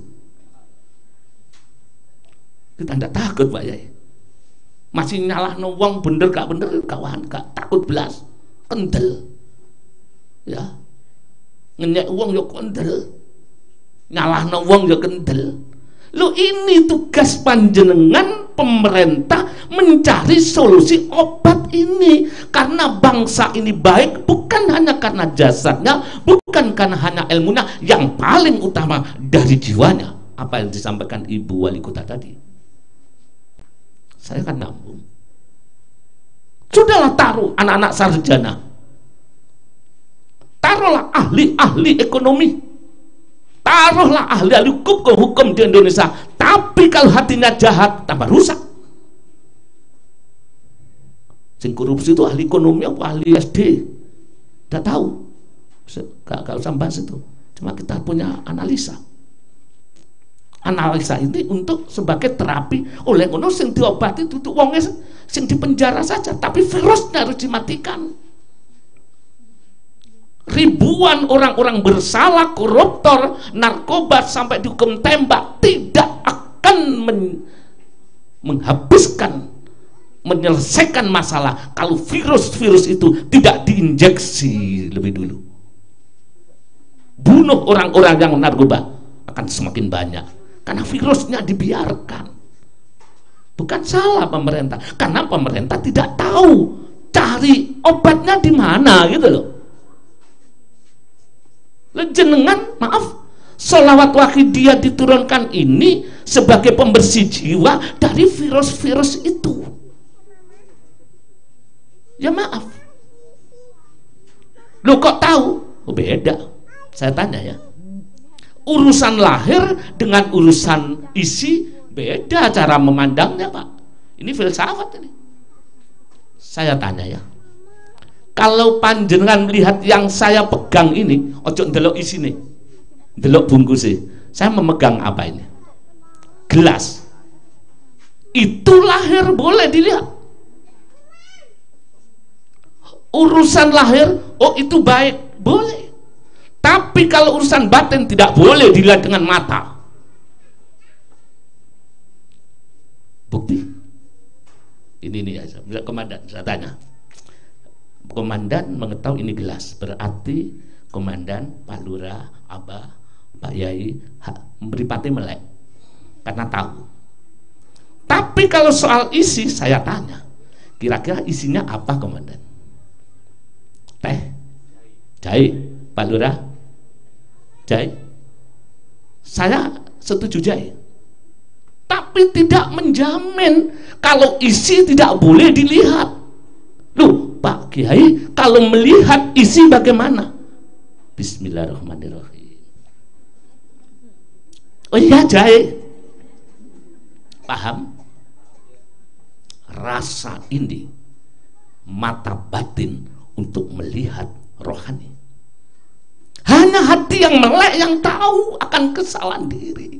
kita tidak takut Pak Yai, masih nyalah wong bener gak bener kawan, gak takut belas, kendel ya, ngenyek wong yo kendel, nyalah wong yo kendel. Lo ini tugas panjenengan pemerintah mencari solusi obat ini, karena bangsa ini baik bukan hanya karena jasadnya, bukan karena hanya ilmunya, yang paling utama dari jiwanya. Apa yang disampaikan Ibu Wali Kota tadi, saya kan nyambung. Sudahlah taruh anak-anak sarjana, taruhlah ahli-ahli ekonomi, taruhlah ahli-ahli hukum di Indonesia, tapi kalau hatinya jahat tambah rusak. Sing korupsi itu ahli ekonomi apa ahli SD? Tidak tahu, gak usah bahas itu. Cuma kita punya analisa. Analisa ini untuk sebagai terapi. Oleh ngono sing diobati itu wongnya sing dipenjara saja, tapi virusnya harus dimatikan. Ribuan orang-orang bersalah, koruptor, narkoba sampai dihukum tembak tidak akan menghabiskan, menyelesaikan masalah kalau virus-virus itu tidak diinjeksi lebih dulu. Bunuh orang-orang yang narkoba akan semakin banyak karena virusnya dibiarkan. Bukan salah pemerintah, karena pemerintah tidak tahu cari obatnya di mana gitu loh. Jenengan maaf, sholawat wahidiyah diturunkan ini sebagai pembersih jiwa dari virus-virus itu. Ya maaf, lo kok tahu? Oh beda. Saya tanya ya, urusan lahir dengan urusan isi beda cara memandangnya Pak. Ini filsafat ini. Saya tanya ya, kalau panjenengan melihat yang saya pegang ini, ojo ndelok isine, ndelok bungkusnya. Saya memegang apa ini? Gelas. Itu lahir boleh dilihat. Urusan lahir, oh itu baik, boleh. Tapi kalau urusan batin tidak boleh dilihat dengan mata. Bukti. Ini ya, komandan, saya tanya. Komandan mengetahui ini gelas, berarti Komandan, Pak Lurah, Abah, Pak Yai mripate melek karena tahu. Tapi kalau soal isi saya tanya, kira-kira isinya apa Komandan? Teh, jahe, Pak Lurah, jahe. Saya setuju jahe. Tapi tidak menjamin kalau isi tidak boleh dilihat. Loh, Pak Kiai, kalau melihat isi bagaimana? Bismillahirrahmanirrahim. Oh iya, jahe. Paham? Rasa ini mata batin untuk melihat rohani. Hanya hati yang melek yang tahu akan kesalahan diri.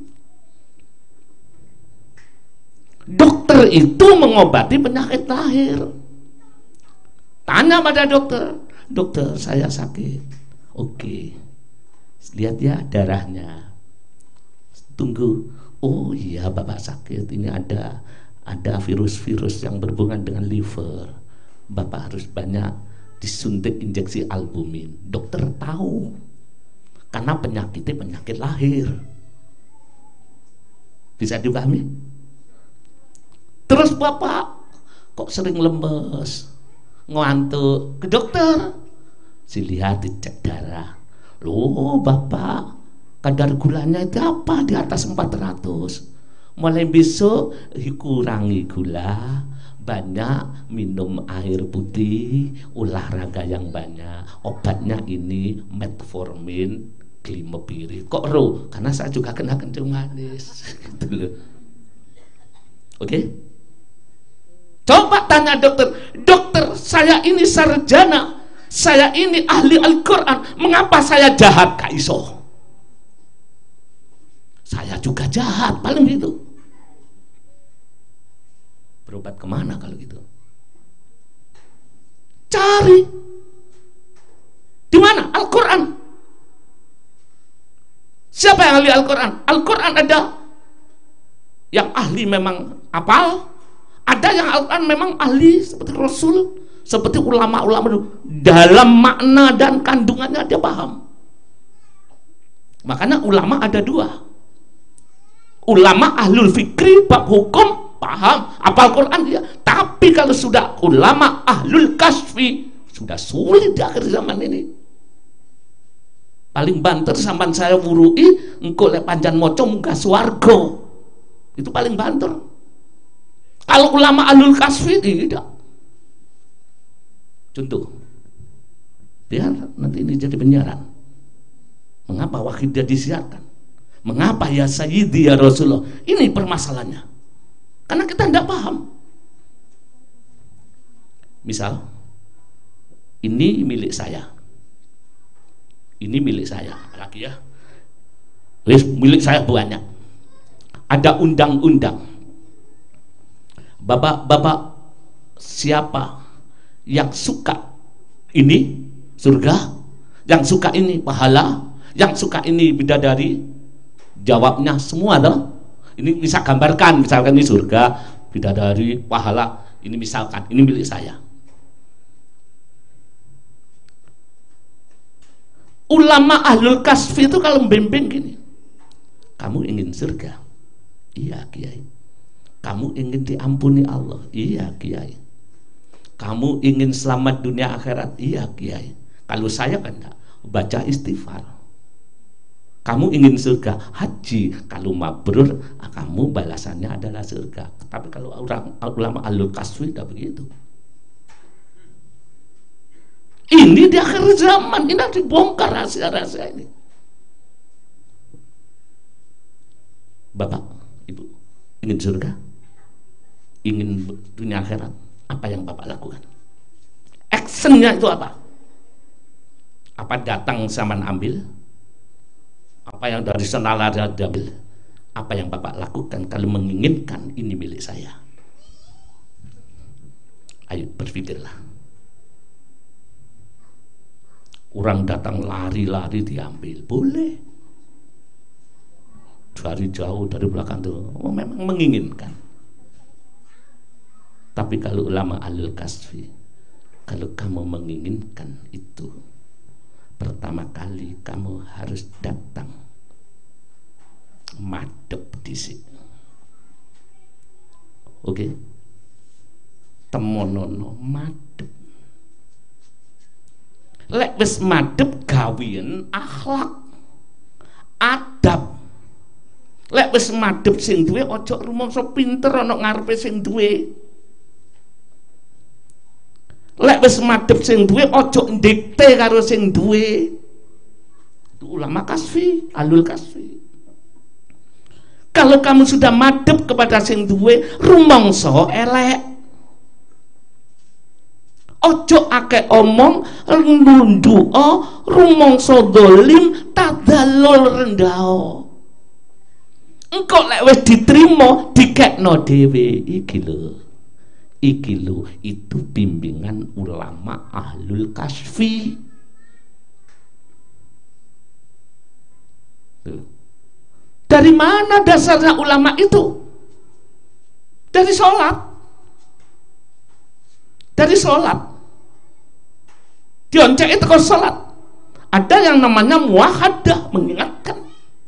Dokter itu mengobati penyakit lahir. Tanya pada dokter, dokter saya sakit. Oke, lihat ya darahnya. Tunggu. Oh iya bapak sakit. Ini ada virus-virus yang berhubungan dengan liver. Bapak harus banyak disuntik injeksi albumin. Dokter tahu, karena penyakitnya penyakit lahir. Bisa dipahami? Terus bapak kok sering lemes, ngantuk, ke dokter. Dilihat, dicek darah. Loh bapak, kadar gulanya itu apa? Di atas 400. Mulai besok kurangi gula, banyak minum air putih, olahraga yang banyak. Obatnya ini metformin, Glimepiride. Kok roh? Karena saya juga kena kencing manis. Gitu loh. Oke? Coba tanya dokter, dokter saya ini sarjana, saya ini ahli Al-Quran, mengapa saya jahat? Kak iso, saya juga jahat, paling gitu. Berobat kemana kalau gitu? Cari di mana? Al-Quran. Siapa yang ahli Al-Quran? Al-Quran ada yang ahli memang hafal, ada yang Al-Quran memang ahli seperti Rasul, seperti ulama-ulama dalam makna dan kandungannya dia paham. Makanya ulama ada dua. Ulama ahlul fikri bab hukum paham, apal Quran dia. Tapi kalau sudah ulama ahlul kasfi sudah sulit di akhir zaman ini. Paling banter sampan saya wurui engko lek panjan maca muga swarga. Itu paling banter. Kalau ulama ahlul kasfi tidak. Contoh, biar nanti ini jadi penyiaran. Mengapa wahidah disiarkan? Mengapa ya Sayyidi ya Rasulullah? Ini permasalahannya. Karena kita tidak paham. Misal, ini milik saya. Ini milik saya. Lagi ya. Milik saya banyak. Ada undang-undang. Bapak siapa yang suka ini surga, yang suka ini pahala, yang suka ini bidadari? Jawabnya semua dong. Ini bisa gambarkan, misalkan ini surga, bidadari, pahala. Ini misalkan, ini milik saya. Ulama ahlul kasfi itu kalau membimbing gini, kamu ingin surga? Iya Kiai. Kamu ingin diampuni Allah? Iya Kiai. Kamu ingin selamat dunia akhirat? Iya Kiai. Kalau saya kan enggak, baca istighfar. Kamu ingin surga? Haji. Kalau mabrur, kamu balasannya adalah surga. Tapi kalau ulama ahlul kasfi tidak begitu. Ini di akhir zaman, ini harus dibongkar rahasia-rahasia ini. Bapak, Ibu, ingin surga? Ingin dunia akhirat? Apa yang Bapak lakukan? Actionnya itu apa? Apa datang zaman ambil? Apa yang dari sana diambil? Apa yang Bapak lakukan kalau menginginkan ini milik saya? Ayo berpikirlah. Orang datang lari-lari diambil, boleh. Dari jauh, dari belakang tuh, memang menginginkan. Tapi kalau ulama ahlul kasfi, kalau kamu menginginkan itu, pertama kali kamu harus datang madep dhisik. Oke. Temonono madep. Lek wis madep gawean akhlak, adab. Lek wis madhep sing duwe aja rumangsa pinter ana ngarepe sing duwe. Lek wis madhep sing duwe aja ndikte karo sing duwe. Itu ulama kasfi, alul kasfi. Kalau kamu sudah madhep kepada sing duwe, rumangsa elek. Ojo akeh omong, nundhuka, rumangsa dolim, tadallul rendao. Engkau lek wis diterima dikekno dhewe iki lho itu bimbingan ulama ahlul kasfi. Dari mana dasarnya ulama itu? Dari sholat. Dari sholat. Dioncek itu kok sholat. Ada yang namanya muahadah, mengingatkan.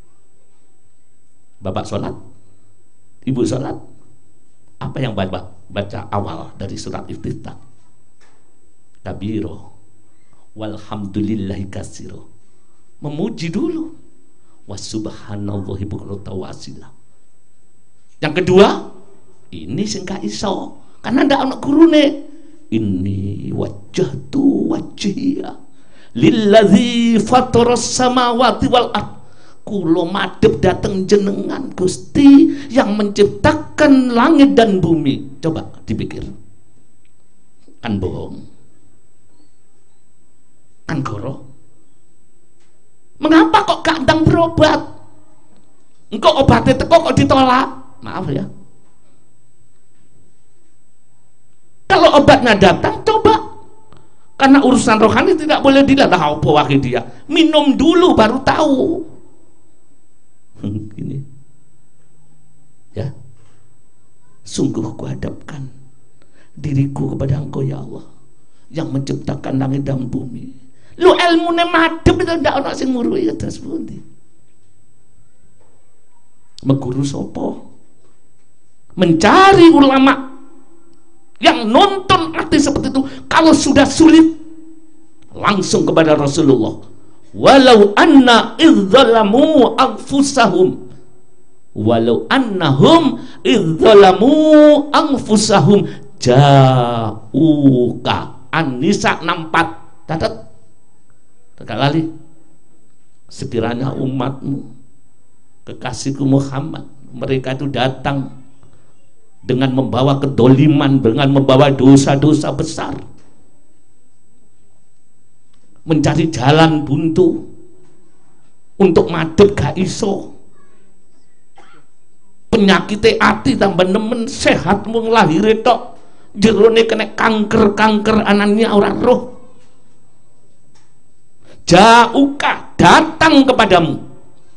Bapak sholat, ibu sholat, apa yang baca awal dari surat Iftitah? Kabiro, walhamdulillahi kasiro, memuji dulu, wasubhanallahi bukratan wa asila. Yang kedua, ini sing gak iso, karena ndak ana gurune. Inni wajjahtu wajhiya lilladzi fataras samawati wal ardh. Kulo madhep dateng jenengan Gusti yang menciptakan langit dan bumi. Coba dipikir, kan bohong, kan goro. Mengapa kok gak ndang berobat? Engkau obatnya teko kok ditolak? Maaf ya. Kalau obatnya datang, coba. Karena urusan rohani tidak boleh dilihat. Apa wae dia? Minum dulu baru tahu. Gini. Ya. Sungguh kuhadapkan diriku kepada Engkau ya Allah yang menciptakan langit dan bumi. Lu ilmune madhep itu ndak ana sing nguruhi terus pundi. Meguru sapa? Mencari ulama yang nonton arti seperti itu. Kalau sudah sulit, langsung kepada Rasulullah. Walau anna idzalamu anfusahum, walau annahum idzalamu anfusahum ja'uka. An-Nisa 64. Catat. Tegak lali. Sekiranya umatmu, kekasihku Muhammad, mereka itu datang dengan membawa kedoliman, dengan membawa dosa-dosa besar, mencari jalan buntu untuk madhep gak iso, penyakit hati tambah nemen, sehat mung lahir tok, jerone kena kanker anannya orang roh. Ja'uka, datang kepadamu.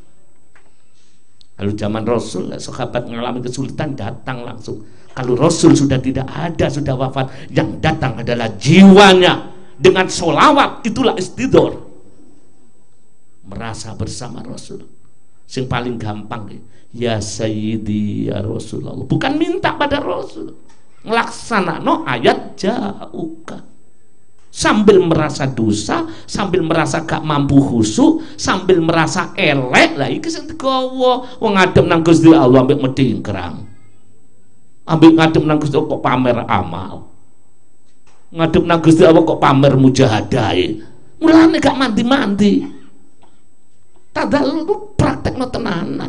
Kalau zaman Rasul, sahabat mengalami kesulitan datang langsung. Kalau Rasul sudah tidak ada, sudah wafat, yang datang adalah jiwanya. Dengan sholawat, itulah istidor. Merasa bersama Rasul. Yang paling gampang, ya Sayyidi ya Rasulullah. Bukan minta pada Rasul, ngelaksana ayat ja'uka. Sambil merasa dosa, sambil merasa gak mampu khusyuk, sambil merasa elek. Lah iki sing digawa wong ngadep nang Gusti Allah ambek medingkrang. Ambek ngadep nang Gusti Allah kok pamer amal. Ngadep nang Gusti Allah kok pamer mujahadahe. Mulane gak mandi-mandi. Tadal itu praktekno tenanan.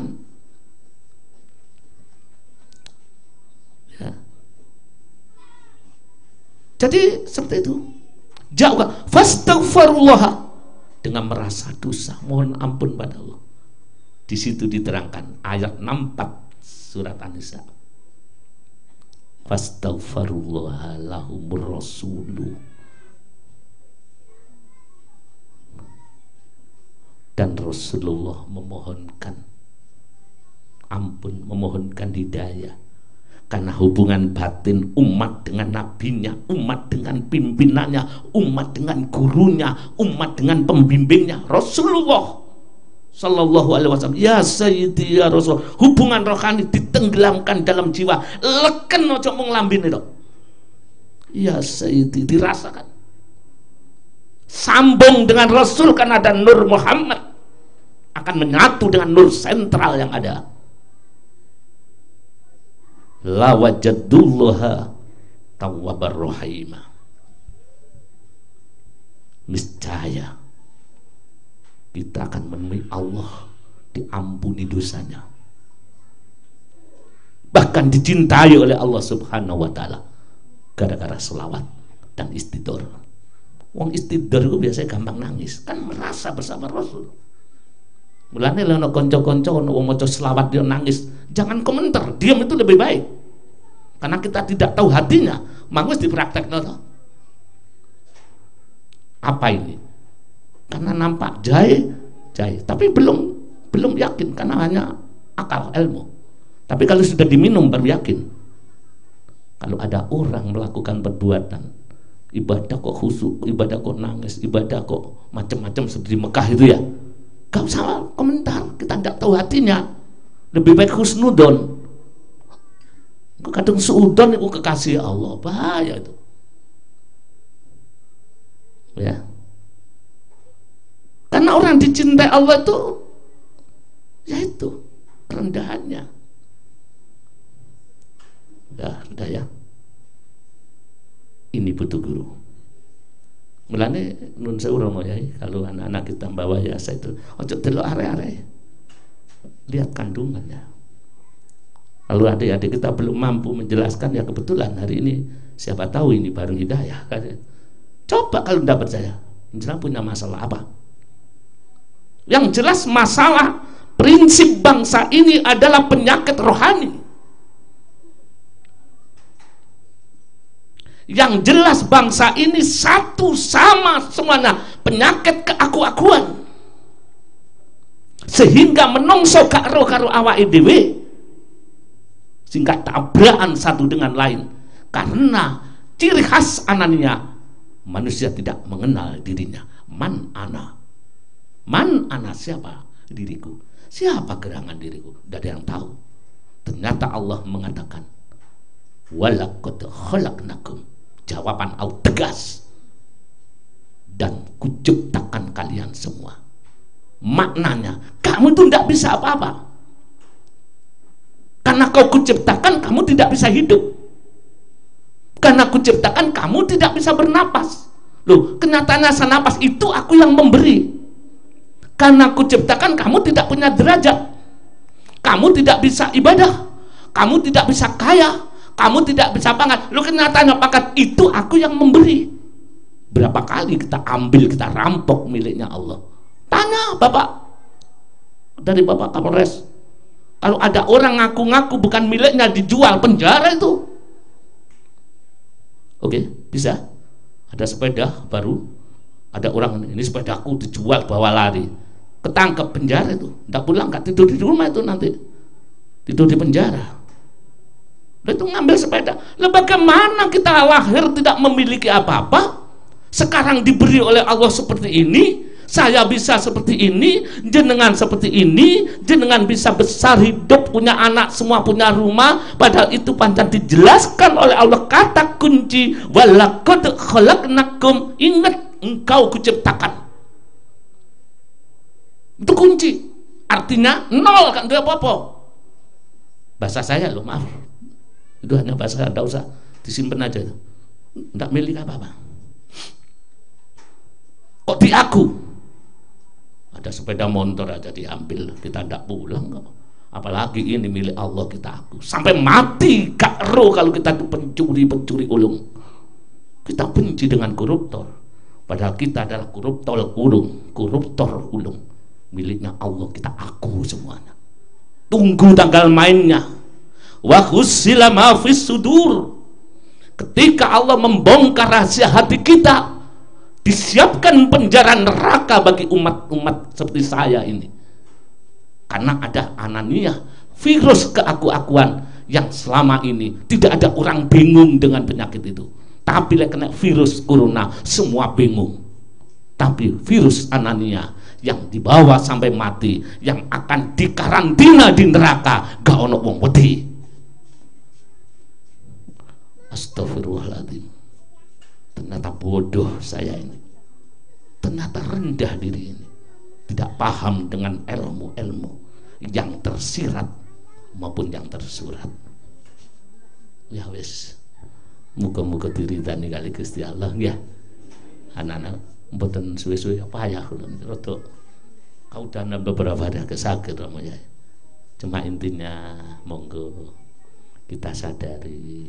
Ya. Jadi seperti itu. Jauh, fastaghfirullah, dengan merasa dosa, mohon ampun pada Allah. Di situ diterangkan ayat 64 surat An-Nisa. Fastaghfirullah lahumur rasulu. Dan Rasulullah memohonkan ampun, memohonkan hidayah Karena hubungan batin umat dengan nabinya, umat dengan pimpinannya, umat dengan gurunya, umat dengan pembimbingnya Rasulullah Sallallahu Alaihi Wasallam. Ya Sayyidi ya Rasul, hubungan rohani ditenggelamkan dalam jiwa, leken ojo mung lambene tok. Ya Sayyidi, dirasakan, sambung dengan Rasul karena ada Nur Muhammad akan menyatu dengan nur sentral yang ada. La wajadullaha tawwabar rahima. Niscaya kita akan menemui Allah, diampuni dosanya, bahkan dicintai oleh Allah Subhanahu wa taala gara-gara selawat dan istighfar. Wong istighfar itu biasanya gampang nangis, kan merasa bersama Rasul. Mulane lha ana kanca-kanca ana wong maca selawat dia nangis, jangan komentar, diam itu lebih baik. Karena kita tidak tahu hatinya, mangkus dipraktekno to. Apa ini? Karena nampak jahe, tapi belum yakin karena hanya akal ilmu. Tapi kalau sudah diminum baru yakin. Kalau ada orang melakukan perbuatan ibadah kok khusyuk, ibadah kok nangis, ibadah kok macam-macam seperti Mekah itu ya, gak usah komentar, kita tidak tahu hatinya. Lebih baik husnudon. Kadang suudon itu kekasih Allah, bahaya itu. Ya. Karena orang dicintai Allah itu, yaitu kerendahannya. Udah ya. Ini butuh guru. Mulane nun sewu Romo ya, kalau anak-anak kita bawa yasa itu, ojo delok are-are. Lihat kandungannya. Lalu adik-adik kita belum mampu menjelaskan, ya kebetulan hari ini siapa tahu ini baru hidayah. Coba kalau tidak percaya, jelas punya masalah apa? Yang jelas masalah prinsip bangsa ini adalah penyakit rohani. Yang jelas bangsa ini satu sama semuanya, penyakit keaku-akuan. Sehingga menungso gak ro karo awake dhewe, sehingga tabrakan satu dengan lain. Karena ciri khas anania, manusia tidak mengenal dirinya. Man ana siapa diriku, siapa gerangan diriku, tidak ada yang tahu. Ternyata Allah mengatakan walaqad khalaqnakum, jawaban Allah tegas, dan kuciptakan kalian semua. Maknanya kamu itu tidak bisa apa-apa. Karena kau kuciptakan, kamu tidak bisa hidup. Karena kuciptakan, kamu tidak bisa bernapas. Loh, kenyataannya senapas itu aku yang memberi. Karena kuciptakan, kamu tidak punya derajat. Kamu tidak bisa ibadah. Kamu tidak bisa kaya. Kamu tidak bisa pangkat. Loh, kenyataannya pangkat itu aku yang memberi. Berapa kali kita ambil, kita rampok miliknya Allah. Tanya Bapak, dari Bapak Kapolres, kalau ada orang ngaku-ngaku bukan miliknya dijual, penjara itu. Oke, bisa. Ada sepeda baru, ada orang ini sepedaku dijual, bawa lari, ketangkep, penjara itu. Tidak pulang, nggak tidur di rumah itu, nanti tidur di penjara. Itu ngambil sepeda. Lah bagaimana kita lahir tidak memiliki apa-apa, sekarang diberi oleh Allah seperti ini. Saya bisa seperti ini, jenengan seperti ini, jenengan bisa besar hidup, punya anak, semua punya rumah. Padahal itu pancen dijelaskan oleh Allah, kata kunci walaqad khalaqnakum, ingat engkau kuciptakan. Itu kunci, artinya nol, kan tidak apa-apa. Bahasa saya loh, maaf, itu hanya bahasa saya, tidak usah disimpan aja, tidak milik apa-apa. Kok di aku ada sepeda motor aja diambil, kita tidak pulang kok. Apalagi ini milik Allah, kita aku sampai mati gak ero kalau kita itu pencuri ulung. Kita benci dengan koruptor, padahal kita adalah koruptor ulung, miliknya Allah, kita aku semuanya. Tunggu tanggal mainnya. Wa khusila ma fis sudur. Ketika Allah membongkar rahasia hati kita, disiapkan penjara neraka bagi umat-umat seperti saya ini. Karena ada anania, virus keaku-akuan yang selama ini tidak ada orang bingung dengan penyakit itu. Tapi lek kena virus corona semua bingung. Tapi virus Anania yang dibawa sampai mati, yang akan dikarantina di neraka, gak ono wong wedi. Astagfirullahaladzim. Ternyata bodoh saya ini, ternyata rendah diri ini, tidak paham dengan ilmu-ilmu yang tersirat maupun yang tersurat. Ya wis, muga-muga diridani kali Gusti Allah ya. Anak-anak mboten suwe-suwe payah kula rada kaudanan beberapa hari agak sakit namanya. Cuma intinya monggo kita sadari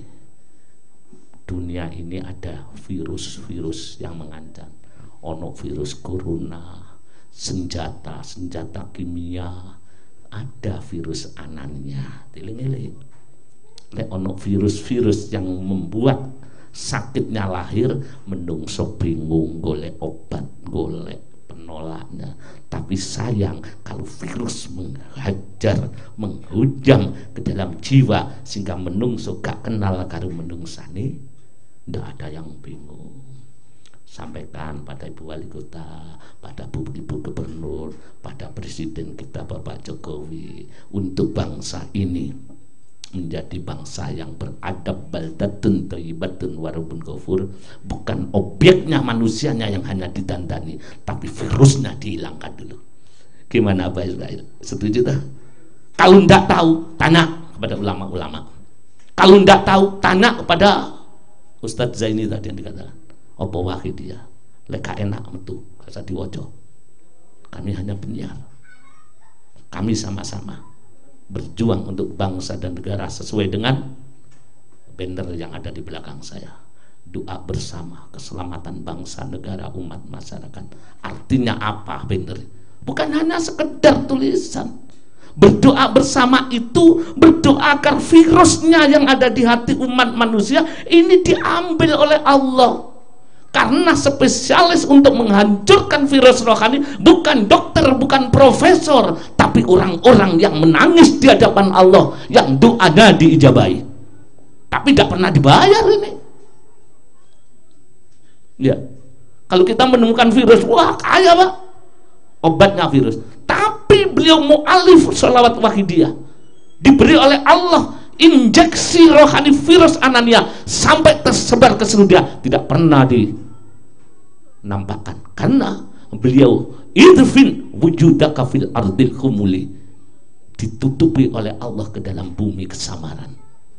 dunia ini ada virus-virus yang mengancam. Ono virus corona, senjata kimia, ada virus Anania. Tiling-iling. Lek ono virus-virus yang membuat sakitnya lahir, menungso bingung golek obat, golek penolaknya. Tapi sayang kalau virus menghajar, menghujam ke dalam jiwa sehingga menungso gak kenal karo menungsane, ndak ada yang bingung. Sampaikan pada Ibu Wali Kota, pada Ibu Gubernur, pada Presiden kita Bapak Jokowi, untuk bangsa ini menjadi bangsa yang beradab, baldatun thayyibatun warabun ghafur. Bukan objeknya manusianya yang hanya ditandani, tapi virusnya dihilangkan dulu. Gimana Pak Israel? Setuju tak? Kalau tidak tahu, tanya kepada ulama-ulama. Kalau tidak tahu, tanya kepada Ustadz Zaini tadi yang dikatakan. Apa Wahidiyah? Leka enak metu kasa diwojo. Kami hanya penyiar. Kami sama-sama berjuang untuk bangsa dan negara sesuai dengan banner yang ada di belakang saya. Doa bersama keselamatan bangsa, negara, umat, masyarakat. Artinya apa banner? Bukan hanya sekedar tulisan. Berdoa bersama itu berdoa agar virusnya yang ada di hati umat manusia ini diambil oleh Allah. Karena spesialis untuk menghancurkan virus rohani bukan dokter, bukan profesor, tapi orang-orang yang menangis di hadapan Allah, yang doanya diijabahi, tapi tidak pernah dibayar ini. Ya, kalau kita menemukan virus, wah kaya Pak, obatnya virus. Tapi beliau mu'alif sholawat Wahidiyah, diberi oleh Allah injeksi rohani virus Anania sampai tersebar ke seluruh dunia, tidak pernah dinampakkan karena beliau idfin wujudaka fil ardil khumuli, ditutupi oleh Allah ke dalam bumi kesamaran.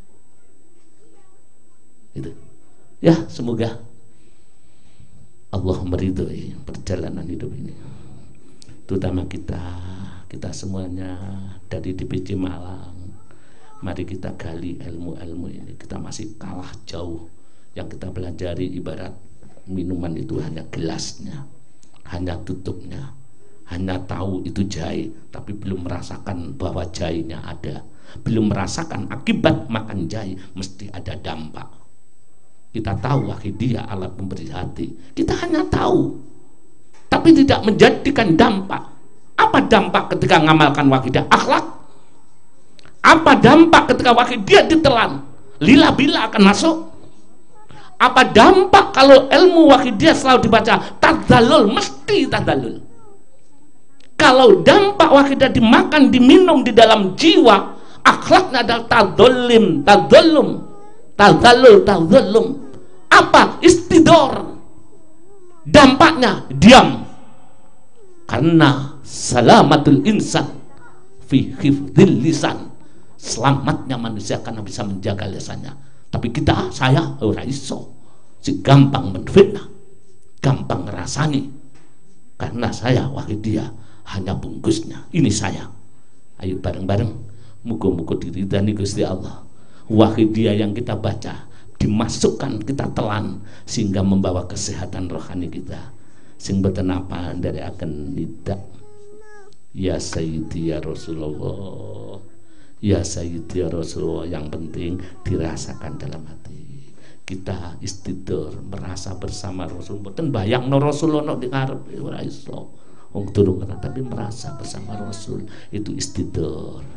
Itu ya, semoga Allah meridhoi perjalanan hidup ini, terutama kita semuanya dari DPC Malang. Mari kita gali ilmu-ilmu ini. Kita masih kalah jauh. Yang kita pelajari ibarat minuman itu hanya gelasnya, hanya tutupnya, hanya tahu itu jahe, tapi belum merasakan bahwa jahenya ada, belum merasakan akibat makan jahe mesti ada dampak. Kita tahu Wahidiyah alat pemberi hati, kita hanya tahu, tapi tidak menjadikan dampak. Apa dampak ketika mengamalkan Wahidiyah? Akhlak. Apa dampak ketika Wahidiyah ditelan? Lila bila akan masuk. Apa dampak kalau ilmu Wahidiyah selalu dibaca? Tadzalul, mesti tadzalul. Kalau dampak Wahidiyah dimakan, diminum di dalam jiwa, akhlaknya adalah tadzallim, tadzallum, tadzalul, tadzallum. Apa? Istidor. Dampaknya diam. Karena salamatul insan fi hifdzil lisan, selamatnya manusia karena bisa menjaga lisannya. Tapi saya ora iso, si gampang menfitnah, gampang ngerasani. Karena saya Wahidiyah hanya bungkusnya, ini saya. Ayo bareng-bareng, muga-muga diridani Gusti Allah. Wahidiyah yang kita baca dimasukkan, kita telan, sehingga membawa kesehatan rohani kita. Sing boten apa dari akan tidak. Ya Sayyidi ya Rasulullah, ya Sayyidi ya Rasulullah, yang penting dirasakan dalam hati. Kita istidur, merasa bersama Rasul. Boten bayangno Rasulullah di ngarep ora iso. Wong durung kenal, tapi merasa bersama Rasul itu istidur.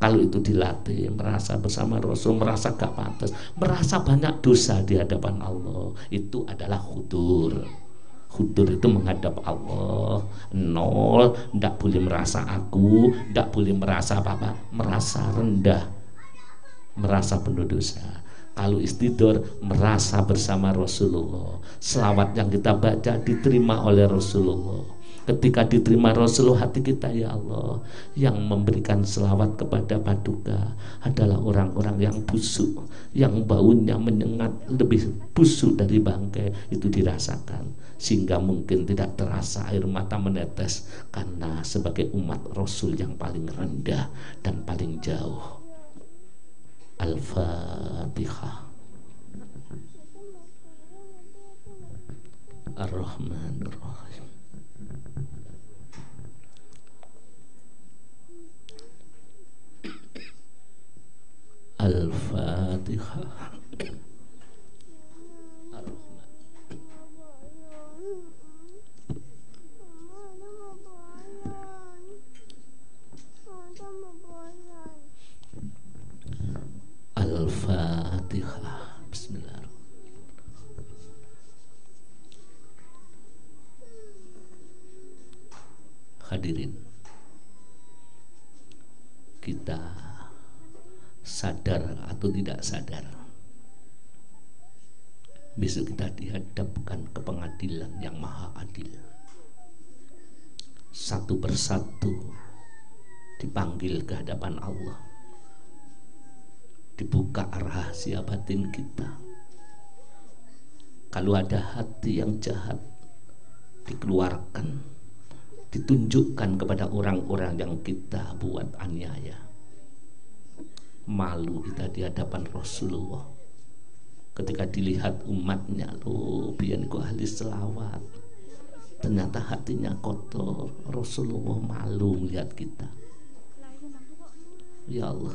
Kalau itu dilatih, merasa bersama Rasul, merasa gak pantas, merasa banyak dosa di hadapan Allah, itu adalah khudur. Khudur itu menghadap Allah, nol, tidak boleh merasa aku, tidak boleh merasa apa-apa, merasa rendah, merasa penuh dosa. Kalau istidur, merasa bersama Rasulullah, selawat yang kita baca diterima oleh Rasulullah. Ketika diterima Rasulullah, hati kita, ya Allah, yang memberikan selawat kepada Paduka adalah orang-orang yang busuk, yang baunya menyengat, lebih busuk dari bangkai. Itu dirasakan, sehingga mungkin tidak terasa air mata menetes, karena sebagai umat Rasul yang paling rendah dan paling jauh. Al-Fatihah. Ar-Rahmanir-Rahim. Al-Fatihah. Al-Fatihah. Bismillah. Hadirin, kita sadar atau tidak sadar, besok kita dihadapkan ke pengadilan yang maha adil. Satu persatu dipanggil ke hadapan Allah, dibuka rahasia batin kita. Kalau ada hati yang jahat, dikeluarkan, ditunjukkan kepada orang-orang yang kita buat aniaya. Malu kita di hadapan Rasulullah ketika dilihat umatnya, loh biyen ku ahli selawat, ternyata hatinya kotor. Rasulullah malu melihat kita. Ya Allah,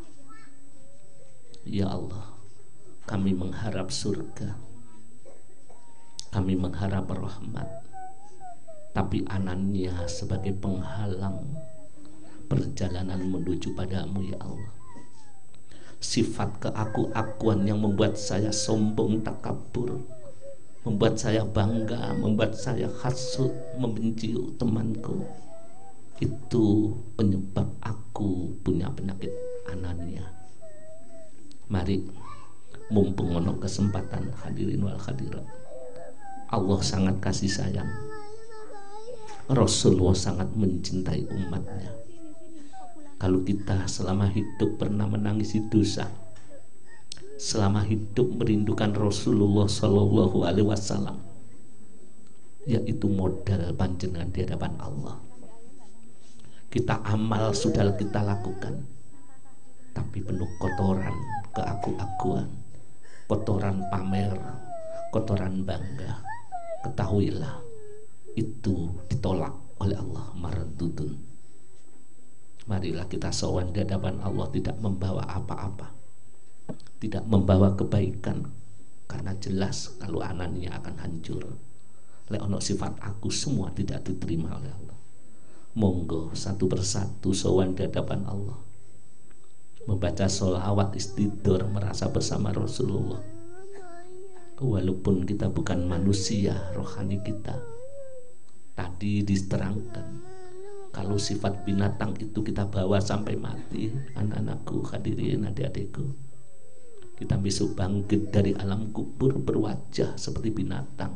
ya Allah, kami mengharap surga, kami mengharap rahmat, tapi Anania sebagai penghalang perjalanan menuju padamu, ya Allah. Sifat keaku-akuan yang membuat saya sombong, takabur, membuat saya bangga, membuat saya hasud, membenci temanku, itu penyebab aku punya penyakit Anania. Mari, mumpung ono kesempatan, hadirin wal hadirat, Allah sangat kasih sayang, Rasulullah sangat mencintai umatnya. Kalau kita selama hidup pernah menangisi dosa, selama hidup merindukan Rasulullah Sallallahu Alaihi Wasallam, yaitu modal panjenengan di hadapan Allah. Kita amal sudah kita lakukan, tapi penuh kotoran keaku-akuan, kotoran pamer, kotoran bangga. Ketahuilah, itu ditolak oleh Allah, mardudun. Marilah kita sowan di hadapan Allah, tidak membawa apa-apa, tidak membawa kebaikan, karena jelas kalau Anania akan hancur. Lek ono sifat aku, semua tidak diterima oleh Allah. Monggo satu persatu sowan di hadapan Allah, membaca sholawat istighfar, merasa bersama Rasulullah. Walaupun kita bukan manusia, rohani kita tadi diterangkan, kalau sifat binatang itu kita bawa sampai mati, anak-anakku, hadirin, adik-adikku, kita besok bangkit dari alam kubur berwajah seperti binatang.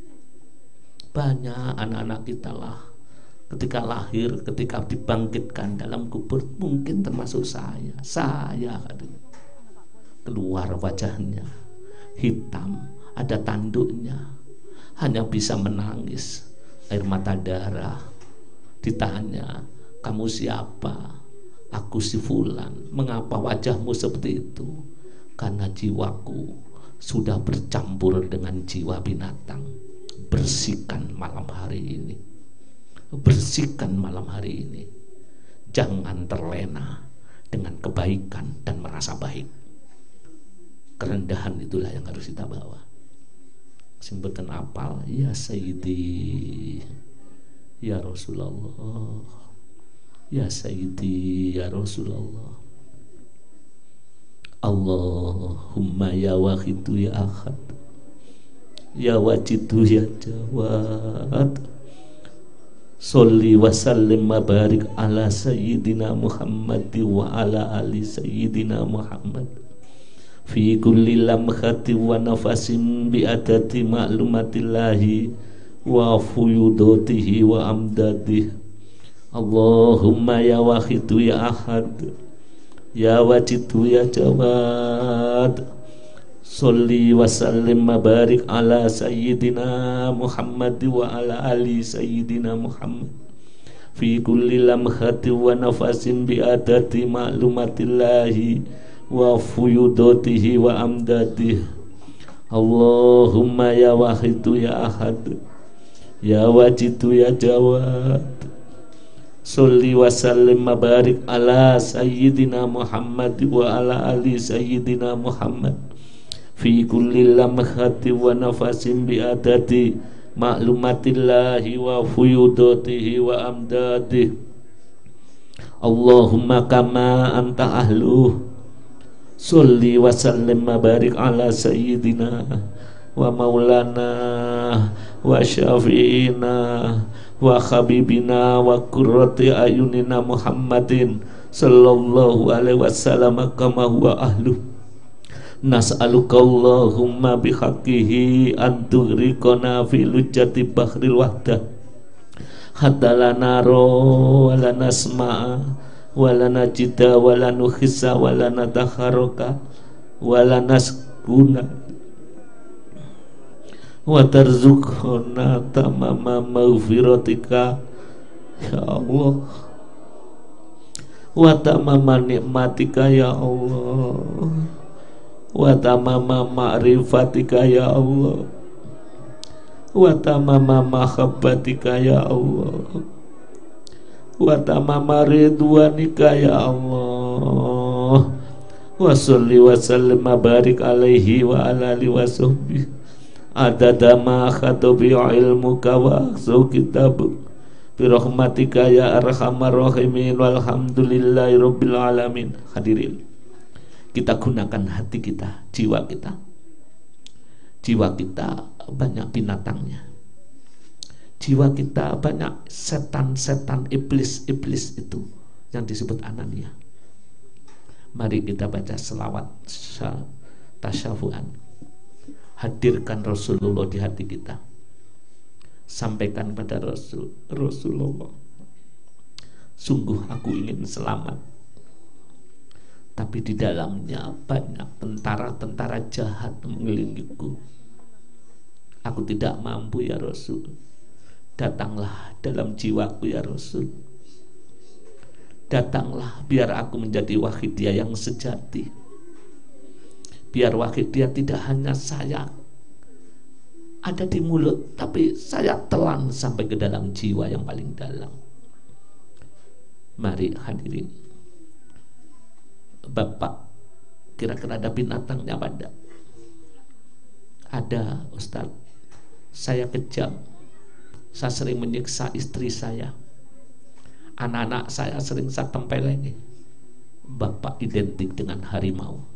Banyak anak-anak kita lah, ketika lahir, ketika dibangkitkan dalam kubur, mungkin termasuk saya hadirin, keluar wajahnya hitam, ada tanduknya, hanya bisa menangis, air mata darah. Ditanya, kamu siapa? Aku si Fulan. Mengapa wajahmu seperti itu? Karena jiwaku sudah bercampur dengan jiwa binatang. Bersihkan malam hari ini, bersihkan malam hari ini. Jangan terlena dengan kebaikan dan merasa baik. Kerendahan itulah yang harus kita bawa. Simpulkan apal, ya Sayyidi, ya Rasulullah, ya Sayyidi, ya Rasulullah, Allahumma ya wahidu ya ahad ya wajidu ya jawad Sholli wa sallim wa barik ala sayyidina Muhammad wa ala ali sayyidina Muhammad fi kulli lamhati wa nafasin bi adati ma'lumatillahi wa fuyudatihi wa amdadihi Allahumma ya wahidu ya ahad ya wajidu ya jawad Sholli wa sallim wa barik ala sayyidina Muhammad wa ala ali sayyidina Muhammad fi kulli lamhati wa nafasin bi adati ma'lumatillahi wa fuyudatihi wa amdadihi Allahumma ya wahidu ya ahad ya wajidu ya jawad Sholli wa sallim wa barik ala sayyidina Muhammad wa ala ali sayyidina Muhammad fi kulli lamhati wa nafasin bi adati ma'lumatillahi wa fuyudatihi wa amdadihi Allahumma kama anta ahluh Sholli wa sallim wa barik ala sayyidina wa maulana wa syafi'ina wa habibina wa qurrati ayunina Muhammadin sallallahu alaihi wasallam kama huwa ahlu nas'aluka Allahumma bihaqqihi an tughriqana fi lujjati bahril wahdah hatta la nara wa la nasma'a wa la najida wa la nukhissa wa la natakharaka wa la naskuna wa tarzuqna tamama maghfiratika ya Allah wa tamama nikmatika ya Allah wa tamama ma'rifatika ya Allah wa tamama mahabbatika ya Allah wa tamama ridwanika ya Allah wa sholli wa sallim wa barik alaihi wa ala alihi wa sahbihi adada ma khatabi ilmuka wa aksu kitabuk birahmatika ya arhamar rahimin walhamdulillahi rabbil alamin. Hadirin, kita gunakan hati kita, jiwa kita. Jiwa kita banyak binatangnya, jiwa kita banyak setan-setan, iblis-iblis itu yang disebut Anania. Mari kita baca selawat tasyafu'an. Hadirkan Rasulullah di hati kita. Sampaikan pada Rasulullah, sungguh aku ingin selamat, tapi di dalamnya banyak tentara-tentara jahat mengelilingiku. Aku tidak mampu ya Rasul. Datanglah dalam jiwaku ya Rasul. Datanglah biar aku menjadi wahidiyah yang sejati. Biar wahidiyah tidak hanya saya ada di mulut, tapi saya telan sampai ke dalam jiwa yang paling dalam. Mari hadirin, Bapak kira-kira ada binatangnya pada? Ada Ustaz. Saya kejam, saya sering menyiksa istri saya, anak-anak saya sering saya tempelengi. Bapak identik dengan harimau.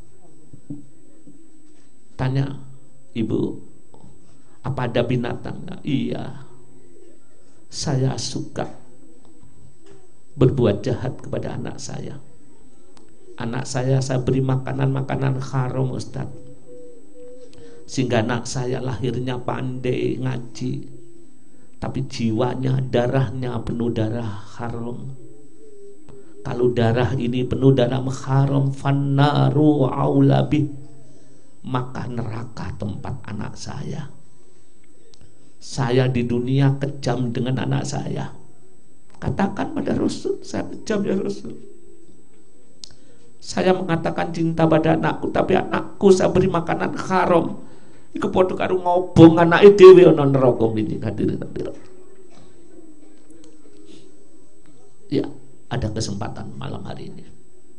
Tanya ibu, apa ada binatangnya? Iya, saya suka berbuat jahat kepada anak saya. Anak saya beri makanan-makanan haram Ustaz, sehingga anak saya lahirnya pandai ngaji, tapi jiwanya, darahnya penuh darah haram. Kalau darah ini penuh darah haram, fannaru aulabi, maka neraka tempat anak saya. Saya di dunia kejam dengan anak saya. Katakan pada Rasul, saya kejam ya Rasul. Saya mengatakan cinta pada anakku, tapi anakku saya beri makanan haram. Iku padha karo ngobong anake dhewe ana neraka ini. Hadirin. Ya, ada kesempatan malam hari ini.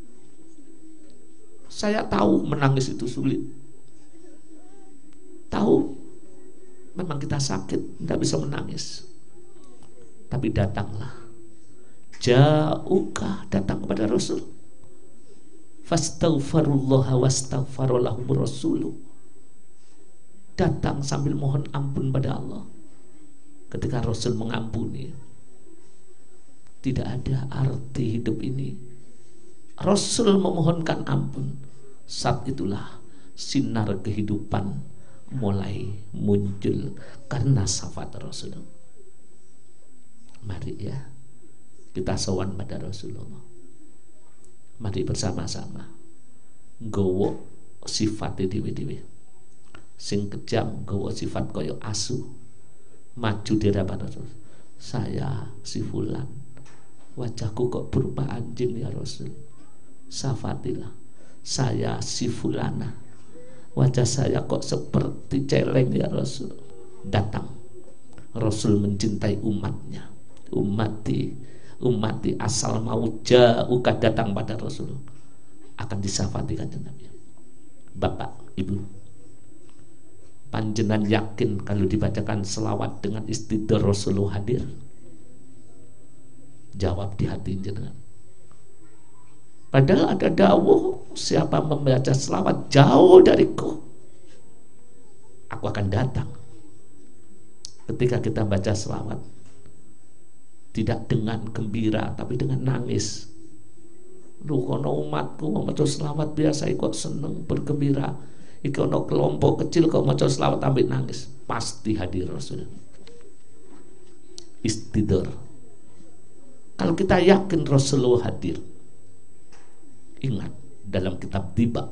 Saya tahu menangis itu sulit. Tahu memang kita sakit, tidak bisa menangis. Tapi datanglah, jauhkah datang kepada Rasul. fastaghfirullah wastaghfaralahum rasuluh. Datang sambil mohon ampun pada Allah. Ketika Rasul mengampuni, tidak ada arti hidup ini. Rasul memohonkan ampun, saat itulah sinar kehidupan mulai muncul karena syafaat Rasul. Mari ya, kita sowan pada Rasulullah. Mari bersama-sama nggawa sifat dhewe-dhewe. Sing kejam nggawa sifat kaya asu. Maju di hadapan Rasul. Saya si fulan, wajahku kok berupa anjing ya Rasul. Syafatilah. Saya si fulana, wajah saya kok seperti celeng ya Rasul. Datang Rasul mencintai umatnya. Umati asal mau jauh datang pada Rasul akan disafati kanjeng Nabi. Bapak, Ibu, panjenengan yakin kalau dibacakan selawat dengan istighfar Rasulullah hadir? Jawab di hati jenengan. Padahal ada dawuh, siapa membaca selawat jauh dariku, aku akan datang. Ketika kita baca selawat, tidak dengan gembira tapi dengan nangis. Lu kono umatku maca selawat biasa kok seneng bergembira. Iki ono kelompok kecil kok maca selawat ambil nangis. Pasti hadir Rasul. Istidor. Kalau kita yakin Rasulullah hadir, ingat dalam kitab Tiba,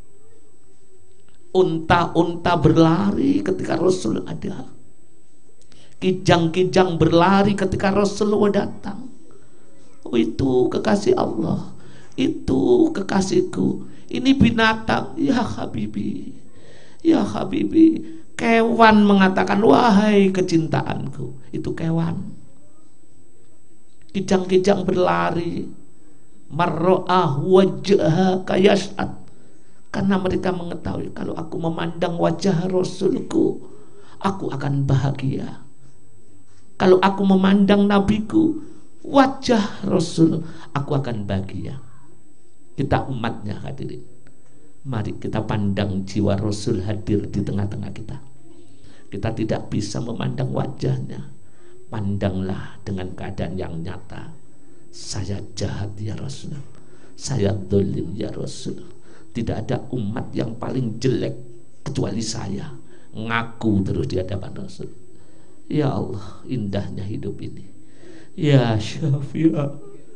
unta-unta berlari ketika Rasul ada. Kijang-kijang berlari ketika Rasulullah datang. Oh, itu kekasih Allah, itu kekasihku. Ini binatang, ya Habibi, ya Habibi. Kewan mengatakan wahai kecintaanku. Itu kewan. Kijang-kijang berlari, marro'ah wajah kayas'at, karena mereka mengetahui kalau aku memandang wajah Rasulku, aku akan bahagia. Kalau aku memandang nabiku, wajah Rasul, aku akan bahagia. Kita umatnya hadirin, mari kita pandang jiwa Rasul hadir di tengah-tengah kita. Kita tidak bisa memandang wajahnya. Pandanglah dengan keadaan yang nyata. Saya jahat ya Rasul, saya zalim ya Rasul. Tidak ada umat yang paling jelek kecuali saya. Ngaku terus di hadapan Rasul. Ya Allah, indahnya hidup ini. Ya Syafi'a,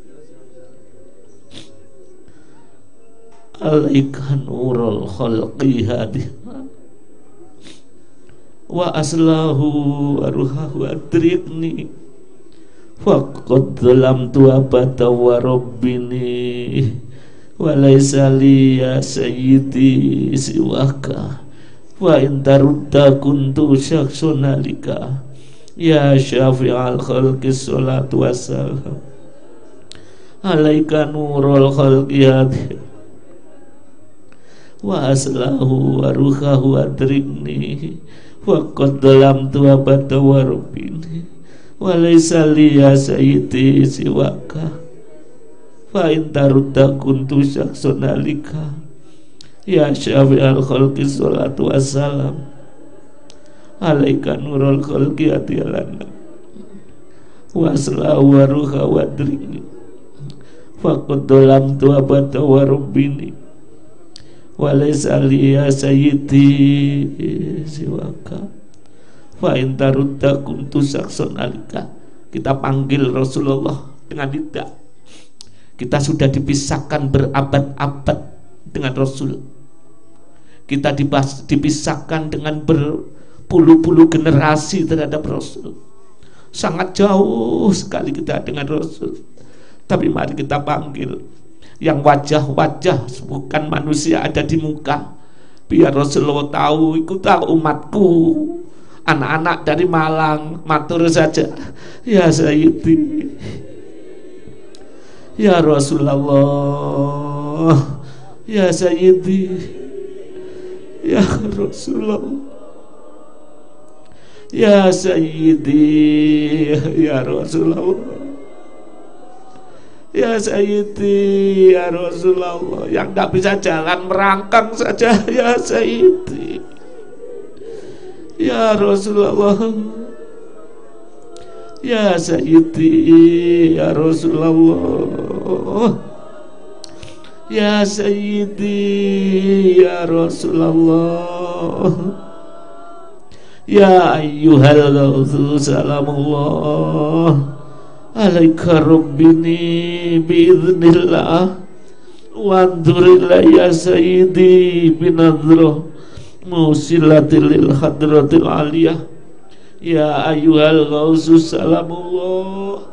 alaika nurul khalqi hadiha wa aslahu aruhahu adrikni faqad zalamtu abata wa rabbini wa laysa li ya sayyidi siwaka wa in tarudda kuntu syakhsunalika ya syafi'al khalqi salatu wassalam alaika nurul khalqi hadiha wa aslahu wa ruhahu adrikni wa qad dalamtu abada wa rabbini wa laysa li ya sayyidi siwaka fa in tarudda kuntu syakhsunalika ya syafi'al khalqi salatu wassalam alaika nurul khalqi atiyalana wa aslahu wa ruhahu adrikni wa qad dalamtu abada wa rabbini walaysa liya sayyidi siwaka fa in tarudda kuntu sakson alika. Kita panggil Rasulullah dengan lidah. Kita sudah dipisahkan berabad-abad dengan Rasul. Kita dipisahkan dengan berpuluh-puluh generasi terhadap Rasul. Sangat jauh sekali kita dengan Rasul. Tapi mari kita panggil yang wajah-wajah bukan manusia ada di muka, biar Rasulullah tahu, ikutlah umatku. Anak-anak dari Malang matur saja, ya Sayyidi, ya Rasulullah, ya Sayyidi, ya Rasulullah, ya Sayyidi, ya Rasulullah, Ya Sayyidi, ya Rasulullah. Yang nggak bisa jalan merangkang saja, ya Sayyidi, ya Rasulullah. Ya Sayyidi, ya Rasulullah. Ya Sayyidi, ya Rasulullah. Ya ayyuhal ghawthu salamullah alaika rabbini biiznillah wandurillah ya Sayyidi binadroh musilatil lil hadratil aliyah. Ya ayyuhal ghawthu salamullah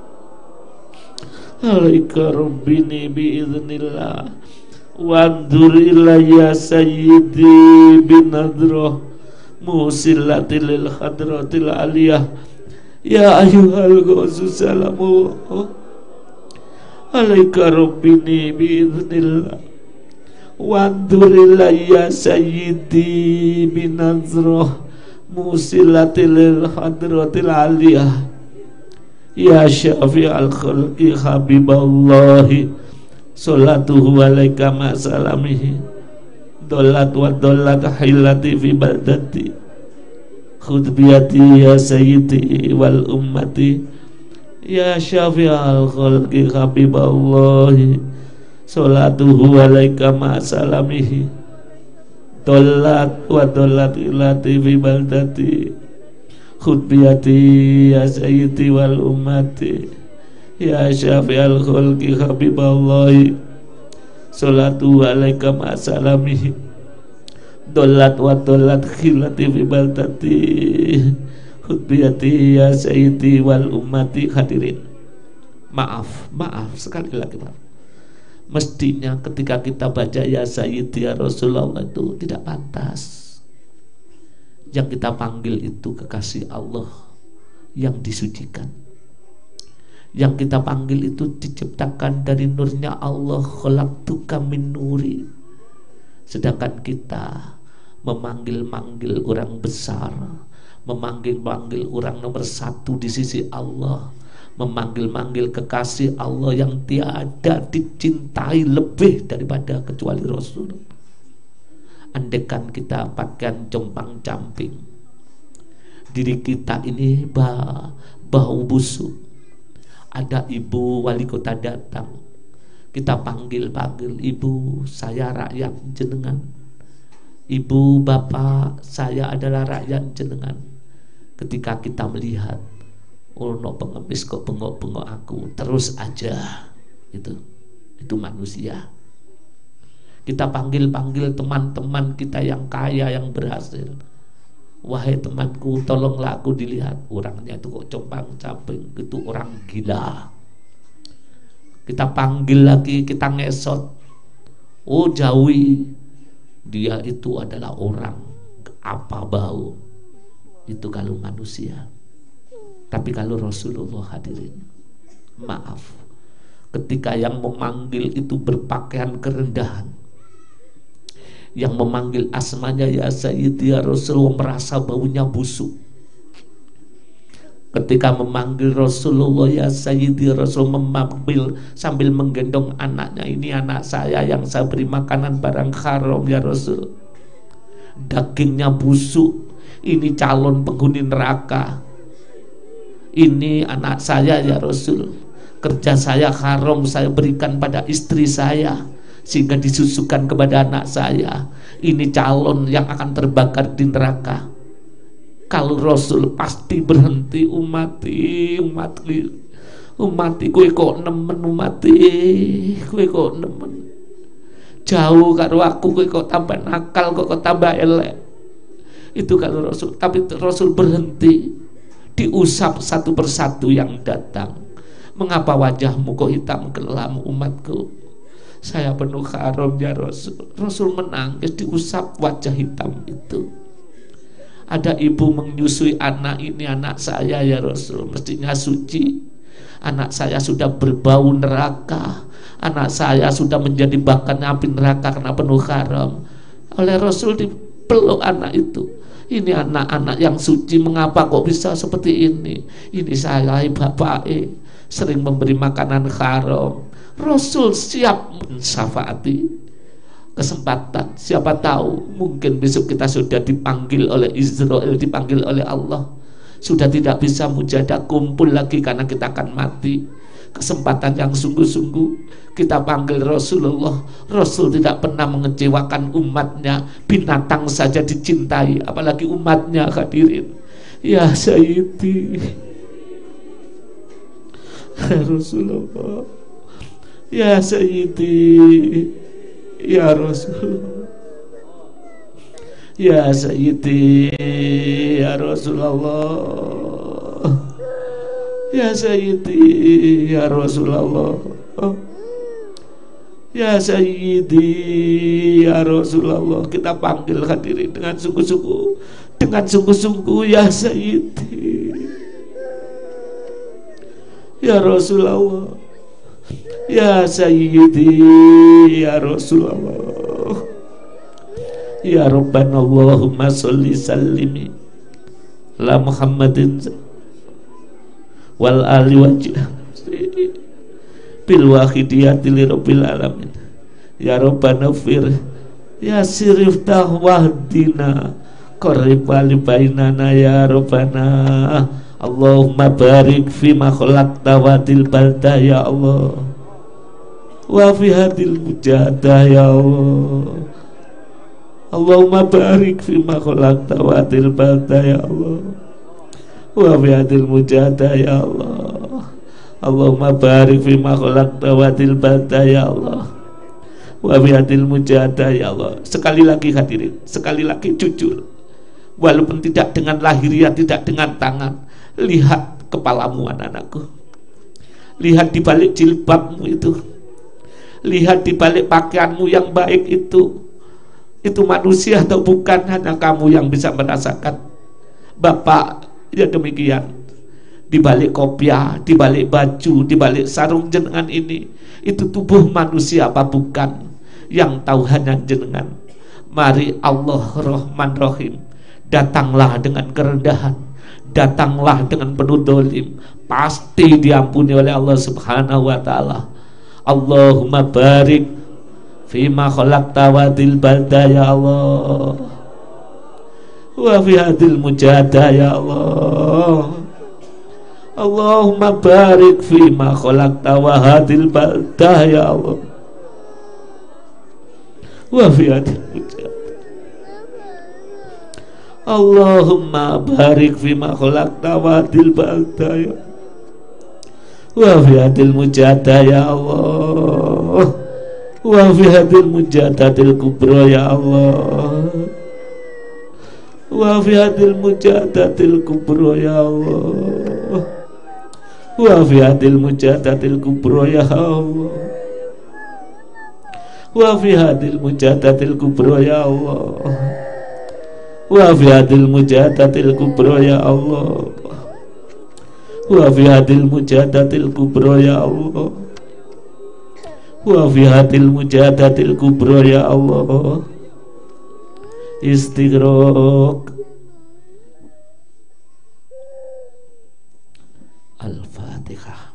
alaika rabbini biiznillah wandurillah ya Sayyidi binadroh musilatil lil hadratil aliyah. Ya ayyuhal ghawthu salamullah alaika rabbini biiznillah wandurillah ya Sayyidi binadroh musilatil lil hadratil aliyah. Ya syafi'al khalqi habiballahi salatuhu alaika ma salamihi dolat wa dolat hilati fi baldati khud biyati ya Sayyidi wal ummati. Ya syafi'al khalqi habiballahi salatuhu alaika ma salamihi dolat wa dolat hilati fi baldati khud biyati ya Sayyidi wal ummati. Ya syafi'al khalqi habiballahi salatu alaika ma salamihi dolat wa dolat khilati fi baldati khud biyati ya Sayyidi wal ummati. Hadirin, maaf sekali lagi, maaf. Mestinya ketika kita baca ya Sayyidi ya Rasulullah itu tidak pantas. Yang kita panggil itu kekasih Allah yang disucikan. Yang kita panggil itu diciptakan dari nurnya Allah, khalaqtuka min nuri. Sedangkan kita memanggil-manggil orang besar, memanggil-manggil orang nomor satu di sisi Allah, memanggil-manggil kekasih Allah yang tiada dicintai lebih daripada kecuali Rasul. Andekan kita pakaian compang-camping, diri kita ini bau busuk, ada ibu wali kota datang, kita panggil-panggil, ibu saya rakyat jenengan, ibu bapak saya adalah rakyat jenengan. Ketika kita melihat, oh no pengemis kok bengok-bengok aku, terus aja, itu manusia. Kita panggil-panggil teman-teman kita yang kaya, yang berhasil. Wahai temanku, tolonglah aku dilihat. Orangnya itu kok compang-camping, itu orang gila. Kita panggil lagi, kita ngesot. Oh jauhi, dia itu adalah orang apa bau. Itu kalau manusia. Tapi kalau Rasulullah, hadirin, maaf, ketika yang memanggil itu berpakaian kerendahan, yang memanggil asmanya ya Sayyidi ya Rasulullah merasa baunya busuk. Ketika memanggil Rasulullah ya Sayyidi ya Rasul, memanggil sambil menggendong anaknya, ini anak saya yang saya beri makanan barang haram ya Rasul, dagingnya busuk, ini calon penghuni neraka, ini anak saya ya Rasul, kerja saya haram saya berikan pada istri saya sehingga disusukan kepada anak saya, ini calon yang akan terbakar di neraka. Kalau Rasul pasti berhenti, umati kue kok nemen, umati kue kok nemen, jauh karo aku kue kok tambah nakal, kok tambah elek. Itu kalau Rasul. Tapi Rasul berhenti, diusap satu persatu yang datang. Mengapa wajahmu kok hitam kelam, umatku? Saya penuh haram ya Rasul. Rasul menangis, diusap wajah hitam itu. Ada ibu menyusui anak, ini anak saya ya Rasul, mestinya suci. Anak saya sudah berbau neraka, anak saya sudah menjadi bahkan api neraka karena penuh haram. Oleh Rasul dipeluk anak itu. Ini anak-anak yang suci, mengapa kok bisa seperti ini? Ini saya bapak sering memberi makanan haram. Rasul siap mensyafaati. Kesempatan, siapa tahu mungkin besok kita sudah dipanggil oleh Israel, dipanggil oleh Allah, sudah tidak bisa mujadah kumpul lagi karena kita akan mati. Kesempatan yang sungguh-sungguh kita panggil Rasulullah. Rasul tidak pernah mengecewakan umatnya. Binatang saja dicintai, apalagi umatnya. Hadirin, ya Sayyidi, ya Rasulullah, ya Sayyidi, ya Rasulullah, ya Sayyidi, ya Rasulullah, ya Sayyidi, ya Rasulullah, ya Sayyidi, ya Rasulullah. Kita panggil hadirin dengan sungguh-sungguh, dengan sungguh-sungguh, ya Sayyidi, ya Rasulullah, ya Sayyidi, ya Rasulullah, ya Rabbana Allahumma sholli sallimi la Muhammadin wal ali wajih bil wahidiyati li rabbil alamin. Ya Rabbana fir ya sirif tahwahdina qarrib wali bainana ya Rabbana. Allahumma barik fi ma khalaqta wadil balda ya Allah, wa fi hadil mujahadah ya Allah. Allahumma barik fi ma khalaqta wadil balda ya Allah, wa fi hadil mujahadah ya Allah. Allahumma barik fi ma khalaqta wadil balda ya Allah, wa fi hadil mujahadah ya Allah. Sekali lagi hadirin, sekali lagi jujur, walaupun tidak dengan lahiriah, tidak dengan tangan. Lihat kepalamu anak-anakku, lihat di balik jilbabmu itu, lihat di balik pakaianmu yang baik itu manusia atau bukan? Hanya kamu yang bisa merasakan. Bapak, ya demikian. Di balik kopiah, di balik baju, di balik sarung jenengan ini, itu tubuh manusia apa bukan? Yang tahu hanya jenengan. Mari Allah Rahman Rahim, datanglah dengan kerendahan, datanglah dengan penuh dolim, pasti diampuni oleh Allah Subhanahu wa ta'ala. Allahumma barik fima khalaqta wadil balda ya Allah, wa fi hadil mujahadah ya Allah. Allahumma barik fima khalaqta wa hadil balda ya Allah, wa fi hadil mujahadah. Allahumma barik fima khalaqta wadil balda ya, wa fi hadil mujahadah ya Allah, wa fi hadil mujahadatil kubra ya Allah, wa fi hadil mujahadatil kubra ya Allah, wa fi hadil mujahadatil kubra ya Allah, wa fi hadil mujahadatil kubra ya Allah, wa fi hadil mujahadatil kubra ya Allah, wa fi hadil mujahadatil kubra ya Allah, wa fi hadil mujahadatil kubra ya Allah. Istighraq. Al-Fatihah.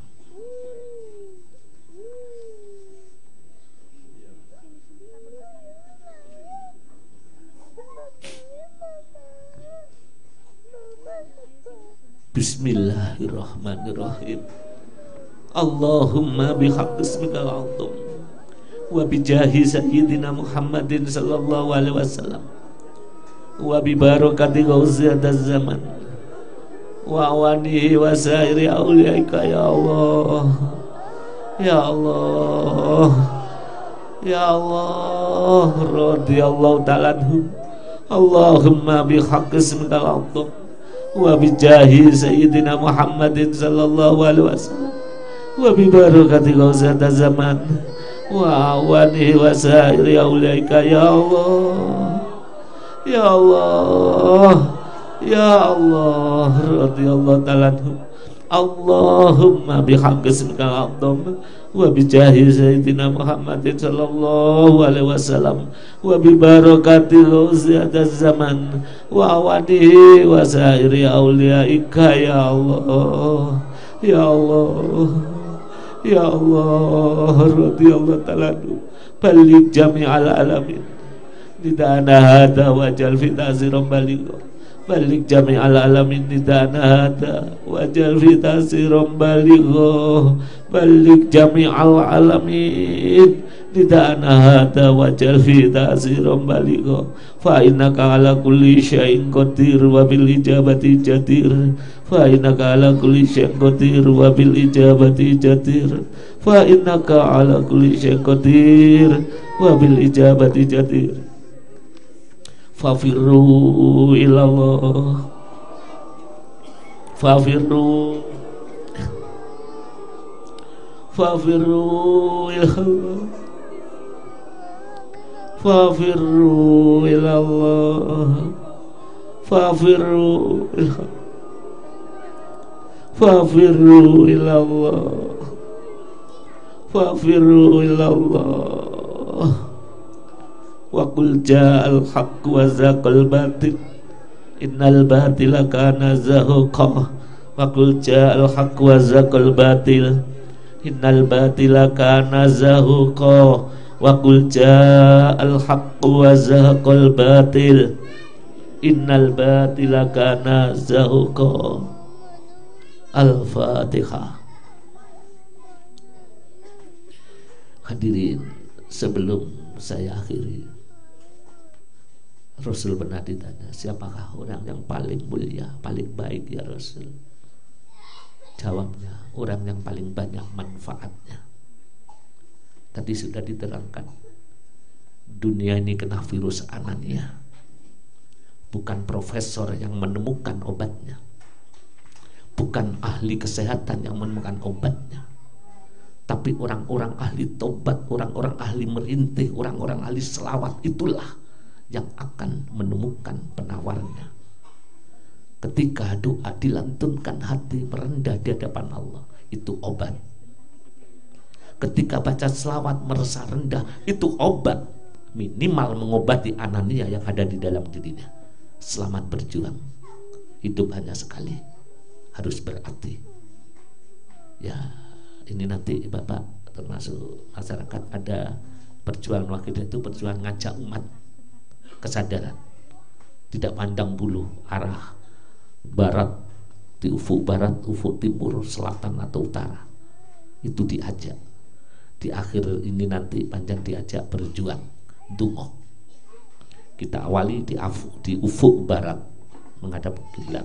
Bismillahirrahmanirrahim. Allahumma bihaqqi ismikal azam wa bijahi sayyidina Muhammadin sallallahu alaihi wasallam wa bi barakati ghauziataz zaman wa awanihi wa sairi auliyaika ya Allah, ya Allah, ya Allah, radhiyallahu ta'ala anhum. Allahumma bihaqqi ismikal azam wa bijahi sayyidina Muhammadin sallallahu alaihi wasallam wa bi barakati ghauziataz zaman wa awanihi wa sairi auliyaika ya Allah, ya Allah, ya Allah, radhiyallahu ta'ala anhum. Allahumma bihaqqi ismikal azam wa bijahi sayyidina Muhammadin sallallahu alaihi wasallam wa bi barakati ghauziataz zaman wa awanihi wa sairi auliyaika ya Allah, ya Allah, Ya Allah radhiyallahu ta'ala balik jami'al alamin nidana hada wajal fi tasiram baligho balik jami'al alamin nidana hada wajal fi tasiram baligho balik jami'al alamin nidana hada wajal fi tasiram baligho fa innaka ala kulli syai'in qadir wa bil ijabati jadir fa innaka ala kulli syai'in qadir wa bil ijabati jadir fa innaka ala kulli syai'in qadir wa bil ijabati jadir fafirru ilallah fafirru ilallah fafirru ilallah fafirru ilallah fafirru ilallah wa qul ja'al haqq wa zaqal batil innal batila kana zahuqa wa qul ja'al haqq wa zaqal batil innal batila kana zahuqa wa qul ja'al haqq wa zaqal batil innal batila kana zahuqa. Al-Fatihah. Hadirin, sebelum saya akhiri, Rasul pernah ditanya, siapakah orang yang paling mulia, paling baik ya Rasul? Jawabnya, orang yang paling banyak manfaatnya. Tadi sudah diterangkan, dunia ini kena virus anania. Bukan profesor yang menemukan obatnya, bukan ahli kesehatan yang menemukan obatnya, tapi orang-orang ahli tobat, orang-orang ahli merintih, orang-orang ahli selawat, itulah yang akan menemukan penawarnya. Ketika doa dilantunkan hati merendah di hadapan Allah, itu obat. Ketika baca selawat merasa rendah, itu obat, minimal mengobati anania yang ada di dalam dirinya. Selamat berjuang, hidup hanya sekali, harus berarti. Ya, ini nanti Bapak termasuk masyarakat ada perjuangan wakil itu, perjuangan ngajak umat kesadaran, tidak pandang bulu arah barat, di ufuk barat, ufuk timur, selatan atau utara, itu diajak. Di akhir ini nanti panjang diajak berjuang dungo. Kita awali di ufuk barat menghadap kiblat.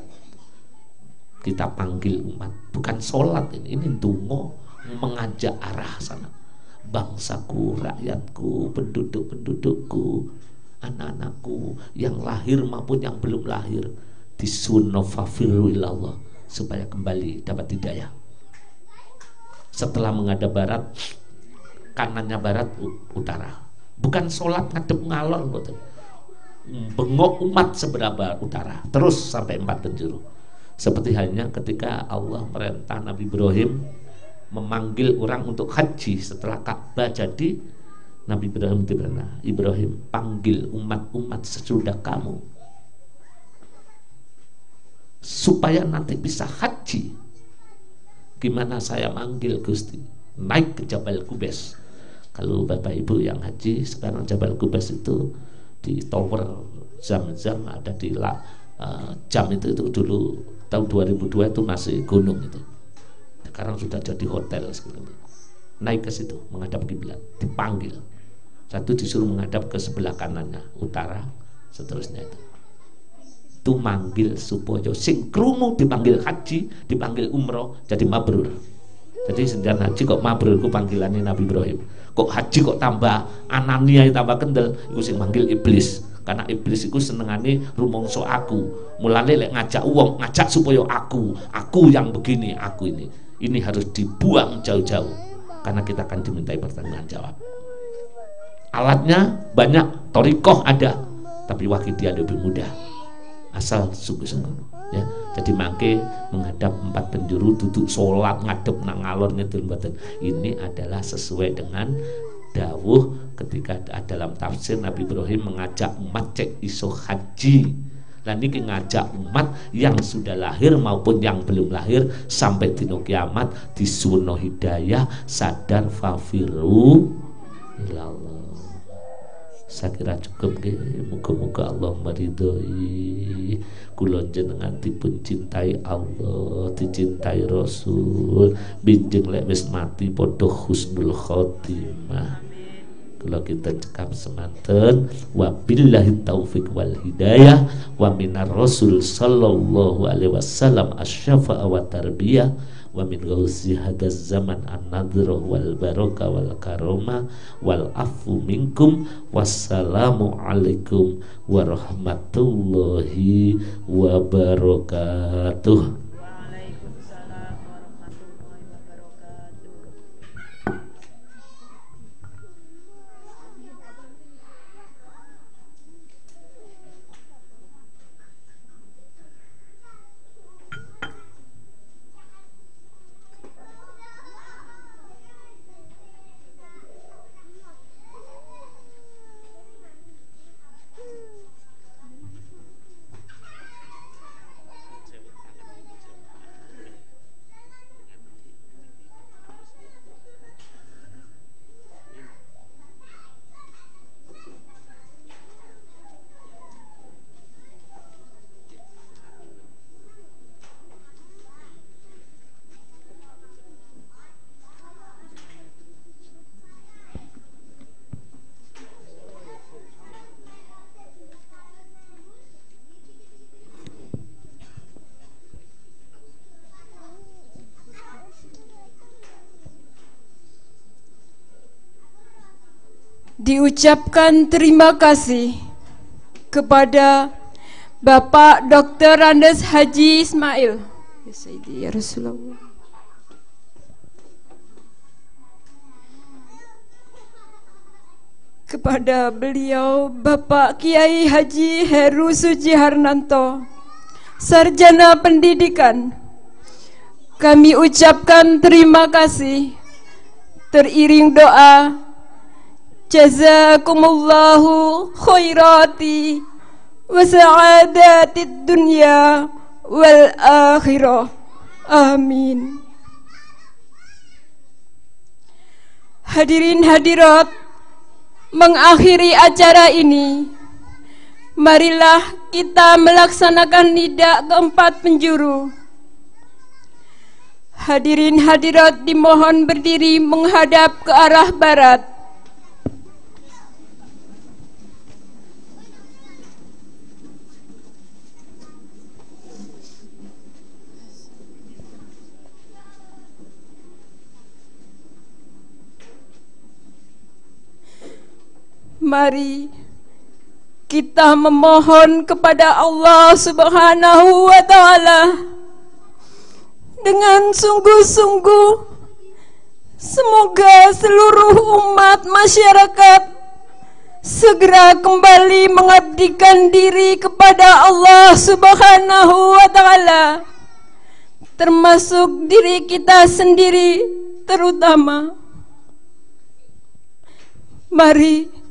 Kita panggil umat, bukan sholat ini dungo, mengajak arah sana. Bangsaku, rakyatku, penduduk-pendudukku, anak-anakku yang lahir maupun yang belum lahir, disunafafiru ilallah, supaya kembali dapat hidayah. Setelah menghadap barat, kanannya barat, utara. Bukan sholat ngadep ngalor, betul. Bengok umat seberapa utara, terus sampai 4 penjuru. Seperti halnya ketika Allah merintah Nabi Ibrahim memanggil orang untuk haji setelah Ka'bah jadi, Nabi Ibrahim diberi, Ibrahim panggil umat-umat sesudah kamu supaya nanti bisa haji. Gimana saya manggil Gusti? Naik ke Jabal Qubais. Kalau Bapak Ibu yang haji sekarang, Jabal Qubais itu di tower Zam-Zam ada di jam itu dulu tahun 2002 itu masih gunung itu. Sekarang sudah jadi hotel seperti itu. Naik ke situ menghadap kiblat, dipanggil. Satu disuruh menghadap ke sebelah kanannya, utara, seterusnya itu. Itu manggil supaya sing krungu dipanggil haji, dipanggil umroh, jadi mabrur. Jadi senjata haji kok mabrur, itu panggilannya Nabi Ibrahim. Kok haji kok tambah anania, tambah kendel, itu sing manggil iblis. Karena iblis itu senengane rumongso aku. Mulane lek ngajak uang, ngajak supaya aku yang begini, aku ini. Ini harus dibuang jauh-jauh, karena kita akan dimintai pertanggungan jawab. Alatnya banyak, torikoh ada, tapi wakil dia lebih mudah, asal sungguh-sungguh. Ya, jadi mangke menghadap 4 penjuru, duduk sholat ngadep nang ngalor ngidul mboten. Ini adalah sesuai dengan dawuh ketika dalam tafsir Nabi Ibrahim mengajak umat cek iso haji Dan ini ngajak umat yang sudah lahir maupun yang belum lahir sampai dino kiamat disuwun hidayah sadar fafiru ilallah. Saya kira cukup nggih. Muga-muga Allah meridhoi kula jenengan dipun cintai Allah, dicintai Rasul, binjing lek wis mati padha husnul khotimah. Kalau kita cekap semanten wabillahi taufiq wal hidayah wa minar rasul sallallahu alaihi wasallam asyafa'a wa tarbiyah wa min ghauzi hadaz zaman an-nadhrah wal barakah wal karomah wal afu minkum wassalamu alaikum warahmatullahi wabarakatuh. Diucapkan terima kasih kepada Bapak Dr. Andes Haji Ismail. Ya Sayyidi ya Rasulullah. Kepada beliau Bapak Kiai Haji Heru Sujiharnanto, Sarjana Pendidikan, kami ucapkan terima kasih teriring doa jazakumullahu khairati wa sa'adatid dunya wal akhirah. Amin. Hadirin hadirat, mengakhiri acara ini, marilah kita melaksanakan nida keempat penjuru. Hadirin hadirat dimohon berdiri menghadap ke arah barat. Mari kita memohon kepada Allah Subhanahu wa Ta'ala dengan sungguh-sungguh, semoga seluruh umat masyarakat segera kembali mengabdikan diri kepada Allah Subhanahu wa Ta'ala, termasuk diri kita sendiri terutama. Mari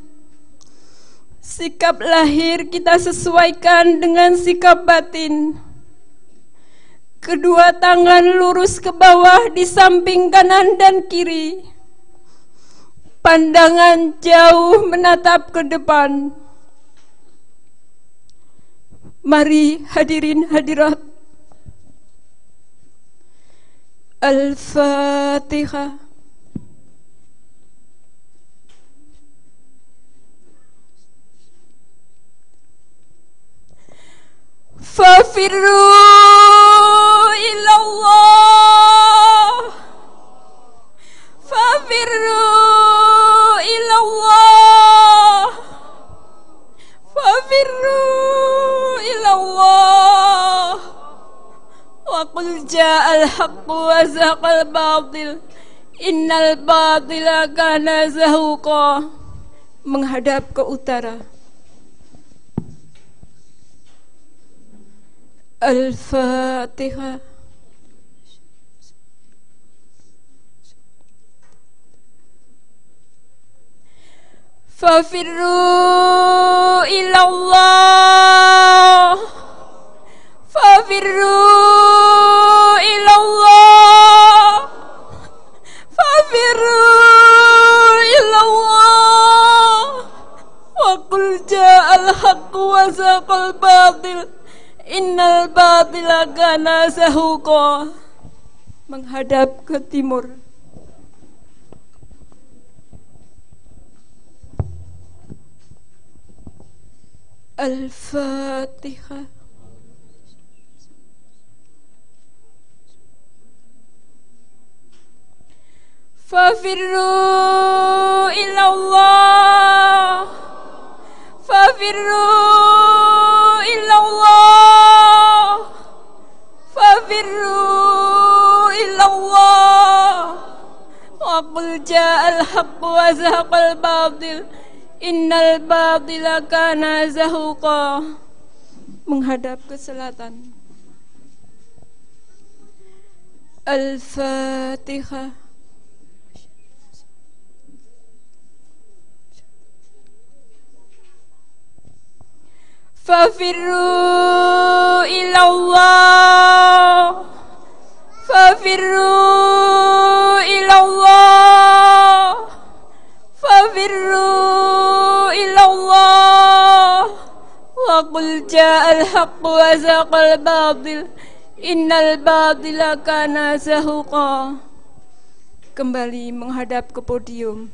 sikap lahir kita sesuaikan dengan sikap batin. Kedua tangan lurus ke bawah di samping kanan dan kiri. Pandangan jauh menatap ke depan. Mari hadirin hadirat. Al-Fatihah. Fafirru ilallah, fafirru ilallah, fafirru ilallah. Wa qul ja'al haqqu wa zahaqal batil, innal batila kana zahuqa. Menghadap ke utara. Al-Fatihah. Fafirru ilallah, fafirru ilallah, fafirru ilallah, wa qul ja'al haqqu wa zaqal batil, innal batila kana zahuqa. Menghadap ke timur. Al-Fatihah. Fafirru ilallah, fafirru ilallah, fafirru ilallah, wa qul ja'al haqqu wa zahaqal batil, innal batila kana zahuqa. Menghadap ke selatan. Al-Fatihah. Fafirru ilallah, fafirru ilallah, fafirru ilallah, wa qul ja'al haqqu wa zaqal batil, innal batila kana zahuqa. Kembali menghadap ke podium.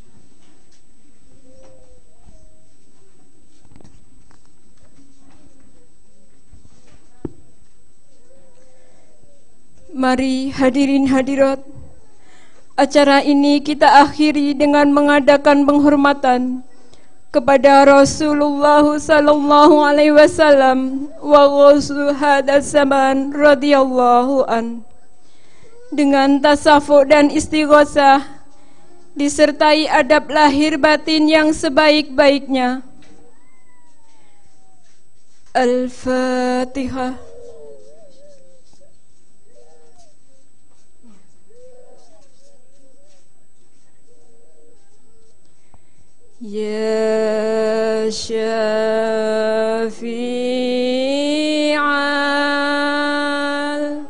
Mari hadirin hadirat, acara ini kita akhiri dengan mengadakan penghormatan kepada Rasulullah sallallahu alaihi wasallam wa ghausu hadas zaman radhiyallahu an, dengan tasawuf dan istighosah disertai adab lahir batin yang sebaik-baiknya. Al-Fatihah. Ya Syafi'al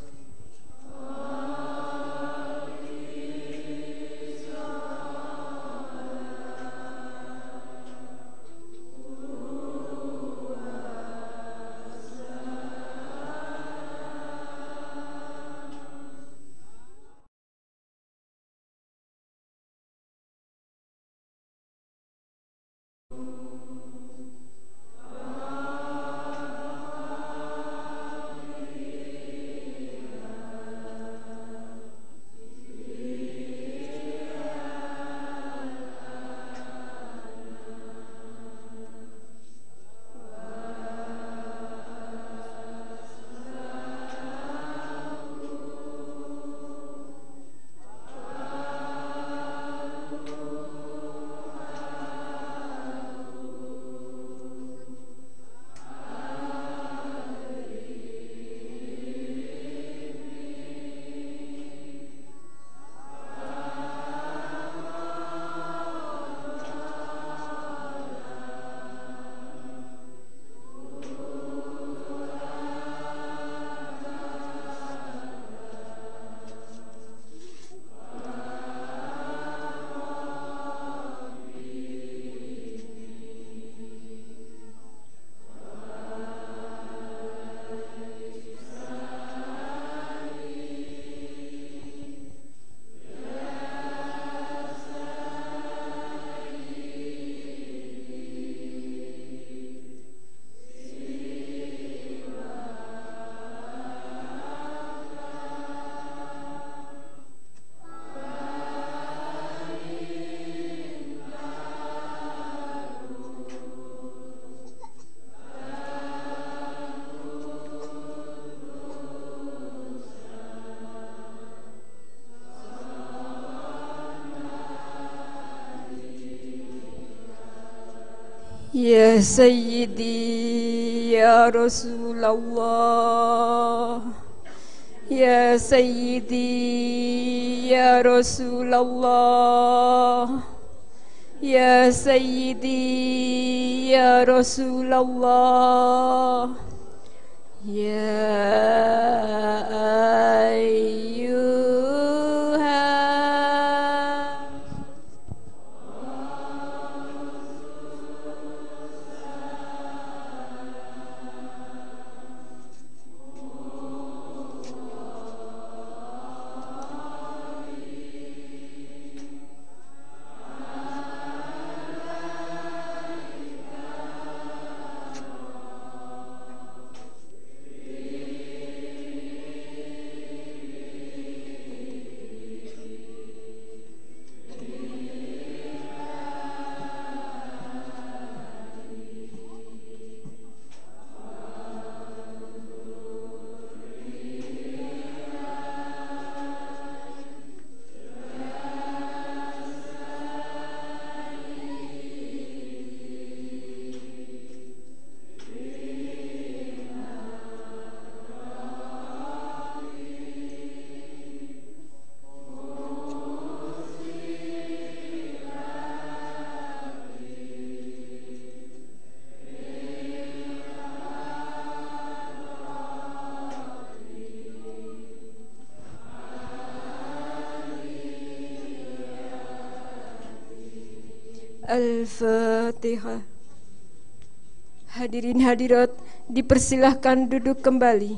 Ya Sayyidi Ya Rasulullah, Ya Sayyidi Ya Rasulullah, Ya Sayyidi Ya Rasulullah, Ya ayyuhan Al-Fatihah. Hadirin hadirat dipersilahkan duduk kembali.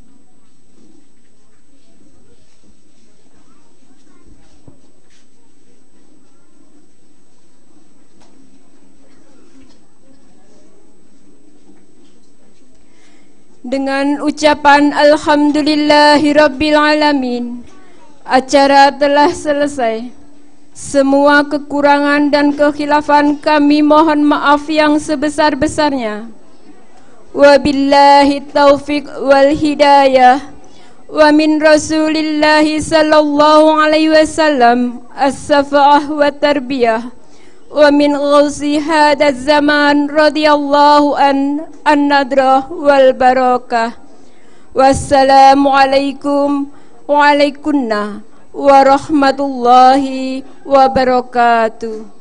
Dengan ucapan Alhamdulillahirabbil alamin, acara telah selesai. Semua kekurangan dan kekhilafan kami mohon maaf yang sebesar-besarnya. Wabillahi taufiq wal hidayah. Wa min Rasulillahi sallallahu alaihi wasallam as-safa'ah wa tarbiyah. Wa min ghausi hadha zaman radhiyallahu an-nadrah wal barakah. Wassalamualaikum wa alaikunna warahmatullahi wabarakatuh.